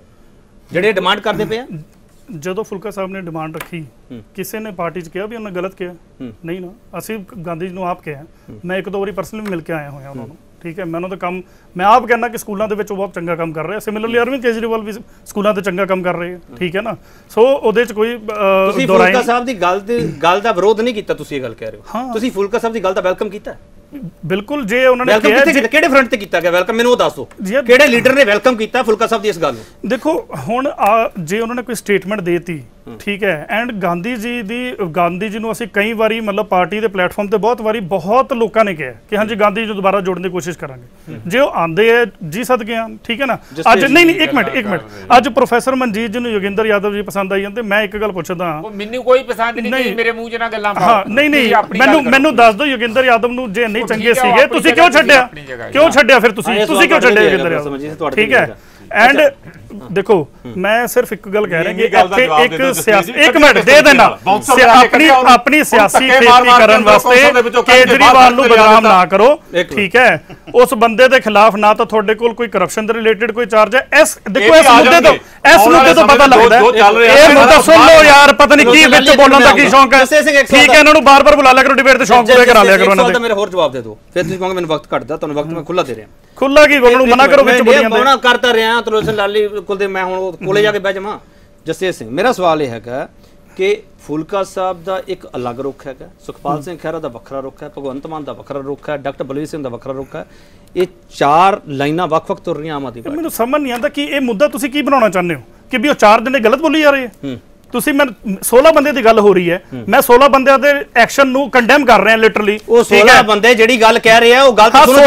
ਜਿਹੜੇ ਡਿਮਾਂਡ ਕਰਦੇ ਪਏ ਆ? ਜਦੋਂ ਫੁਲਕਾ ਸਾਹਿਬ ਨੇ ਡਿਮਾਂਡ ਰੱਖੀ, ਕਿਸੇ ਨੇ ਪਾਰਟੀ 'ਚ ਕਿਹਾ ਵੀ ਉਹਨੇ ਗਲਤ ਕਿਹਾ? ਨਹੀਂ ਨਾ, ਅਸੀਂ ਗਾਂਧੀ ਜੀ ਨੂੰ ਆਪ ਕਿਹਾ। ਮੈਂ ਇੱਕ ਦੋ ਵਾਰੀ ਪਰਸਨਲੀ ਮਿਲ ਕੇ ਆਇਆ ਹੋਇਆ ਉਹਨਾਂ ਨੂੰ, ਠੀਕ ਹੈ। ਮੈਂ ਉਹਨਾਂ ਦਾ ਕੰਮ, ਮੈਂ ਆਪ ਕਹਿੰਦਾ ਕਿ ਸਕੂਲਾਂ ਦੇ ਵਿੱਚ ਉਹ ਬਹੁਤ ਚੰਗਾ ਕੰਮ ਕਰ ਰਹੇ ਆ। ਸਿਮਿਲਰਲੀ ਅਰਵਿੰਦ ਕੇਜਰੀਵਾਲ ਵੀ ਸਕੂਲਾਂ ਤੇ ਚੰਗਾ ਕੰਮ ਕਰ ਰਹੇ ਆ, ਠੀਕ ਹੈ ਨਾ। ਸੋ ਉਹਦੇ 'ਚ ਕੋਈ ਤੁਸੀਂ ਫੁਲਕਾ ਸਾਹਿਬ ਦੀ ਗੱਲ ਦਾ ਵਿਰੋਧ ਨਹੀਂ ਕੀਤਾ, ਤੁਸੀਂ ਇਹ ਗੱਲ ਕਹਿ ਰਹੇ ਹੋ। ਤੁਸੀਂ ਫੁਲਕਾ ਸਾਹਿਬ ਦੀ ਗੱਲ ਦਾ ਵੈਲਕਮ ਕੀਤਾ? ਬਿਲਕੁਲ। ਜੇ ਉਹਨਾਂ ਨੇ ਕਿਹਾ ਕਿਹੜੇ ਫਰੰਟ ਤੇ ਕੀਤਾ ਗਿਆ ਵੈਲਕਮ, ਮੈਨੂੰ ਉਹ ਦੱਸ ਦਿਓ ਕਿਹੜੇ ਲੀਡਰ ਨੇ ਵੈਲਕਮ ਕੀਤਾ ਫੁਲਕਾ ਸਾਹਿਬ ਦੀ ਇਸ ਗੱਲ ਨੂੰ? ਦੇਖੋ ਹੁਣ ਜੇ ਉਹਨਾਂ ਨੇ ਕੋਈ ਸਟੇਟਮੈਂਟ ਦੇਤੀ, ਠੀਕ ਹੈ, ਐਂਡ ਗਾਂਧੀ ਜੀ ਨੂੰ ਅਸੀਂ ਕਈ ਵਾਰੀ ਮਤਲਬ ਪਾਰਟੀ ਦੇ ਪਲੇਟਫਾਰਮ ਤੇ ਬਹੁਤ ਲੋਕਾਂ ਨੇ ਕਿਹਾ ਕਿ ਹਾਂਜੀ ਗਾਂਧੀ ਜੀ ਨੂੰ ਦੁਬਾਰਾ ਜੋੜਨ ਦੀ ਕੋਸ਼ਿਸ਼ ਕਰਾਂਗੇ। ਜੇ ਉਹ ਆਂਦੇ ਹੈ ਜੀ ਸਦਕੇ ਆਣ, ਠੀਕ ਹੈ ਨਾ। ਅੱਜ ਨਹੀਂ ਇੱਕ ਮਿੰਟ ਅੱਜ ਪ੍ਰੋਫੈਸਰ ਮਨਜੀਤ ਜੀ ਨੂੰ ਯੋਗਿੰਦਰ ਯਾਦਵ ਜੀ ਪਸੰਦ ਆਈ ਜਾਂਦੇ। ਮੈਂ ਇੱਕ ਗੱਲ ਪੁੱਛਦਾ, ਮੈਨੂੰ ਕੋਈ ਪਸੰਦ ਨਹੀਂ, ਮੇਰੇ ਮੂੰਹ 'ਚ ਨਾ ਗੱਲਾਂ ਹਾਂ ਨਹੀਂ ਮੈਨੂੰ ਦੱਸ ਦਿਓ ਯੋਗਿੰਦਰ ਯਾਦਵ ਨੂੰ ਜੇ ਨਹੀਂ ਚੰਗੇ ਸੀਗੇ ਤੁਸੀਂ ਕਿਉਂ ਛੱਡਿਆ? ਫਿਰ ਤੁਸੀਂ ਕਿਉਂ ਛੱਡਿਆ ਯੋਗਿੰਦਰ ਯਾਦਵ? ਠੀਕ ਹੈ। ਐਂਡ ਦੇਖੋ ਮੈਂ ਸਿਰਫ ਇੱਕ ਗੱਲ ਕਹਿ ਰਿਹਾ ਕਿ ਇੱਥੇ ਇੱਕ ਸਿਆਸੀ, ਇੱਕ ਮਿੰਟ ਦੇ ਦੇਣਾ, ਆਪਣੀ ਸਿਆਸੀ ਖੇਤੀ ਕਰਨ ਵਾਸਤੇ ਕੇਜਰੀਵਾਲ ਨੂੰ ਬਦਨਾਮ ਨਾ ਕਰੋ, ਠੀਕ ਹੈ। ਉਸ ਬੰਦੇ ਦੇ ਖਿਲਾਫ ਨਾ ਤਾਂ ਤੁਹਾਡੇ ਕੋਲ ਕੋਈ ਕਰਪਸ਼ਨ ਦੇ ਰਿਲੇਟਡ ਕੋਈ ਚਾਰਜ ਹੈ। ਇਸ ਮੁੱਦੇ ਤੋਂ ਪਤਾ ਲੱਗਦਾ ਇਹ ਮੁੱਦਾ ਸੁਣ ਲਓ ਯਾਰ, ਪਤਾ ਨਹੀਂ ਕੀ ਵਿੱਚ ਬੋਲਣ ਦਾ ਕੀ ਸ਼ੌਂਕ ਹੈ, ਠੀਕ ਹੈ। ਇਹਨਾਂ ਨੂੰ ਬਾਰ-ਬਾਰ ਬੁਲਾ ਲਿਆ ਕਰੋ ਡਿਬੇਟ ਤੇ, ਸ਼ੌਂਕ ਪੂਰੇ ਕਰਾ ਲਿਆ ਕਰੋ ਇਹਨਾਂ ਦੇ। ਮੇਰੇ ਹੋਰ ਜਵਾਬ ਦੇ ਦਿਓ, ਫਿਰ ਤੁਸੀਂ ਕਹੋਗੇ ਮੈਨੂੰ ਵਕਤ ਘੱਟਦਾ, ਤੁਹਾਨੂੰ ਵਕਤ ਮੈਂ ਖੁੱਲਾ ਦੇ ਰਿਹਾ। ਖੁੱਲਾ ਕੀ ਬੋਲਣ ਨੂੰ ਮਨਾ ਕਰੋ, ਵਿੱਚ ਬੋਲੀ ਜਾਂਦੇ ਮਨਾ ਕਰਤਾ ਰਿਹਾ। ਤਰਲੋਚਨ ਲਾਲੀ ਕੋਲ ਦੇ ਮੈਂ ਹੁਣ ਕੋਲੇ ਜਾ ਕੇ ਬਹਿ ਜਾਵਾਂ? ਜਸੇਜ ਸਿੰਘ, ਮੇਰਾ ਸਵਾਲ ਇਹ ਹੈਗਾ ਕਿ ਫੁਲਕਾ ਸਾਹਿਬ ਦਾ ਇੱਕ ਅਲੱਗ ਰੁਖ ਹੈਗਾ, ਸੁਖਪਾਲ ਸਿੰਘ ਖਹਿਰਾ ਦਾ ਵੱਖਰਾ ਰੁਖ ਹੈ, ਭਗਵੰਤ ਮਾਨ ਦਾ ਵੱਖਰਾ ਰੁਖ ਹੈ, ਡਾਕਟਰ ਬਲਵੀਰ ਸਿੰਘ ਦਾ ਵੱਖਰਾ ਰੁਖ ਹੈ। ਇਹ ਚਾਰ ਲਾਈਨਾਂ ਵੱਖ-ਵੱਖ ਤੁਰ ਰਹੀਆਂ ਆਮ ਆਦਮੀ ਪਾਰਟੀ। ਮੈਨੂੰ ਸਮਝ ਨਹੀਂ ਆਉਂਦਾ ਕਿ ਇਹ ਮੁੱਦਾ ਤੁਸੀਂ ਕੀ ਬਣਾਉਣਾ ਚਾਹੁੰਦੇ ਹੋ ਕਿ ਵੀ ਉਹ ਚਾਰ ਦਿਨ ਗਲਤ ਬੋਲੀ ਜਾ ਰਹੇ ਹੈ। ਤੁਸੀਂ ਮੈਂ 16 ਬੰਦੇ ਦੀ ਗੱਲ ਹੋ ਰਹੀ ਹੈ, ਮੈਂ 16 ਬੰਦਿਆਂ ਦੇ ਐਕਸ਼ਨ ਨੂੰ ਕੰਡੈਮ ਕਰ ਰਿਹਾ ਲਿਟਰਲੀ। ਉਹ 16 ਬੰਦੇ ਜਿਹੜੀ ਗੱਲ ਕਹਿ ਰਹੇ ਆ ਉਹ ਗੱਲ ਸੁਣੋ,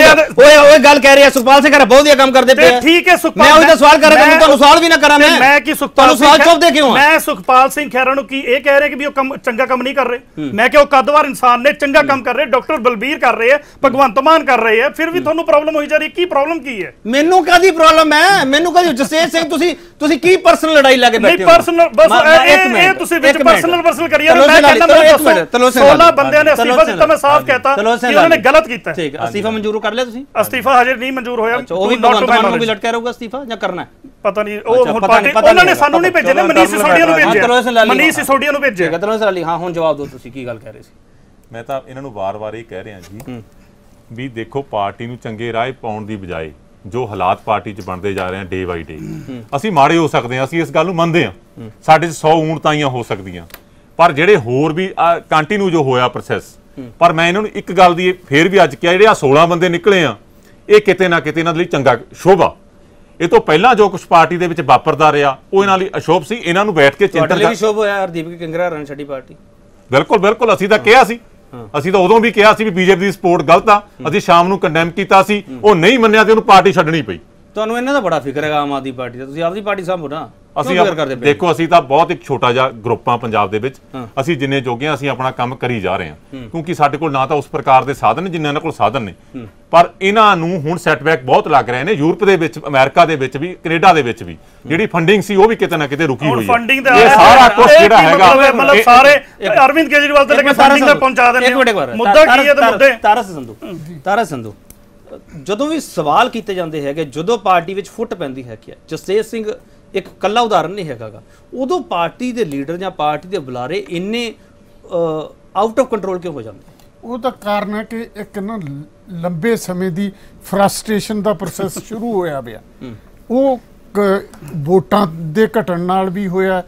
ਓਏ ਗੱਲ ਕਹਿ ਰਹੇ ਆ ਸੁਖਪਾਲ ਸਿੰਘ ਖਹਿਰਾ ਬਹੁਤ ਵਧੀਆ ਕੰਮ ਕਰਦੇ ਪਏ ਆ, ਠੀਕ ਹੈ। ਸੁਖਪਾਲ, ਮੈਂ ਉਹੀ ਤਾਂ ਸਵਾਲ ਕਰ ਰਿਹਾ, ਤੁਹਾਨੂੰ ਸਵਾਲ ਵੀ ਨਾ ਕਰਾਂ ਮੈਂ ਕਿ ਸੁਖਪਾਲ ਸਵਾਲ ਚੁੱਪਦੇ ਕਿਉਂ? ਮੈਂ ਸੁਖਪਾਲ ਸਿੰਘ ਖਹਿਰਾ ਨੂੰ ਕੀ ਇਹ ਕਹਿ ਰਿਹਾ ਕਿ ਵੀ ਉਹ ਕੰਮ ਚੰਗਾ ਕੰਮ ਨਹੀਂ ਕਰ ਰਹੇ? ਮੈਂ ਕਿ ਉਹ ਕੱਦਵਾਰ ਇਨਸਾਨ ਨੇ, ਚੰਗਾ ਕੰਮ ਕਰ ਰਹੇ, ਡਾਕਟਰ ਬਲਬੀਰ ਕਰ ਰਹੇ ਆ, ਭਗਵੰਤ ਮਾਨ ਕਰ ਰਹੇ ਆ, ਫਿਰ ਵੀ ਤੁਹਾਨੂੰ ਪ੍ਰੋਬਲਮ ਹੋਈ ਜਾ ਰਹੀ। ਕੀ ਪ੍ਰੋਬਲਮ ਕੀ ਹੈ? ਮੈਨੂੰ ਕਾਹਦੀ ਪ੍ਰੋਬਲਮ ਹੈ? ਮੈਨੂੰ ਕਾਹਦੀ? ਜਸੇਜ ਸਿੰਘ ਤੁਸੀਂ ਕੀ ਪਰਸਨਲ ਲੜਾਈ ਲੈ ਕੇ ਬੈਠੇ ਹੋ? ਪਰਸਨਲ ਬਸ ਇਹ ਤੁਸੀਂ ਵਿੱਚ ਪਰਸਨਲ ਕਰੀ ਜਾਂਦੇ। ਮੈਂ ਕਹਿੰਦਾ 16 ਬੰਦਿਆਂ ਨੇ ਅਸਤੀਫਾ ਦਿੱਤਾ, ਮੈਂ ਸਾਫ਼ ਕਹਿਤਾ ਕਿ ਉਹਨਾਂ ਨੇ ਗਲਤ ਕੀਤਾ। ਠੀਕ ਹੈ, ਅਸਤੀਫਾ ਮਨਜ਼ੂਰ ਕਰ ਲਿਆ ਤੁਸੀਂ? ਅਸਤੀਫਾ ਹਜੇ ਨਹੀਂ ਮਨਜ਼ੂਰ ਹੋਇਆ। ਉਹ ਵੀ ਭਗਵੰਤ ਮਾਨ ਨੂੰ ਵੀ ਲਟਕਿਆ ਰਹੂਗਾ ਅਸਤੀਫਾ ਜਾਂ ਕਰਨਾ ਪਤਾ ਨਹੀਂ। ਉਹ ਪਾਰਟੀ ਉਹਨਾਂ ਨੇ ਸਾਨੂੰ ਨਹੀਂ ਭੇਜੇ ਨੇ, ਮਨੀਸ਼ ਸਿਸੋਦੀਆ ਨੂੰ ਭੇਜਿਆ, ਮਨੀਸ਼ ਸਿਸੋਦੀਆ ਨੂੰ ਭੇਜਿਆ। ਤਰਲੋਚਨ ਲਾਲੀ, ਹਾਂ ਹੁਣ ਜਵਾਬ ਦਿਓ, ਤੁਸੀਂ ਕੀ ਗੱਲ ਕਹਿ ਰਹੇ ਸੀ? ਮੈਂ ਤਾਂ ਇਹਨਾਂ ਨੂੰ ਵਾਰ-ਵਾਰ ਇਹ ਕਹਿ ਰਿਹਾ ਜੀ ਵੀ ਦੇਖੋ ਪਾਰਟੀ ਨੂੰ ਚੰਗੇ ਰਾਹ ਪਾਉਣ ਦੀ ਬਜਾਏ ਜੋ ਹਾਲਾਤ ਪਾਰਟੀ 'ਚ ਬਣਦੇ ਜਾ ਰਹੇ ਆ ਡੇ ਬਾਈ ਡੇ, ਅਸੀਂ ਮਾੜੇ ਹੋ ਸਕਦੇ ਹਾਂ, ਅਸੀਂ ਇਸ ਗੱਲ ਨੂੰ ਮੰਨਦੇ ਹਾਂ। ਸਾਡੇ 'ਚ 100 ਊਣਤਾਈਆਂ ਹੋ ਸਕਦੀਆਂ, ਪਰ ਜਿਹੜੇ ਹੋਰ ਵੀ ਕੰਟੀਨਿਊ ਜੋ ਹੋਇਆ ਪ੍ਰੋਸੈਸ, ਪਰ ਮੈਂ ਇਹਨਾਂ ਨੂੰ ਇੱਕ ਗੱਲ ਦੀ ਫੇਰ ਵੀ ਅੱਜ ਕਿਹਾ, ਜਿਹੜੇ ਆ 16 ਬੰਦੇ ਨਿਕਲੇ ਆ, ਇਹ ਕਿਤੇ ਨਾ ਕਿਤੇ ਇਹਨਾਂ ਦੇ ਲਈ ਚੰਗਾ ਸ਼ੋਭਾ। ਇਹ ਤੋਂ ਪਹਿਲਾਂ ਜੋ ਕੁਝ ਪਾਰਟੀ ਦੇ ਵਿੱਚ ਵਾਪਰਦਾ ਰਿਹਾ ਉਹ ਇਹਨਾਂ ਲਈ ਅਸ਼ੋਭ ਸੀ। ਇਹਨਾਂ ਨੂੰ ਬੈਠ ਕੇ ਚਿੰਤਨ ਕਰ ਸ਼ੋਭ ਹੋਇਆ। ਹਰਦੀਪ ਕਿੰਗਰਾ ਰਨ ਛੱਡੀ ਪਾਰਟੀ, ਬਿਲਕੁਲ ਅਸੀਂ ਤਾਂ ਕਿਹਾ ਸੀ, ਅਸੀਂ ਤਾਂ ਉਦੋਂ ਵੀ ਕਿਹਾ ਸੀ ਵੀ ਬੀਜੇਪੀ ਦੀ ਸਪੋਰਟ ਗਲਤ ਆ, ਅਸੀਂ ਸ਼ਾਮ ਨੂੰ ਕੰਡੈਮ ਕੀਤਾ ਸੀ, ਉਹ ਨਹੀਂ ਮੰਨਿਆ ਤੇ ਉਹਨੂੰ ਪਾਰਟੀ ਛੱਡਣੀ ਪਈ। ਤੁਹਾਨੂੰ ਇਹਨਾਂ ਦਾ ਬੜਾ ਫਿਕਰ ਹੈਗਾ ਆਮ ਆਦਮੀ ਪਾਰਟੀ ਦਾ, ਤੁਸੀਂ ਆਪਦੀ ਪਾਰਟੀ ਸਾਂਭੋ ਨਾ। ਅਸੀਂ ਦੇਖੋ ਅਸੀਂ ਤਾਂ ਬਹੁਤ ਇੱਕ ਛੋਟਾ ਜਿਹਾ ਗਰੁੱਪ ਆ ਪੰਜਾਬ ਦੇ ਵਿੱਚ, ਅਸੀਂ ਜਿੰਨੇ ਜੋਗੇ ਆ ਅਸੀਂ ਆਪਣਾ ਕੰਮ ਕਰੀ ਜਾ ਰਹੇ ਹਾਂ, ਕਿਉਂਕਿ ਸਾਡੇ ਕੋਲ ਨਾ ਤਾਂ ਉਸ ਪ੍ਰਕਾਰ ਦੇ ਸਾਧਨ ਨੇ ਜਿੰਨੇ ਇਹਨਾਂ ਕੋਲ ਸਾਧਨ ਨੇ, ਪਰ ਇਹਨਾਂ ਨੂੰ ਹੁਣ ਸੈਟਬੈਕ ਬਹੁਤ ਲੱਗ ਰਹੇ ਨੇ। ਯੂਰਪ ਦੇ ਵਿੱਚ, ਅਮਰੀਕਾ ਦੇ ਵਿੱਚ ਵੀ, ਕੈਨੇਡਾ ਦੇ ਵਿੱਚ ਵੀ ਜਿਹੜੀ ਫੰਡਿੰਗ ਸੀ ਉਹ ਵੀ ਕਿਤੇ ਨਾ ਕਿਤੇ ਰੁਕੀ ਹੋਈ ਹੈ। ਇਹ ਸਾਰਾ ਕੁਝ ਜਿਹੜਾ ਹੈਗਾ ਮਤਲਬ ਸਾਰੇ ਅਰਵਿੰਦ ਕੇਜਰੀਵਾਲ ਤੇ ਲੈ ਕੇ ਫੰਡਿੰਗ ਤੱਕ ਪਹੁੰਚਾ ਦਿੰਦੇ ਆ। ਮੁੱਦਾ ਕੀ ਹੈ? ਤੇ ਮੁੱਦੇ ਤਾਰਾ ਸੰਧੂ ਜਦੋਂ ਵੀ ਸਵਾਲ ਕੀਤੇ ਜਾਂਦੇ ਹੈਗੇ, ਜਦੋਂ ਪਾਰਟੀ ਵਿੱਚ ਫੁੱਟ ਪੈਂਦੀ ਹੈ ਕਿ ਜਸੇਜ ਸਿੰਘ ਇੱਕ ਕੱਲਾ ਉਦਾਹਰਨ ਨਹੀਂ ਹੈਗਾ, ਉਦੋਂ ਪਾਰਟੀ ਦੇ ਲੀਡਰ ਜਾਂ ਪਾਰਟੀ ਦੇ ਬੁਲਾਰੇ ਇੰਨੇ ਆਊਟ ਆਫ ਕੰਟਰੋਲ ਕਿਉਂ ਹੋ ਜਾਂਦੇ? ਉਹਦਾ ਕਾਰਨ ਹੈ ਕਿ ਇੱਕ ਨਾ ਲੰਬੇ ਸਮੇਂ ਦੀ ਫਰਸਟ੍ਰੇਸ਼ਨ ਦਾ ਪ੍ਰੋਸੈਸ ਸ਼ੁਰੂ ਹੋਇਆ ਪਿਆ। ਉਹ ਵੋਟਾਂ ਦੇ ਘਟਣ ਨਾਲ ਵੀ ਹੋਇਆ,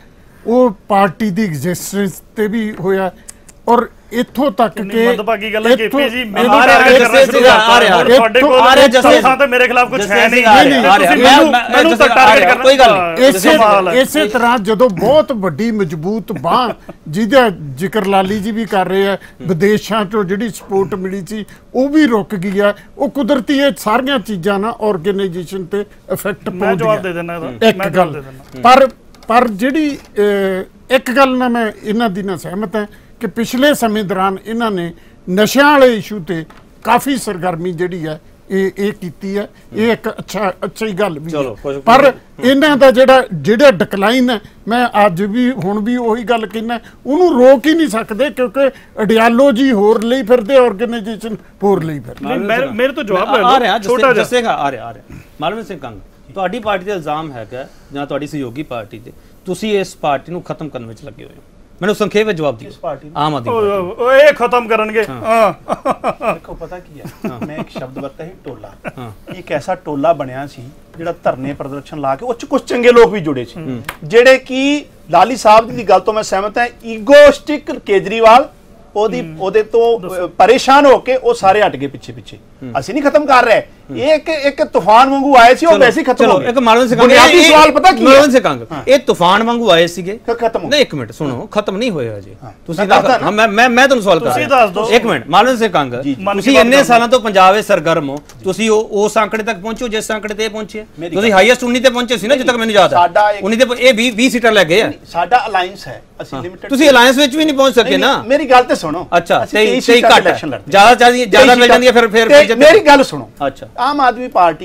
ਉਹ ਪਾਰਟੀ ਦੀ ਐਗਜ਼ਿਸਟੈਂਸ ਤੇ ਵੀ ਹੋਇਆ ਔਰ ਇੱਥੋਂ ਤੱਕ ਕਿ ਮੰਦਭਾਗੀ ਗੱਲ ਹੈ ਕੇਪੀ ਜੀ ਮੈਨੂੰ ਆ ਤੁਹਾਡੇ ਕੋਲ ਥਾਂ ਤੇ ਮੇਰੇ ਖਿਲਾਫ ਕੁਝ ਹੈ ਨਹੀਂ ਮੈਨੂੰ ਤਾਂ ਟਾਰਗੇਟ ਕਰਨਾ ਕੋਈ ਗੱਲ ਨਹੀਂ। ਇਸੇ ਤਰ੍ਹਾਂ ਜਦੋਂ ਬਹੁਤ ਵੱਡੀ ਮਜ਼ਬੂਤ ਬਾਂਹ ਜਿਹਦਾ ਜ਼ਿਕਰ ਲਾਲੀ ਜੀ ਵੀ ਕਰ ਰਹੇ ਆ, ਵਿਦੇਸ਼ਾਂ ਤੋਂ ਜਿਹੜੀ ਸਪੋਰਟ ਮਿਲੀ ਸੀ ਉਹ ਵੀ ਰੁਕ ਗਈ ਆ। ਉਹ ਕੁਦਰਤੀ ਇਹ ਸਾਰੀਆਂ ਚੀਜ਼ਾਂ ਨਾ ਆਰਗੇਨਾਈਜੇਸ਼ਨ ਤੇ ਇਫੈਕਟ ਪਾਉਂਦੀਆਂ। ਜਵਾਬ ਦੇ ਦੇਣਾ ਇੱਕ ਗੱਲ ਪਰ ਜਿਹੜੀ ਇੱਕ ਗੱਲ ਨਾਲ ਮੈਂ ਇਹਨਾਂ ਦੀ ਨਾਲ ਸਹਿਮਤ ਹਾਂ ਕਿ ਪਿਛਲੇ ਸਮੇਂ ਦੌਰਾਨ ਇਹਨਾਂ ਨੇ ਨਸ਼ਿਆਂ ਵਾਲੇ ਇਸ਼ੂ ਤੇ ਕਾਫੀ ਸਰਗਰਮੀ ਜਿਹੜੀ ਹੈ ਇਹ ਕੀਤੀ ਹੈ। ਇਹ ਇੱਕ ਅੱਛੀ ਗੱਲ ਵੀ ਹੈ। ਪਰ ਇਹਨਾਂ ਦਾ ਜਿਹੜਾ ਡਿਕਲਾਈਨ ਹੈ, ਮੈਂ ਅੱਜ ਵੀ ਹੁਣ ਵੀ ਉਹੀ ਗੱਲ ਕਹਿੰਦਾ, ਉਹਨੂੰ ਰੋਕ ਹੀ ਨਹੀਂ ਸਕਦੇ ਕਿਉਂਕਿ ਆਈਡੀਓਲੋਜੀ ਹੋਰ ਲਈ ਫਿਰਦੇ, ਆਰਗੇਨਾਈਜੇਸ਼ਨ ਹੋਰ ਲਈ ਫਿਰਦੇ। ਮੇਰੇ ਤੋਂ ਜਵਾਬ ਲੈ ਲਓ ਛੋਟਾ ਜਿਹਾ ਆ ਰਿਹਾ ਮਾਲਵਿੰਦਰ ਸਿੰਘ ਕੰਗ, ਤੁਹਾਡੀ ਪਾਰਟੀ ਦਾ ਇਲਜ਼ਾਮ ਹੈਗਾ ਜਾਂ ਤੁਹਾਡੀ ਸਹਿਯੋਗੀ ਪਾਰਟੀ ਤੇ ਤੁਸੀਂ ਇਸ ਪਾਰਟੀ ਨੂੰ ਖਤਮ ਕਰਨ ਵਿੱਚ ਲੱਗੇ ਹੋਏ ਹੋ। ਮੈਨੂੰ ਸੰਖੇਪ ਵਿੱਚ ਜਵਾਬ ਦਿਓ। ਆਮ ਆਦਮੀ ਪਾਰਟੀ ਇਹ ਖਤਮ ਕਰਨਗੇ। ਦੇਖੋ ਪਤਾ ਕੀ ਹੈ, ਮੈਂ ਇੱਕ ਸ਼ਬਦ ਵਰਤਿਆ ਸੀ, ਟੋਲਾ। ਇੱਕ ਐਸਾ ਟੋਲਾ ਬਣਿਆ ਸੀ ਜਿਹੜਾ ਧਰਨੇ ਪ੍ਰਦਰਸ਼ਨ ਲਾ ਕੇ ਉਹ 'ਚ ਕੁਝ ਚੰਗੇ ਲੋਕ ਵੀ ਜੁੜੇ ਸੀ, ਜਿਹੜੇ ਕਿ ਲਾਲੀ ਸਾਹਿਬ ਦੀ ਗੱਲ ਤੋਂ ਮੈਂ ਸਹਿਮਤ ਹਾਂ। ਈਗੋਸਟਿਕ ਕੇਜਰੀਵਾਲ ਉਹਦੇ ਤੋਂ ਪਰੇਸ਼ਾਨ ਹੋ ਕੇ ਉਹ ਸਾਰੇ ਹਟ ਗਏ ਪਿੱਛੇ। ਅਸੀਂ ਨਹੀਂ ਖਤਮ ਕਰ ਰਹੇ, ਇੱਕ ਤੂਫਾਨ ਵਾਂਗੂ ਆਏ ਸੀ, ਉਹ ਵੈਸੇ ਹੀ ਖਤਮ ਹੋ ਗਏ। ਇੱਕ ਮਾਲਵਿੰਦਰ ਸਿੰਘ ਬੁਨਿਆਦੀ ਸਵਾਲ ਪਤਾ ਕੀ ਹੈ, ਮਾਲਵਿੰਦਰ ਸਿੰਘ ਕੰਗ, ਇਹ ਤੂਫਾਨ ਵਾਂਗੂ ਆਏ ਸੀਗੇ, ਖਤਮ ਨਹੀਂ ਇੱਕ ਮਿੰਟ ਸੁਣੋ, ਖਤਮ ਨਹੀਂ ਹੋਇਆ ਅਜੇ। ਤੁਸੀਂ ਮੈਂ ਤੁਹਾਨੂੰ ਸਵਾਲ ਕਰ ਰਿਹਾ, ਇੱਕ ਮਿੰਟ ਮਾਲਵਿੰਦਰ ਸਿੰਘ ਕੰਗ, ਤੁਸੀਂ ਇੰਨੇ ਸਾਲਾਂ ਤੋਂ ਪੰਜਾਬ ਵਿੱਚ ਸਰਗਰਮ ਹੋ, ਤੁਸੀਂ ਉਸ ਅੰਕੜੇ ਤੱਕ ਪਹੁੰਚੋ ਜਿਸ ਅੰਕੜੇ ਤੇ ਪਹੁੰਚੇ। ਤੁਸੀਂ ਹਾਈਐਸਟ 19 ਤੇ ਪਹੁੰਚੇ ਸੀ ਨਾ, ਜਿੱਦ ਤੱਕ ਮੈਨੂੰ ਯਾਦ ਹੈ। 19 ਤੇ ਇਹ 20 ਸੀਟਾਂ ਲੈ ਗਏ ਆ। ਸਾਡਾ ਅਲਾਈਅੰਸ ਹੈ, ਅਸੀਂ ਲਿਮਿਟਡ। ਤੁਸੀਂ ਅਲਾਈਅੰਸ ਵਿੱਚ ਵੀ ਨਹੀਂ ਪਹੁੰਚ ਸਕੇ ਨਾ। ਮੇਰੀ ਗੱਲ ਤੇ ਸੁਣੋ। ਅੱਛਾ, ਸਹੀ ਘੱਟ ਜ਼ਿਆਦਾ ਮਿਲ ਜਾਂਦੀ ਹੈ ਫਿਰ ਮੇਰੀ ਗੱਲ ਸੁਣੋ। ਅੱਛਾ, ਆਮ ਆਦਮੀ ਪਾਰਟੀ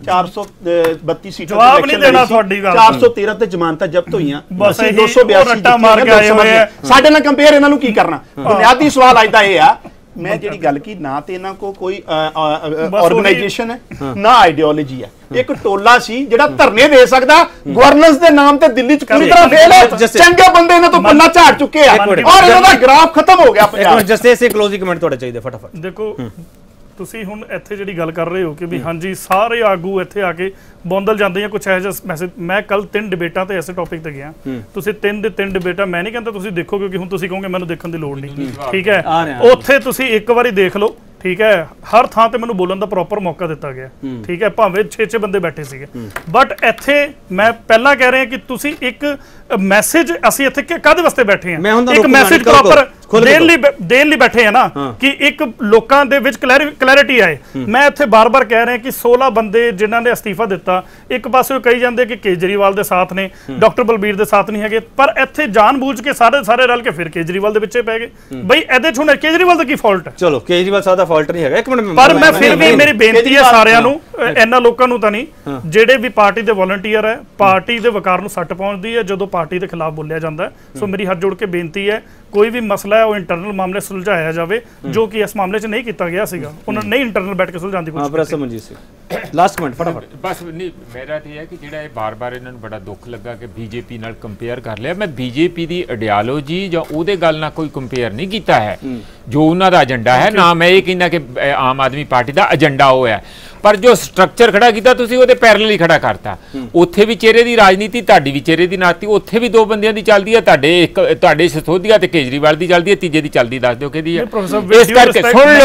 432 ਸੀਟਾਂ ਜਵਾਬ ਨਹੀਂ ਦੇਣਾ ਤੁਹਾਡੀ ਗੱਲ। 413 ਤੇ ਜ਼ਮਾਨਤਾਂ ਜ਼ਬਤ ਹੋਈਆਂ, ਬਸ 282 ਰੱਟਾ ਮਾਰ ਕੇ ਆਏ ਹੋਏ ਆ। ਸਾਡੇ ਨਾਲ ਕੰਪੇਅਰ ਇਹਨਾਂ ਨੂੰ ਕੀ ਕਰਨਾ। ਬੁਨਿਆਦੀ ਸਵਾਲ ਅੱਜ ਦਾ ਇਹ ਆ, ਮੈਂ ਜਿਹੜੀ ਗੱਲ ਕੀ, ਨਾ ਤੇ ਇਹਨਾਂ ਕੋ ਕੋਈ ਆਰਗੇਨਾਈਜੇਸ਼ਨ ਹੈ, ਨਾ ਆਈਡੀਓਲੋਜੀ ਹੈ। ਇੱਕ ਟੋਲਾ ਸੀ ਜਿਹੜਾ ਧਰਨੇ ਦੇ ਸਕਦਾ, ਗਵਰਨੈਂਸ ਦੇ ਨਾਮ ਤੇ ਦਿੱਲੀ ਚ ਪੂਰੀ ਤਰ੍ਹਾਂ ਫੇਲ ਹੈ। ਚੰਗੇ ਬੰਦੇ ਇਹਨਾਂ ਤੋਂ ਪੱਲਾ ਝਾੜ ਚੁੱਕੇ ਆ ਔਰ ਇਹਨਾਂ ਦਾ ਗ੍ਰਾਫ ਖਤਮ ਹੋ ਗਿਆ ਪੰਜਾਬ। ਜਸਟ ਇਸੇ ਕਲੋਜ਼ਿੰਗ ਕਮੈਂਟ ਤੁਹਾਡੇ ਚਾਹੀਦੇ ਫਟਾਫਟ। ਦੇਖੋ ਤੁਸੀਂ ਹੁਣ ਇੱਥੇ ਜਿਹੜੀ ਗੱਲ ਕਰ ਰਹੇ ਹੋ ਕਿ ਵੀ ਹਾਂਜੀ ਸਾਰੇ ਆਗੂ ਇੱਥੇ ਆ ਕੇ ਬੌਂਦਲ ਜਾਂਦੇ ਆ ਕੁਝ ਇਹੋ ਜਿਹਾ ਮੈਸੇਜ। ਮੈਂ ਕੱਲ 3 ਡਿਬੇਟਾਂ ਤੇ ਐਸੇ ਟੌਪਿਕ ਤੇ ਗਿਆ, ਤੁਸੀਂ 3 ਦੇ 3 ਡਿਬੇਟਾਂ ਮੈਂ ਨਹੀਂ ਕਹਿੰਦਾ ਤੁਸੀਂ ਦੇਖੋ, ਕਿਉਂਕਿ ਹੁਣ ਤੁਸੀਂ ਕਹੋਗੇ ਮੈਨੂੰ ਦੇਖਣ ਦੀ ਲੋੜ ਨਹੀਂ, ਠੀਕ ਹੈ। ਉੱਥੇ ਤੁਸੀਂ ਇੱਕ ਵਾਰੀ ਦੇਖ ਲਓ, ਠੀਕ ਹੈ। ਹਰ ਥਾਂ ਤੇ ਮੈਨੂੰ ਬੋਲਣ ਦਾ ਪ੍ਰੋਪਰ ਮੌਕਾ ਦਿੱਤਾ ਗਿਆ, ਠੀਕ ਹੈ, ਭਾਵੇਂ 6 ਬੰਦੇ ਬੈਠੇ ਸੀਗੇ। ਬਟ ਇੱਥੇ ਮੈਂ ਪਹਿਲਾਂ ਕਹਿ ਰਿਹਾ ਕਿ ਤੁਸੀਂ ਇੱਕ ਮੈਸੇਜ, ਅਸੀਂ ਇੱਥੇ ਕਾਹਦੇ ਵਾਸਤੇ ਬੈਠੇ ਆ, ਇੱਕ ਮੈਸੇਜ ਪ੍ਰੋਪਰ ਦੇਣ ਲਈ ਬੈਠੇ ਆ ਨਾ, ਕਿ ਇੱਕ ਲੋਕਾਂ ਦੇ ਵਿੱਚ ਕਲੈਰਿਟੀ ਆਏ। ਮੈਂ ਇੱਥੇ ਬਾਰ-ਬਾਰ ਕਹਿ ਰਿਹਾ ਕਿ 16 ਬੰਦੇ ਜਿਨ੍ਹਾਂ ਨੇ ਅਸਤੀਫਾ ਦਿੱਤਾ, ਇੱਕ ਪਾਸੇ ਕਹੀ ਜਾਂਦੇ ਕਿ ਕੇਜਰੀਵਾਲ ਦੇ ਸਾਥ ਨੇ, ਡਾਕਟਰ ਬਲਬੀਰ ਦੇ ਸਾਥ ਨਹੀਂ ਹੈਗੇ, ਪਰ ਇੱਥੇ ਜਾਣ-ਬੂਝ ਕੇ ਸਾਰੇ ਰਲ ਕੇ ਫਿਰ ਕੇਜਰੀਵਾਲ ਦੇ ਵਿੱਚੇ ਪੈ ਗਏ। ਬਈ ਇਹਦੇ ਚ ਹੁਣ ਕੇਜਰੀਵਾਲ ਦਾ ਕੀ ਫਾਲਟ ਹੈ? ਚਲੋ ਕੇਜਰੀਵਾਲ ਸਾਹਿਬ ਦਾ ਫਾਲਟ ਨਹੀਂ ਹੈਗਾ, ਇੱਕ ਮਿੰਟ। ਪਰ ਮੈਂ ਫਿਰ ਵੀ ਮੇਰੀ ਬੇਨਤੀ ਹੈ ਸਾਰਿਆਂ ਨੂੰ, ਇਹਨਾਂ ਲੋਕਾਂ ਨੂੰ ਤਾਂ ਨਹੀਂ, ਜਿਹੜੇ ਵੀ ਪਾਰਟੀ ਦੇ ਵਲੰਟੀਅਰ ਹੈ, ਪਾਰਟੀ ਦੇ ਵਕਾਰ ਨੂੰ ਸੱਟ ਪਹੁੰਚਦੀ ਹੈ ਜਦੋਂ ਪਾਰਟੀ ਦੇ ਖਿਲਾਫ ਬੋਲਿਆ ਜਾਂਦਾ। ਸੋ ਮੇਰੀ ਹੱਥ ਜੋੜ ਕੇ ਬੇਨਤੀ ਹੈ, ਕੋਈ ਵੀ ਮਸਲਾ ਹੈ ਉਹ ਇੰਟਰਨਲ ਮਾਮਲੇ ਸੁਲਝਾਇਆ ਜਾਵੇ, ਜੋ ਕਿ ਇਸ ਮਾਮਲੇ 'ਚ ਨਹੀਂ ਕੀਤਾ ਗਿਆ ਸੀਗਾ। ਉਹਨਾਂ ਨੇ ਇੰਟਰਨਲ ਬੈਠ ਕੇ ਸੁਲਝਾਉਣ ਦੀ ਕੋਸ਼ਿਸ਼ ਕੀਤੀ। ਸਮਝੀ ਸੀ। ਲਾਸਟ ਕਮੈਂਟ ਫਟਾਫਟ। ਬਸ ਨਹੀਂ, ਮੇਰਾ ਤੇ ਹੈ ਕਿ ਜਿਹੜਾ ਇਹ ਬਾਰ-ਬਾਰ ਇਹਨਾਂ ਨੂੰ ਬੜਾ ਦੁੱਖ ਲੱਗਾ ਕਿ ਬੀਜੇਪੀ ਨਾਲ ਕੰਪੇਅਰ ਕਰ ਲਿਆ। ਮੈਂ ਬੀਜੇਪੀ ਦੀ ਆਈਡੀਓਲੋਜੀ ਜਾਂ ਉਹਦੇ ਗੱਲ ਨਾਲ ਕੋਈ ਕੰਪੇਅਰ ਨਹੀਂ ਕੀਤਾ ਹੈ, ਜੋ ਉਹਨਾਂ ਦਾ ਏਜੰਡਾ ਹੈ। ਨਾ ਮੈਂ ਇਹ ਕਹਿੰਦਾ ਕਿ ਆਮ ਆਦਮੀ ਪਾਰਟੀ ਦਾ ਏਜੰਡਾ ਉਹ ਹੈ, ਪਰ ਜੋ ਸਟਰਕਚਰ ਖੜਾ ਕੀਤਾ ਤੁਸੀਂ ਉਹਦੇ ਪੈਰਲਲ ਹੀ ਖੜਾ ਕਰਤਾ। ਉੱਥੇ ਵੀ ਚਿਹਰੇ ਦੀ ਰਾਜਨੀਤੀ, ਤੁਹਾਡੀ ਵੀ ਚਿਹਰੇ ਦੀ ਰਾਜਨੀਤੀ, ਉੱਥੇ ਵੀ 2 ਬੰਦਿਆਂ ਦੀ ਚੱਲਦੀ ਹੈ, ਤੁਹਾਡੇ ਸਿਸੋਦੀਆ ਤੇ ਕੇਜਰੀਵਾਲ ਦੀ ਚੱਲਦੀ ਹੈ, ਤੀਜੇ ਦੀ ਚੱਲਦੀ ਦੱਸ ਦਿਓ ਕਿਹਦੀ ਹੈ। ਇਸ ਕਰਕੇ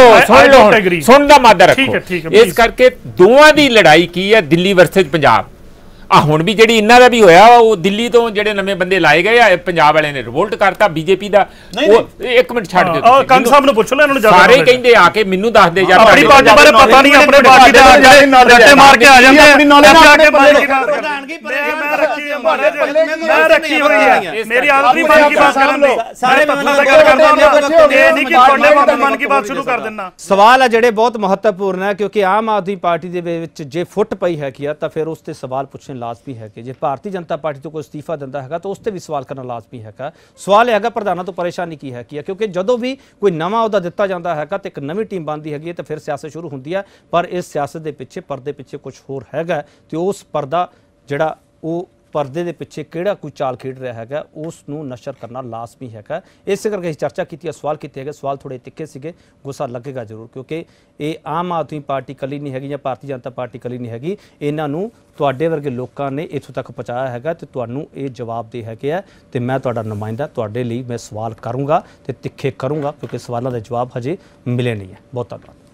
ਸੁਣ ਦਾ ਮਾਦਾ ਰੱਖੋ। ਇਸ ਕਰਕੇ ਦੋਵਾਂ ਦੀ ਲੜਾਈ ਕੀ ਹੈ, ਦਿੱਲੀ ਵਰਸਸ ਪੰਜਾਬ। ਹੁਣ ਵੀ ਜਿਹੜੀ ਇਹਨਾਂ ਦਾ ਵੀ ਹੋਇਆ, ਉਹ ਦਿੱਲੀ ਤੋਂ ਜਿਹੜੇ ਨਵੇਂ ਬੰਦੇ ਲਾਏ ਗਏ ਆ, ਪੰਜਾਬ ਵਾਲਿਆਂ ਨੇ ਰਿਵੋਲਟ ਕਰਤਾ ਬੀਜੇਪੀ ਦਾ। ਉਹ ਇੱਕ ਮਿੰਟ ਛੱਡ ਦਿਓ, ਕੰਗ ਸਾਹਿਬ ਨੂੰ ਪੁੱਛ ਲਓ, ਇਹਨਾਂ ਨੂੰ ਸਾਰੇ ਕਹਿੰਦੇ ਆ ਕੇ ਮੈਨੂੰ ਦੱਸ ਦੇ ਯਾਰ, ਆਪਣੀ ਪਾਰਟੀ ਬਾਰੇ ਪਤਾ ਨਹੀਂ, ਆਪਣੇ ਪਾਰਟੀ ਦੇ ਰੱਟੇ ਮਾਰ ਕੇ ਆ ਜਾਂਦੇ ਆ। ਆਪਣੀ ਨੌਲੇਜ ਆ ਕੇ ਪ੍ਰਧਾਨਗੀ ਮੈਂ ਰੱਖੀ ਹੋਈ ਹੈ, ਮੇਰੀ ਆਦਤ ਨਹੀਂ ਮਨ ਕੀ ਬਾਤ ਕਰਨ ਦੀ। ਸਾਰੇ ਤੱਥਾਂ ਦਾ ਗੱਲ ਕਰਦਾ ਹਾਂ, ਇਹ ਨਹੀਂ ਕਿ ਤੁਹਾਡੇ ਵਾਂਗੂ ਮਨ ਕੀ ਬਾਤ ਸ਼ੁਰੂ ਕਰ ਦੇਣਾ। ਸਵਾਲ ਹੈ ਜਿਹੜੇ ਬਹੁਤ ਮਹੱਤਵਪੂਰਨ ਹੈ, ਕਿਉਂਕਿ ਆਮ ਆਦਮੀ ਪਾਰਟੀ ਦੇ ਵਿੱਚ ਜੇ ਫੁੱਟ ਪਈ ਹੈ ਕਿ ਤਾਂ ਫਿਰ ਉਸ ਤੇ ਸਵਾਲ ਪੁੱਛਣ ਲਾਜ਼ਮੀ ਹੈ ਕਿ ਜੇ ਭਾਰਤੀ ਜਨਤਾ ਪਾਰਟੀ ਤੋਂ ਕੋਈ ਅਸਤੀਫਾ ਦਿੰਦਾ ਹੈਗਾ ਤਾਂ ਉਸ ਤੇ ਵੀ ਸਵਾਲ ਕਰਨਾ ਲਾਜ਼ਮੀ ਹੈਗਾ। ਸਵਾਲ ਇਹ ਹੈਗਾ ਪ੍ਰਧਾਨਾਂ ਤੋਂ ਪਰੇਸ਼ਾਨੀ ਕੀ ਹੈ, ਕਿਉਂਕਿ ਜਦੋਂ ਵੀ ਕੋਈ ਨਵਾਂ ਅਹੁਦਾ ਦਿੱਤਾ ਜਾਂਦਾ ਹੈਗਾ ਤੇ ਇੱਕ ਨਵੀਂ ਟੀਮ ਬਣਦੀ ਹੈਗੀ ਤਾਂ ਫਿਰ ਸਿਆਸਤ ਸ਼ੁਰੂ ਹੁੰਦੀ ਹੈ। ਪਰ ਇਸ ਸਿਆਸਤ ਦੇ ਪਿੱਛੇ, ਪਰਦੇ ਪਿੱਛੇ ਕੁਝ ਹੋਰ ਹੈਗਾ ਤੇ ਉਸ ਪਰਦਾ ਜਿਹੜਾ ਉਹ ਪਰਦੇ ਦੇ ਪਿੱਛੇ ਕਿਹੜਾ ਕੋਈ ਚਾਲ ਖੇਡ ਰਿਹਾ ਹੈਗਾ ਉਸ ਨੂੰ ਨਸ਼ਰ ਕਰਨਾ ਲਾਜ਼ਮੀ ਹੈਗਾ। ਇਸੇ ਕਰਕੇ ਅਸੀਂ ਚਰਚਾ ਕੀਤੀ ਹੈ, ਸਵਾਲ ਕੀਤੇ ਹੈਗੇ। ਸਵਾਲ ਥੋੜ੍ਹੇ ਤਿੱਖੇ ਸੀਗੇ, ਗੁੱਸਾ ਲੱਗੇਗਾ ਜ਼ਰੂਰ, ਕਿਉਂਕਿ ਇਹ ਆਮ ਆਦਮੀ ਪਾਰਟੀ ਇਕੱਲੀ ਨਹੀਂ ਹੈਗੀ ਜਾਂ ਭਾਰਤੀ ਜਨਤਾ ਪਾਰਟੀ ਇਕੱਲੀ ਨਹੀਂ ਹੈਗੀ। ਇਹਨਾਂ ਨੂੰ ਤੁਹਾਡੇ ਵਰਗੇ ਲੋਕਾਂ ਨੇ ਇੱਥੋਂ ਤੱਕ ਪਹੁੰਚਾਇਆ ਹੈਗਾ ਤੇ ਤੁਹਾਨੂੰ ਇਹ ਜਵਾਬ ਦੇ ਹੈਗੇ ਆ। ਤੇ ਮੈਂ ਤੁਹਾਡਾ ਨੁਮਾਇੰਦਾ, ਤੁਹਾਡੇ ਲਈ ਮੈਂ ਸਵਾਲ ਕਰੂੰਗਾ ਤੇ ਤਿੱਖੇ ਕਰੂੰਗਾ, ਕਿਉਂਕਿ ਸਵਾਲਾਂ ਦੇ ਜਵਾਬ ਹਜੇ ਮਿਲੇ ਨਹੀਂ ਹੈ। ਬਹੁਤ ਧੰਨਵਾਦ।